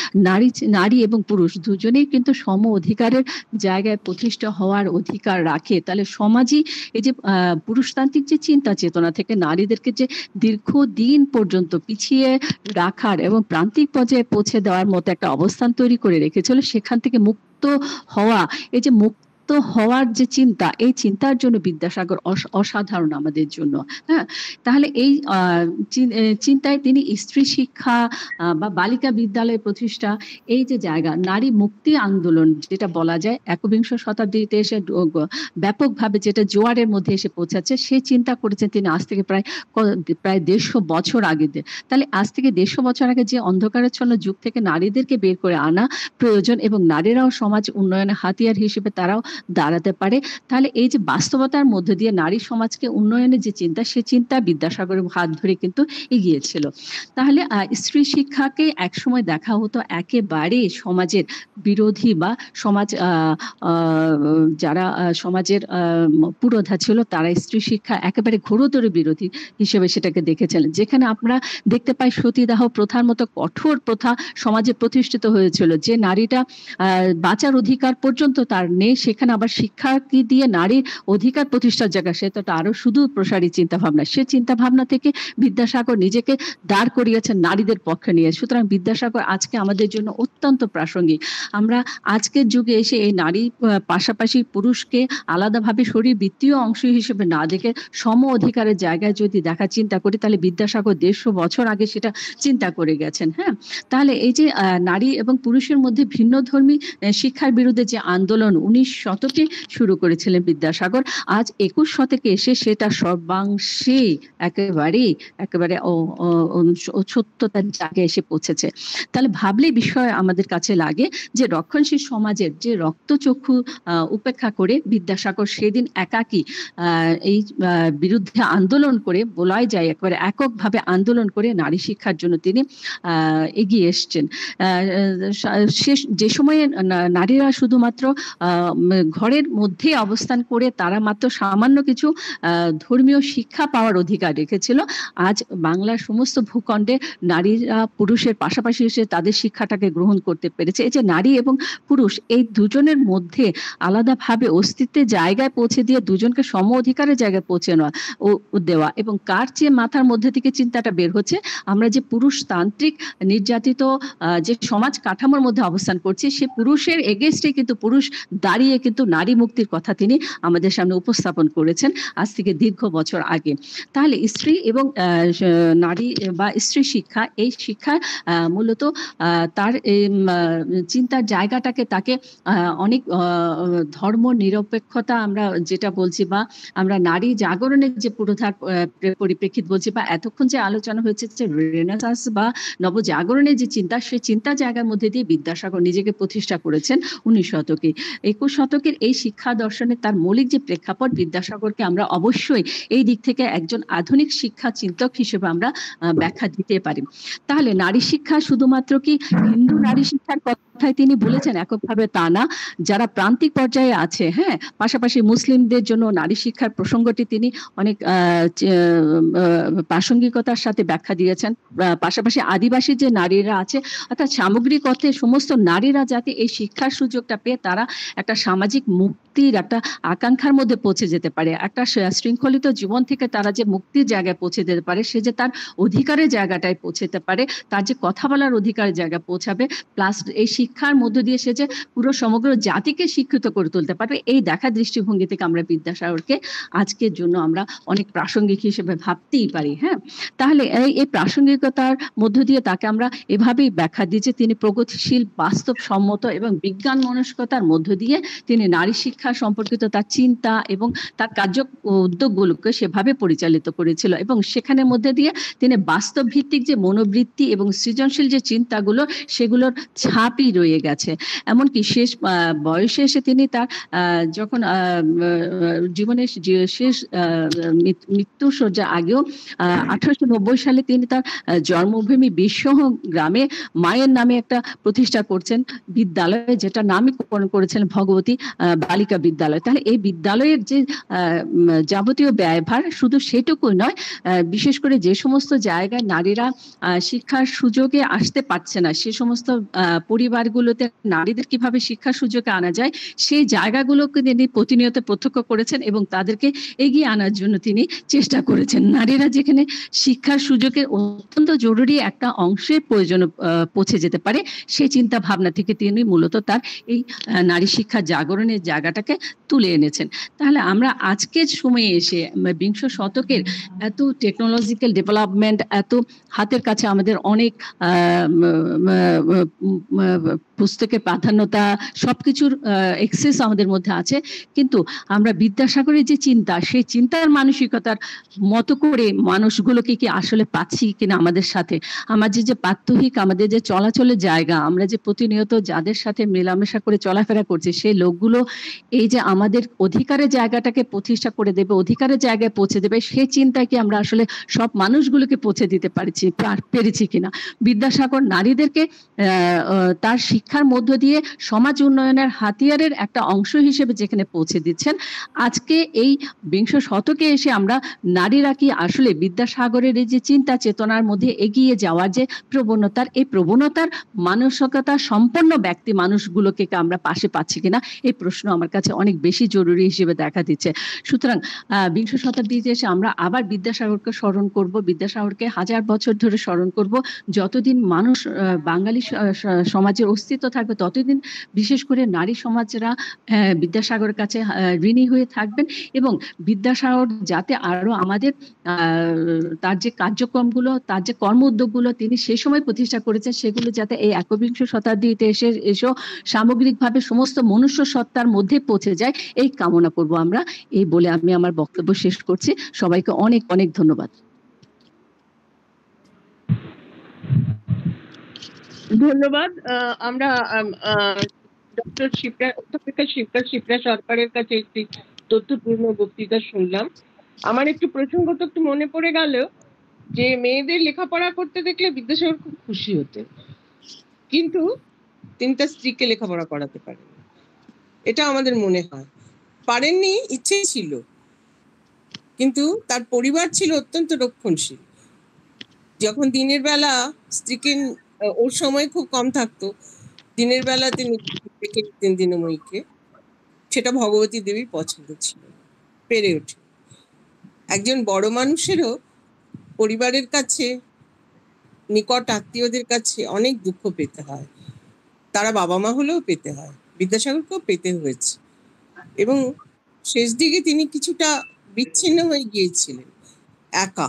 L: নারী এবং পুরুষ দুজনেই কিন্তু সম অধিকারের জায়গায় প্রতিষ্ঠা হওয়ার অধিকার রাখে। তাহলে সমাজই এই যে পুরুষতান্ত্রিক যে চিন্তা চেতনা থেকে নারীদেরকে যে দীর্ঘদিন পর্যন্ত পিছিয়ে রাখার এবং প্রান্তিক পর্যায়ে পৌঁছে দেওয়ার মতো একটা অবস্থান তৈরি করে রেখেছিল, সেখান থেকে মুক্ত হওয়া, এই যে মুক্ত হওয়ার যে চিন্তা, এই চিন্তার জন্য বিদ্যাসাগর অসাধারণ আমাদের জন্য। হ্যাঁ, তাহলে এই চিন্তায় তিনি স্ত্রী শিক্ষা বা বালিকা বিদ্যালয় প্রতিষ্ঠা, এই যে জায়গা, নারী মুক্তি আন্দোলন যেটা বলা যায়, একবিংশ শতাব্দীতে এসে ব্যাপকভাবে যেটা জোয়ারের মধ্যে এসে পৌঁছাচ্ছে, সে চিন্তা করেছেন তিনি আজ থেকে প্রায় 150 বছর আগে। তাহলে আজ থেকে 150 বছর আগে যে অন্ধকারাচ্ছন্ন যুগ থেকে নারীদেরকে বের করে আনা প্রয়োজন, এবং নারীরাও সমাজ উন্নয়নের হাতিয়ার হিসেবে তারাও দাঁড়াতে পারে। তাহলে এই যে বাস্তবতার মধ্যে দিয়ে নারী সমাজকে উন্নয়নের যে চিন্তা, সে চিন্তা বিদ্যাসাগরের হাত ধরে কিন্তু এগিয়েছিল। তাহলে স্ত্রী শিক্ষাকে একসময় দেখা হতো একেবারে সমাজের বিরোধী, বা সমাজ যারা সমাজের পুরোধা ছিল, তারা স্ত্রী শিক্ষা একেবারে ঘোরতর বিরোধী হিসেবে সেটাকে দেখেছিলেন। যেখানে আমরা দেখতে পাই সতীদাহ প্রথার মতো কঠোর প্রথা সমাজে প্রতিষ্ঠিত হয়েছিল, যে নারীটা বাঁচার অধিকার পর্যন্ত তার নেই, সেখানে আবার শিক্ষা কি দিয়ে নারীর অধিকার প্রতিষ্ঠার জায়গা, সে তো আরো শুধু প্রসারী চিন্তা ভাবনা। সে চিন্তা ভাবনা থেকে বিদ্যাসাগর নিজেকে দাঁড় করিয়েছেন নারীদের পক্ষে নিয়ে। সুতরাং বিদ্যাসাগর আজকে আমাদের জন্য অত্যন্ত প্রাসঙ্গিক। আমরা আজকের যুগে এসে এই নারী পাশাপাশি পুরুষকে আলাদাভাবে শরীরবৃত্তীয় অংশ হিসেবে না দেখে সম অধিকারের জায়গায় যদি দেখা চিন্তা করি, তাহলে বিদ্যাসাগর 150 বছর আগে সেটা চিন্তা করে গেছেন। হ্যাঁ, তাহলে এই যে নারী এবং পুরুষের মধ্যে ভিন্নধর্মী শিক্ষার বিরুদ্ধে যে আন্দোলন 19 শতকে শুরু করেছিলেন বিদ্যাসাগর, আজ 21 শতকে এসে সেটা সর্বাংশে একেবারে সত্যতার জায়গায় এসে পৌঁছেছে। তাহলে ভাবলে বিষয় আমাদের কাছে লাগে যে রক্ষণশীল সমাজের যে রক্তচক্ষু উপেক্ষা করে বিদ্যাসাগর সেদিন একাকী এই বিরুদ্ধে আন্দোলন করে, বলাই যায় একেবারে এককভাবে আন্দোলন করে নারী শিক্ষার জন্য তিনি এগিয়ে এসছেন। যে সময়ে নারীরা শুধুমাত্র ঘরের মধ্যে অবস্থান করে তারা মাত্র সামান্য কিছু ধর্মীয় শিক্ষা পাওয়ার অধিকার রেখেছিল, আজ বাংলার সমস্ত ভূখণ্ডে নারীরা পুরুষের পাশাপাশি এসে তাদের শিক্ষাটাকে গ্রহণ করতে পেরেছে। এই যে নারী এবং পুরুষ এই দুজনের মধ্যে আলাদাভাবে অস্তিত্বের জায়গায় পৌঁছে দিয়ে দুজনকে সম অধিকারের জায়গায় পৌঁছে দেওয়া, এবং কার চেয়ে মাথার মধ্যে থেকে চিন্তাটা বের হচ্ছে, আমরা যে পুরুষতান্ত্রিক নির্যাতিত যে সমাজ কাঠামোর মধ্যে অবস্থান করছি, সে পুরুষের এগেইনস্টে কিন্তু পুরুষ দাঁড়িয়ে কিন্তু কিন্তু নারী মুক্তির কথা তিনি আমাদের সামনে উপস্থাপন করেছেন আজ থেকে দীর্ঘ বছর আগে। তাহলে স্ত্রী এবং নারী বা স্ত্রী শিক্ষা, এই শিক্ষা মূলত তার চিন্তার জায়গাটাকে তাকে অনেক ধর্ম নিরপেক্ষতা আমরা যেটা বলছি, বা আমরা নারী জাগরণের যে পুরোধার পরিপ্রেক্ষিত বলছি, বা এতক্ষণ যে আলোচনা হয়েছে যে রেনেসাঁস বা নবজাগরণের যে চিন্তা, সেই চিন্তা জায়গার মধ্যে দিয়ে বিদ্যাসাগর নিজেকে প্রতিষ্ঠা করেছেন 19 শতকে। 21 শতকের এই শিক্ষা দর্শনে তার মৌলিক যে প্রেক্ষাপট, বিদ্যাসাগরকে আমরা অবশ্যই এই দিক থেকে একজন আধুনিক শিক্ষা চিন্তক হিসেবে আমরা ব্যাখ্যা দিতে পারি। তাহলে নারী শিক্ষা শুধুমাত্র কি হিন্দু নারী শিক্ষার কথাই তিনি বলেছেন এককভাবে তা না, যারা প্রান্তিক পর্যায়ে আছে, হ্যাঁ, পাশাপাশি মুসলিমদের জন্য নারী শিক্ষার প্রসঙ্গটি তিনি অনেক প্রাসঙ্গিকতার সাথে ব্যাখ্যা দিয়েছেন। পাশাপাশি আদিবাসী যে নারীরা আছে, অর্থাৎ সামগ্রিক অর্থে সমস্ত নারীরা যাতে এই শিক্ষার সুযোগটা পেয়ে তারা একটা সামাজিক মুক্তির একটা আকাঙ্ক্ষার মধ্যে পৌঁছে যেতে পারে, একটা শৃঙ্খলিত জীবন থেকে তারা যে মুক্তির জায়গায় পৌঁছে যেতে পারে, সে যে তার অধিকারের জায়গাটায় পৌঁছতে পারে, তার যে কথা বলার অধিকারের জায়গায় পৌঁছাবে, প্লাস এই শিক্ষার মধ্য দিয়ে সে যে পুরো সমগ্র জাতিকে শিক্ষিত করে তুলতে পারবে, এই দেখা দৃষ্টিভঙ্গি থেকে আমরা বিদ্যাসাগরকে আজকের জন্য আমরা অনেক প্রাসঙ্গিক হিসেবে ভাবতেই পারি। হ্যাঁ, তাহলে এই প্রাসঙ্গিকতার মধ্য দিয়ে তাকে আমরা এভাবেই ব্যাখ্যা দিই যে তিনি প্রগতিশীল, বাস্তবসম্মত এবং বিজ্ঞান মনস্কতার মধ্য দিয়ে তিনি নারী শিক্ষা সম্পর্কিত তার চিন্তা এবং তার কার্য উদ্যোগগুলোকে সেভাবে পরিচালিত করেছিল, এবং সেখানের মধ্যে দিয়ে তিনি বাস্তব ভিত্তিক যে মনোবৃত্তি এবং সৃজনশীল যে চিন্তাগুলো, সেগুলোর ছাপই রয়ে গেছে। এমনকি শেষ বয়সে এসে তিনি তার যখন জীবনের শেষ মৃত্যু শয্যা আগেও 1890 সালে তিনি তার জন্মভূমি বিশ্বহ গ্রামে মায়ের নামে একটা প্রতিষ্ঠা করছেন বিদ্যালয়, যেটা নামকরণ করেছেন ভগবতী বালিকা বিদ্যালয়। তাহলে এই বিদ্যালয়ের যে যাবতীয় ব্যয়ভার শুধু সেটুকুই নয়, বিশেষ করে যে সমস্ত জায়গায় নারীরা শিক্ষার সুযোগে আসতে পারছে না, সে সমস্ত পরিবারগুলোতে নারীদের কিভাবে শিক্ষার সুযোগে আনা যায়, সেই জায়গাগুলোকে তিনি প্রতিনিয়ত প্রত্যক্ষ করেছেন এবং তাদেরকে এগিয়ে আনার জন্য তিনি চেষ্টা করেছেন। নারীরা যেখানে শিক্ষার সুযোগের অত্যন্ত জরুরি একটা অংশের প্রয়োজন পৌঁছে যেতে পারে, সেই চিন্তা ভাবনা থেকে তিনি মূলত তার এই নারী শিক্ষা জাগরণের জায়গাটাকে তুলে এনেছেন। তাহলে আমরা আজকের সময়ে এসে 20 শতকের এত টেকনোলজিক্যাল ডেভেলপমেন্ট, এত হাতের কাছে আমাদের অনেক পুস্তকের প্রাধান্যতা, সবকিছুর এক্সেস আমাদের মধ্যে আছে, কিন্তু আমরা বিদ্যাসাগরের যে চিন্তা, সেই চিন্তার মানসিকতার মতো করে মানুষগুলোকে কি আসলে পাচ্ছি কিনা আমাদের সাথে। আমাদের যে প্রাত্যহিক আমাদের যে চলাচলের জায়গা, আমরা যে প্রতিনিয়ত যাদের সাথে মেলামেশা করে চলাফেরা করছি, সেই লোকগুলো এই যে আমাদের অধিকারের জায়গাটাকে প্রতিষ্ঠা করে দেবে, অধিকারের জায়গায় পৌঁছে দেবে, সেই চিন্তায় কি আমরা আসলে সব মানুষগুলোকে পৌঁছে দিতে পেরেছি কিনা। বিদ্যাসাগর নারীদেরকে তার শিক্ষার মধ্য দিয়ে সমাজ উন্নয়নের হাতিয়ারের একটা অংশ হিসেবে যেখানে পৌঁছে দিচ্ছেন, আজকে এই 20 শতকে এসে আমরা নারীরা কি আসলে বিদ্যাসাগরের এই যে চিন্তা চেতনার মধ্যে এগিয়ে যাওয়ার যে প্রবণতার, এই প্রবণতার মানসিকতা সম্পন্ন ব্যক্তি মানুষগুলোকে আমরা পাশে পাচ্ছি কিনা, এই প্রশ্ন আমার কাছে অনেক বেশি জরুরি হিসেবে দেখা দিচ্ছে। সুতরাং 20 শতাব্দীতে এসে আমরা আবার বিদ্যাসাগরকে স্মরণ করব, বিদ্যাসাগরকে হাজার বছর ধরে স্মরণ করব। যতদিন মানুষ বাঙালি সমাজের অস্তিত্ব থাকবে, ততদিন বিশেষ করে নারী সমাজরা বিদ্যাসাগরের কাছে ঋণী হয়ে থাকবেন, এবং বিদ্যাসাগর যাতে আরো আমাদের তার যে কার্যক্রমগুলো, তার যে কর্ম উদ্যোগগুলো তিনি সেই সময় প্রতিষ্ঠা করেছেন, সেগুলো যাতে এই 21 শতাব্দীতে এসেও সামগ্রিকভাবে সমস্ত মনুষ্য সত্তার মধ্যে পৌঁছে যায়, এই কামনা করব আমরা। এই বলে আমি আমার বক্তব্য শেষ করছি। সবাইকে অনেক অনেক ধন্যবাদ।
J: ধন্যবাদ। আমরা ডক্টর শিপ্রা সরকারের কাছে একটি তথ্যপূর্ণ বক্তৃতা শুনলাম। আমার একটু প্রসঙ্গত একটু মনে পড়ে গেল যে মেয়েদের লেখাপড়া করতে দেখলে বিদ্যাসাগর খুব খুশি হতেন, কিন্তু তিনি তার স্ত্রীকে লেখাপড়া করাতে পারেন, এটা আমাদের মনে হয়। পারেননি, ইচ্ছে ছিল, কিন্তু তার পরিবার ছিল অত্যন্ত রক্ষণশীল। যখন দিনের বেলা স্ত্রীকে, ওর সময় খুব কম থাকতো, দিনের বেলা তিনি ডেকে নিতেন দিনময়ীকে, সেটা ভগবতী দেবীর পছন্দ ছিল, পেরে ওঠে। একজন বড় মানুষেরও পরিবারের কাছে, নিকট আত্মীয়দের কাছে অনেক দুঃখ পেতে হয়, তারা বাবা মা হলেও পেতে হয়, বিদ্যাসাগরকেও পেতে হয়েছে। এবং শেষ দিকে তিনি কিছুটা বিচ্ছিন্ন হয়ে গিয়েছিলেন, একা।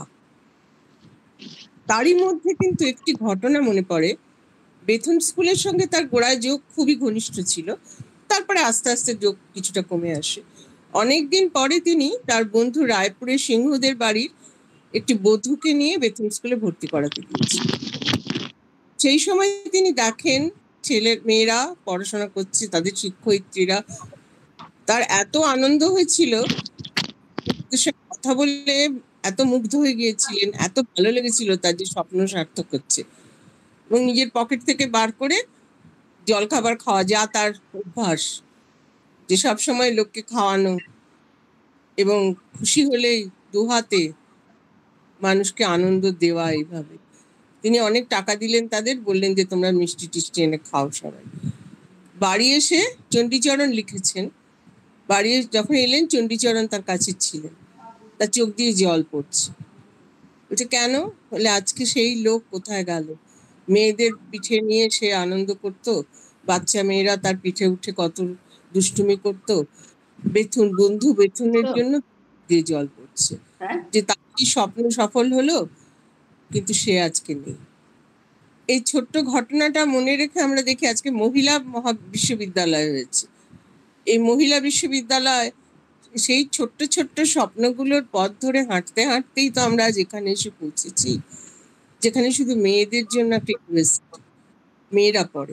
J: তারই মধ্যে কিন্তু একটি ঘটনা মনে পড়ে। বেথুন স্কুলের সঙ্গে তার গোড়ায় যোগ খুবই ঘনিষ্ঠ ছিল, তারপরে আস্তে আস্তে যোগ কিছুটা কমে আসে। অনেকদিন পরে তিনি তার বন্ধু রায়পুরের সিংহদের বাড়ির একটি বধূকে নিয়ে বেথুন স্কুলে ভর্তি করাতে গিয়েছিল। সেই সময় তিনি দেখেন ছেলের মেয়েরা পড়াশোনা করছে, তাদের শিক্ষয়িত্রীরা। তার এত আনন্দ হয়েছিল, কথা বলে এত মুগ্ধ হয়ে গিয়েছিলেন, এত ভালো লেগেছিল তার যে স্বপ্ন সার্থক হচ্ছে। এবং নিজের পকেট থেকে বার করে জলখাবার খাওয়া, যা তার অভ্যাস, যে সব সময় লোককে খাওয়ানো এবং খুশি হলেই দুহাতে মানুষকে আনন্দ দেওয়া। এইভাবে তিনি অনেক টাকা দিলেন তাদের, বললেন যে তোমরা মিষ্টি টিষ্টি এনে খাও সবাই। বাড়ি এসে চণ্ডীচরণ লিখেছেন, বাড়ি যখন এলেন চণ্ডীচরণ তার কাছে ছিলেন, তার চোখ দিয়ে জল পড়ছে। বলছে কেন? বলে আজকে সেই লোক কোথায় গেল? মেয়েদের পিঠে নিয়ে সে আনন্দ করত, বাচ্চা মেয়েরা তার পিঠে উঠে কত দুষ্টুমি করত। বেথুন, বন্ধু বেথুনের জন্য দিয়ে জল পড়ছে, যে তার কি স্বপ্ন সফল হলো, কিন্তু সে আজকে নেই। এই ছোট্ট ঘটনাটা মনে রেখে আমরা দেখি আজকে মহিলা বিশ্ববিদ্যালয় হয়েছে। এই মহিলা বিশ্ববিদ্যালয় সেই ছোট্ট ছোট্ট স্বপ্নগুলোর পথ ধরে হাঁটতে হাঁটতেই তো আমরা আজ এখানে এসে পৌঁছেছি, যেখানে শুধু মেয়েদের জন্য একটা ইউনিভার্সিটি, মেয়েরা পড়ে।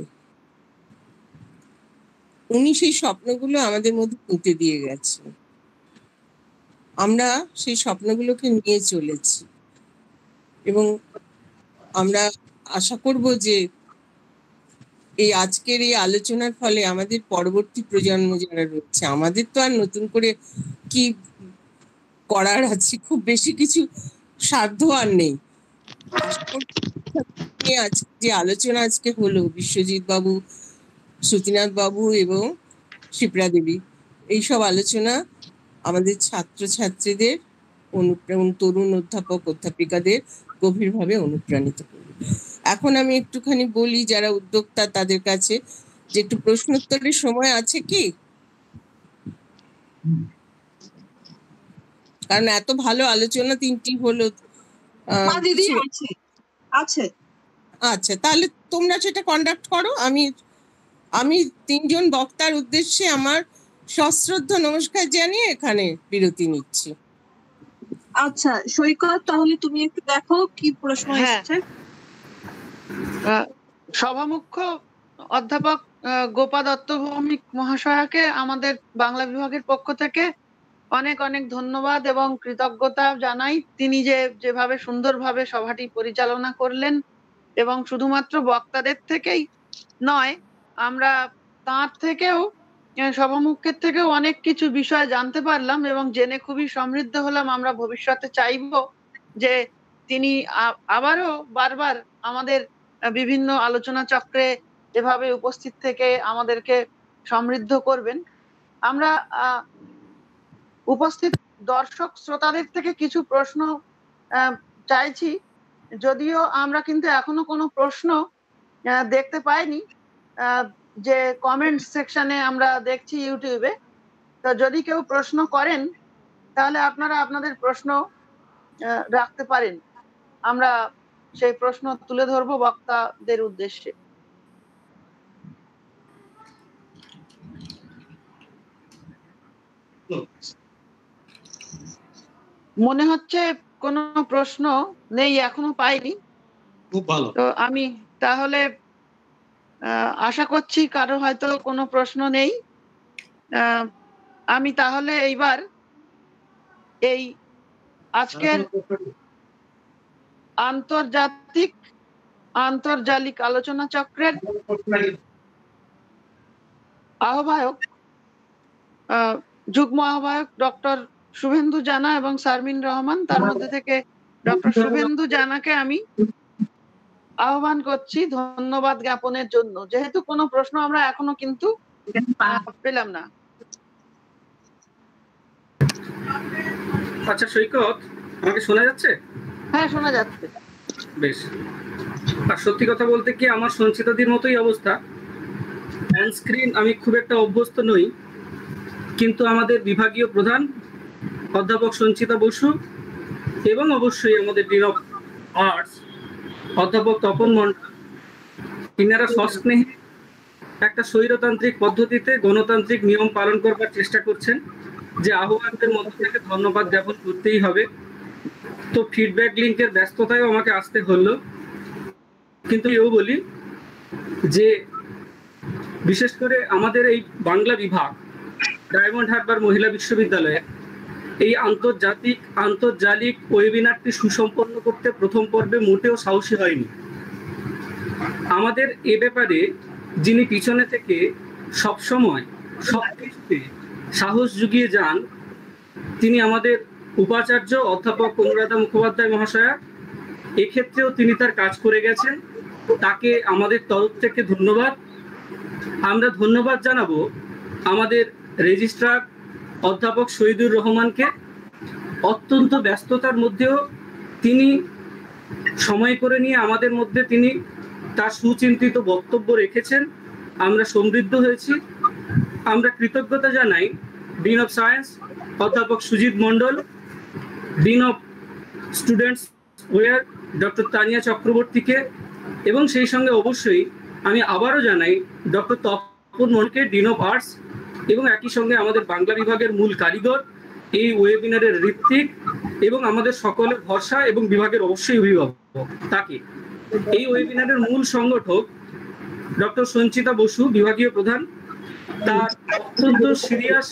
J: উনি সেই স্বপ্নগুলো আমাদের মধ্যে পুঁতে দিয়ে গেছেন, আমরা সেই স্বপ্নগুলোকে নিয়ে চলেছি। এবং আমরা আশা করব যে এই আজকের এই আলোচনার ফলে আমাদের পরবর্তী প্রজন্ম যারা রয়েছে, আমাদের তো আর নতুন করে কি করার আছে, খুব বেশি কিছু সাধ্য আর নেই। যে আলোচনা আজকে হলো, বিশ্বজিৎ বাবু, শ্রুতিনাথ বাবু এবং শিপ্রা দেবী, এইসব আলোচনা আমাদের ছাত্রছাত্রীদের, তরুণ অধ্যাপক অধ্যাপিকাদের গভীরভাবে অনুপ্রাণিত করবে। এখন আমি একটুখানি বলি যারা উদ্যোক্তা তাদের কাছে, যে একটু প্রশ্নোত্তরের সময় আছে কি? কারণ এত ভালো আলোচনা তিনটি হলো।
D: আছে।
J: আচ্ছা, তাহলে তোমরা সেটা কন্ডাক্ট করো। আমি তিনজন বক্তার উদ্দেশ্যে আমার সশ্রদ্ধ নমস্কার জানিয়ে এখানে বিরতি নিচ্ছি।
F: আচ্ছা সৈকত, তাহলে তুমি একটু দেখো কি প্রশ্ন এসেছে।
D: সভামুখ্য অধ্যাপক গোপা দত্ত ভৌমিক মহাশয়াকে আমাদের বাংলা বিভাগের পক্ষ থেকে অনেক অনেক ধন্যবাদ এবং কৃতজ্ঞতা জানাই। তিনি যেভাবে সুন্দরভাবে সভাটি পরিচালনা করলেন, এবং শুধুমাত্র বক্তাদের থেকেই নয়, আমরা তার থেকেও, সভামুখের থেকেও অনেক কিছু বিষয় জানতে পারলাম এবং জেনে খুবই সমৃদ্ধ হলাম। আমরা ভবিষ্যতে চাইব যে তিনি আবারও বারবার আমাদের বিভিন্ন আলোচনা চক্রে এভাবে উপস্থিত থেকে আমাদেরকে সমৃদ্ধ করবেন। আমরা উপস্থিত দর্শক শ্রোতাদের থেকে কিছু প্রশ্ন চাইছি, যদিও আমরা কিন্তু এখনো কোনো প্রশ্ন দেখতে পাইনি, যে কমেন্ট সেকশনে আমরা দেখছি ইউটিউবে। তো যদি কেউ প্রশ্ন করেন তাহলে আপনারা আপনাদের প্রশ্ন রাখতে পারেন, আমরা সেই প্রশ্ন তুলে ধরবো বক্তাদের উদ্দেশ্যে। মনে হচ্ছে কোনো প্রশ্ন নেই, এখনো পাইনি।
K: খুব ভালো।
D: তো আমি তাহলে আশা করছি কারো হয়তো কোনো প্রশ্ন নেই। আমি তাহলে এইবার এই আজকের আন্তর্জালিক আলোচনা চক্রের আহ্বায়ক, যুগ্ম আহ্বায়ক ডক্টর শুভেন্দু জানা এবং শারমিন রহমান, তার মধ্যে থেকে ডক্টর শুভেন্দু জানাকে আমি আহ্বান করছি ধন্যবাদ জ্ঞাপনের জন্য, যেহেতু কোনো প্রশ্ন আমরা এখনো কিন্তু পেলাম না।
M: আচ্ছা সৈকত, আমাকে শোনা যাচ্ছে?
D: হ্যাঁ, শোনা যাচ্ছে।
M: বেশ। আর সত্যি কথা বলতে কি, আমার সঞ্চিতাদির মতোই অবস্থা। অন স্ক্রিন আমি খুব একটা অভ্যস্ত নই, কিন্তু আমাদের বিভাগীয় প্রধান অধ্যাপক সঞ্চিতা বসু এবং অবশ্যই আমাদের ডিন অফ আর্টস অধ্যাপক তপন মণ্ডল, ইনারা সস্নেহে একটা স্বৈরতান্ত্রিক পদ্ধতিতে গণতান্ত্রিক নিয়ম পালন করবার চেষ্টা করছেন, যে আহ্বানদের মধ্যে থেকে ধন্যবাদ জ্ঞাপন করতেই হবে। তো ফিডব্যাক লিঙ্কের ব্যস্ততায়ও আমাকে আসতে হলো, কিন্তু এও বলি যে বিশেষ করে আমাদের এই বাংলা বিভাগ ডায়মন্ড হারবার মহিলা বিশ্ববিদ্যালয়ে এই আন্তর্জালিক ওয়েবিনারটি সুসম্পন্ন করতে প্রথম পর্বে মোটেও সাহসী হয়নি। আমাদের এ ব্যাপারে যিনি পিছনে থেকে সবসময় সবকিছুতে সাহস জুগিয়ে যান, তিনি আমাদের উপাচার্য অধ্যাপক অনুরাধা মুখোপাধ্যায় মহাশয়া। এক্ষেত্রেও তিনি তার কাজ করে গেছেন, তাকে আমাদের তরফ থেকে ধন্যবাদ। আমরা ধন্যবাদ জানাবো আমাদের রেজিস্ট্রার অধ্যাপক শহীদুর রহমানকে। অত্যন্ত ব্যস্ততার মধ্যেও তিনি সময় করে নিয়ে আমাদের মধ্যে তিনি তার সুচিন্তিত বক্তব্য রেখেছেন, আমরা সমৃদ্ধ হয়েছি। আমরা কৃতজ্ঞতা জানাই ডিন অফ সায়েন্স অধ্যাপক Sujit Mondal, dean of students war doctor Tania চক্রবর্তীকে, এবং সেই সঙ্গে অবশ্যই আমি আবারও জানাই ডক্টর তপন মণ্ডলকে, ডিন অফ আর্টস, এবং একই সঙ্গে আমাদের বাংলা বিভাগের মূল কারিগর, এই ওয়েবিনারের ঋত্বিক এবং আমাদের সকলের ভরসা এবং বিভাগের অবশ্যই অভিভাবক তাকে। এই ওয়েবিনারের মূল সংগঠক ডক্টর সঞ্চিতা বসু, বিভাগীয় প্রধান, তার অত্যন্ত সিরিয়াস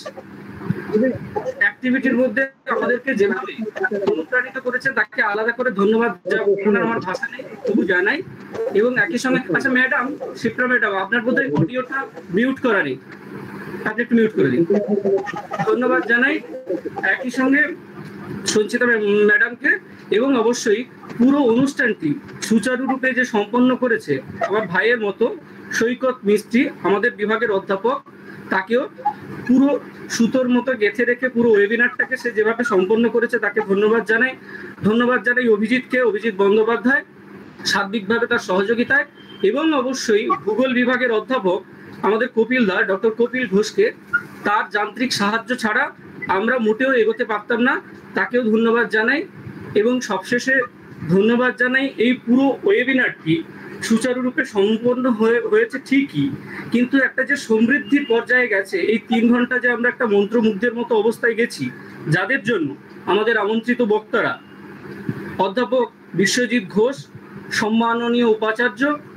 M: অ্যাক্টিভিটির মধ্যে আমাদেরকে যেভাবে অনুপ্রাণিত করেছেন তাকে আলাদা করে ধন্যবাদ জানানোর আমার ভাষা নেই, তবু জানাই। এবং একই সঙ্গে আচ্ছা ম্যাডাম, শিপ্রা ম্যাডাম, আপনার বোধহয় অডিওটা মিউট করা নেই, আপনি একটু মিউট করে দিন। ধন্যবাদ জানাই একই সঙ্গে সঞ্চিতা ম্যাডামকে, এবং অবশ্যই পুরো অনুষ্ঠানটি সুচারুরূপে যে সম্পন্ন করেছে আমার ভাইয়ের মতো সৈকত মিস্ত্রি, আমাদের বিভাগের অধ্যাপক, তাকেও পুরো সুতোর মতো গেঁথে রেখে পুরো ওয়েবিনারটাকে সে যেভাবে সম্পন্ন করেছে তাকে ধন্যবাদ জানাই। ধন্যবাদ জানাই অভিজিৎ বন্দ্যোপাধ্যায় সার্বিকভাবে তার সহযোগিতায়, এবং অবশ্যই ভূগোল বিভাগের অধ্যাপক আমাদের কপিল দা, ডক্টর কপিল ঘোষকে, তার যান্ত্রিক সাহায্য ছাড়া আমরা মোটেও এগোতে পারতাম না, তাকেও ধন্যবাদ জানাই। এবং সবশেষে ধন্যবাদ জানাই এই পুরো ওয়েবিনারটি সুচারুরূপে সম্পন্ন হয়েছে ঠিকই, কিন্তু একটা যে সমৃদ্ধির পর্যায়ে গেছে, এই 3 ঘন্টা যে আমরা একটা মন্ত্রমুগ্ধের মতো অবস্থায় গেছি, যাদের জন্য আমাদের আমন্ত্রিত বক্তারা অধ্যাপক বিশ্বজিৎ ঘোষ, সম্মাননীয় উপাচার্য,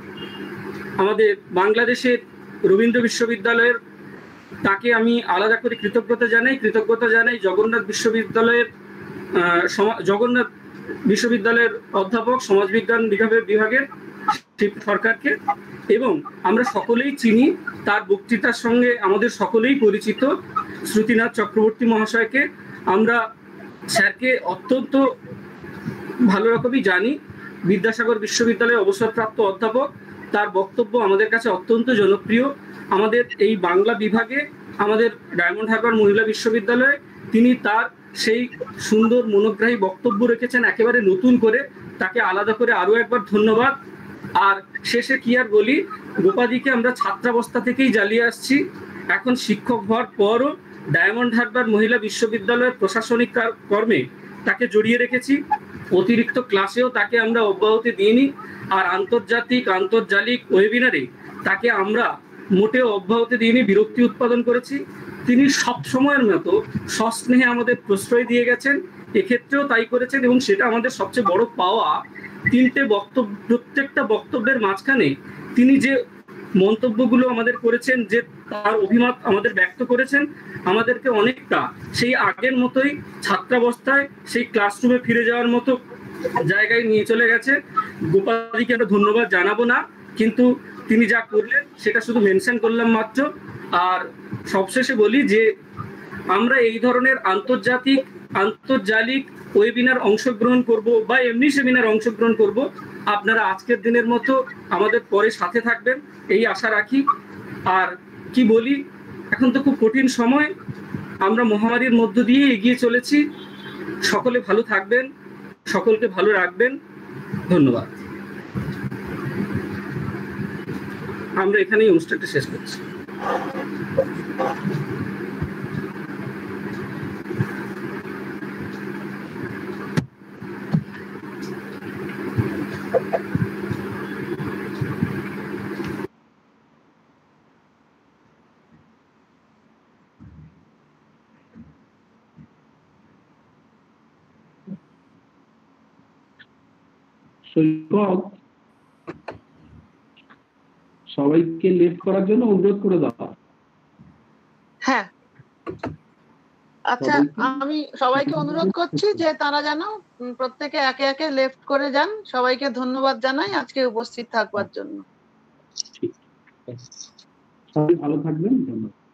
M: আমাদের বাংলাদেশের রবীন্দ্র বিশ্ববিদ্যালয়ের, তাকে আমি আলাদা করে কৃতজ্ঞতা জানাই জগন্নাথ বিশ্ববিদ্যালয়ের অধ্যাপক সমাজবিজ্ঞান বিভাগের সরকারকে, এবং আমরা সকলেই চিনি, তার বক্তৃতার সঙ্গে আমাদের সকলেই পরিচিত শ্রুতিনাথ চক্রবর্তী মহাশয়কে। আমরা স্যারকে অত্যন্ত ভালো রকমই জানি, বিদ্যাসাগর বিশ্ববিদ্যালয়ের অবসরপ্রাপ্ত অধ্যাপক, তার বক্তব্য আমাদের কাছে অত্যন্ত জনপ্রিয়। আমাদের এই বাংলা বিভাগে, আমাদের ডায়মন্ড হারবার মহিলা বিশ্ববিদ্যালয়ে তিনি তার সেই সুন্দর মনোগ্রাহী বক্তব্য রেখেছেন একেবারে নতুন করে, তাকে আলাদা করে আরো একবার ধন্যবাদ। আর শেষে কি আর বলি, গোপাদিকে আমরা ছাত্রাবস্থা থেকেই জ্বালিয়ে আসছি, এখন শিক্ষক হওয়ার পরও ডায়মন্ড হারবার মহিলা বিশ্ববিদ্যালয়ের প্রশাসনিক কর্মে তাকে জড়িয়ে রেখেছি, অতিরিক্ত ক্লাসেও তাকে আমরা অব্যাহতি দিইনি, আর আন্তর্জালিক ওয়েবিনারে তাকে আমরা মোটেও অব্যাহতি দিইনি, বিরক্তি উৎপাদন করেছি। তিনি সব সময়ের মতো সস্নেহে আমাদের প্রশ্রয় দিয়ে গেছেন, এক্ষেত্রেও তাই করেছেন, এবং সেটা আমাদের সবচেয়ে বড় পাওয়া। 3টে বক্তব্য, প্রত্যেকটা বক্তব্যের মাঝখানে তিনি যে মন্তব্যগুলো আমাদের করেছেন, যে তার অভিমত আমাদের ব্যক্ত করেছেন, আমাদেরকে অনেকটা সেই আগের মতোই ছাত্রাবস্থায় সেই ক্লাসরুমে ফিরে যাওয়ার মতো জায়গায় নিয়ে চলে গেছে। গোপালকে আমরা ধন্যবাদ জানাবো না, কিন্তু তিনি যা করলেন সেটা শুধু মেনশন করলাম মাত্র। আর সবশেষে বলি যে আমরা এই ধরনের আন্তর্জালিক ওয়েবিনার অংশগ্রহণ করব বা এমনি সেমিনার অংশগ্রহণ করব, আপনারা আজকের দিনের মতো আমাদের পরে সাথে থাকবেন এই আশা রাখি। আর কি বলি, এখন তো খুব কঠিন সময়, আমরা মহামারীর মধ্য দিয়ে এগিয়ে চলেছি। সকলে ভালো থাকবেন, সকলকে ভালো রাখবেন। ধন্যবাদ। আমরা এখানেই অনুষ্ঠানটা শেষ করছি।
A: সৈকত সবাইকে লেফট করার জন্য অনুরোধ করে দাও।
D: হ্যাঁ, আচ্ছা, আমি সবাইকে অনুরোধ করছি যে তারা যেন প্রত্যেকে একে একে লেফট করে যান। সবাইকে ধন্যবাদ জানাই আজকে উপস্থিত থাকবার জন্য।
A: সবাই ভালো থাকবেন, ধন্যবাদ।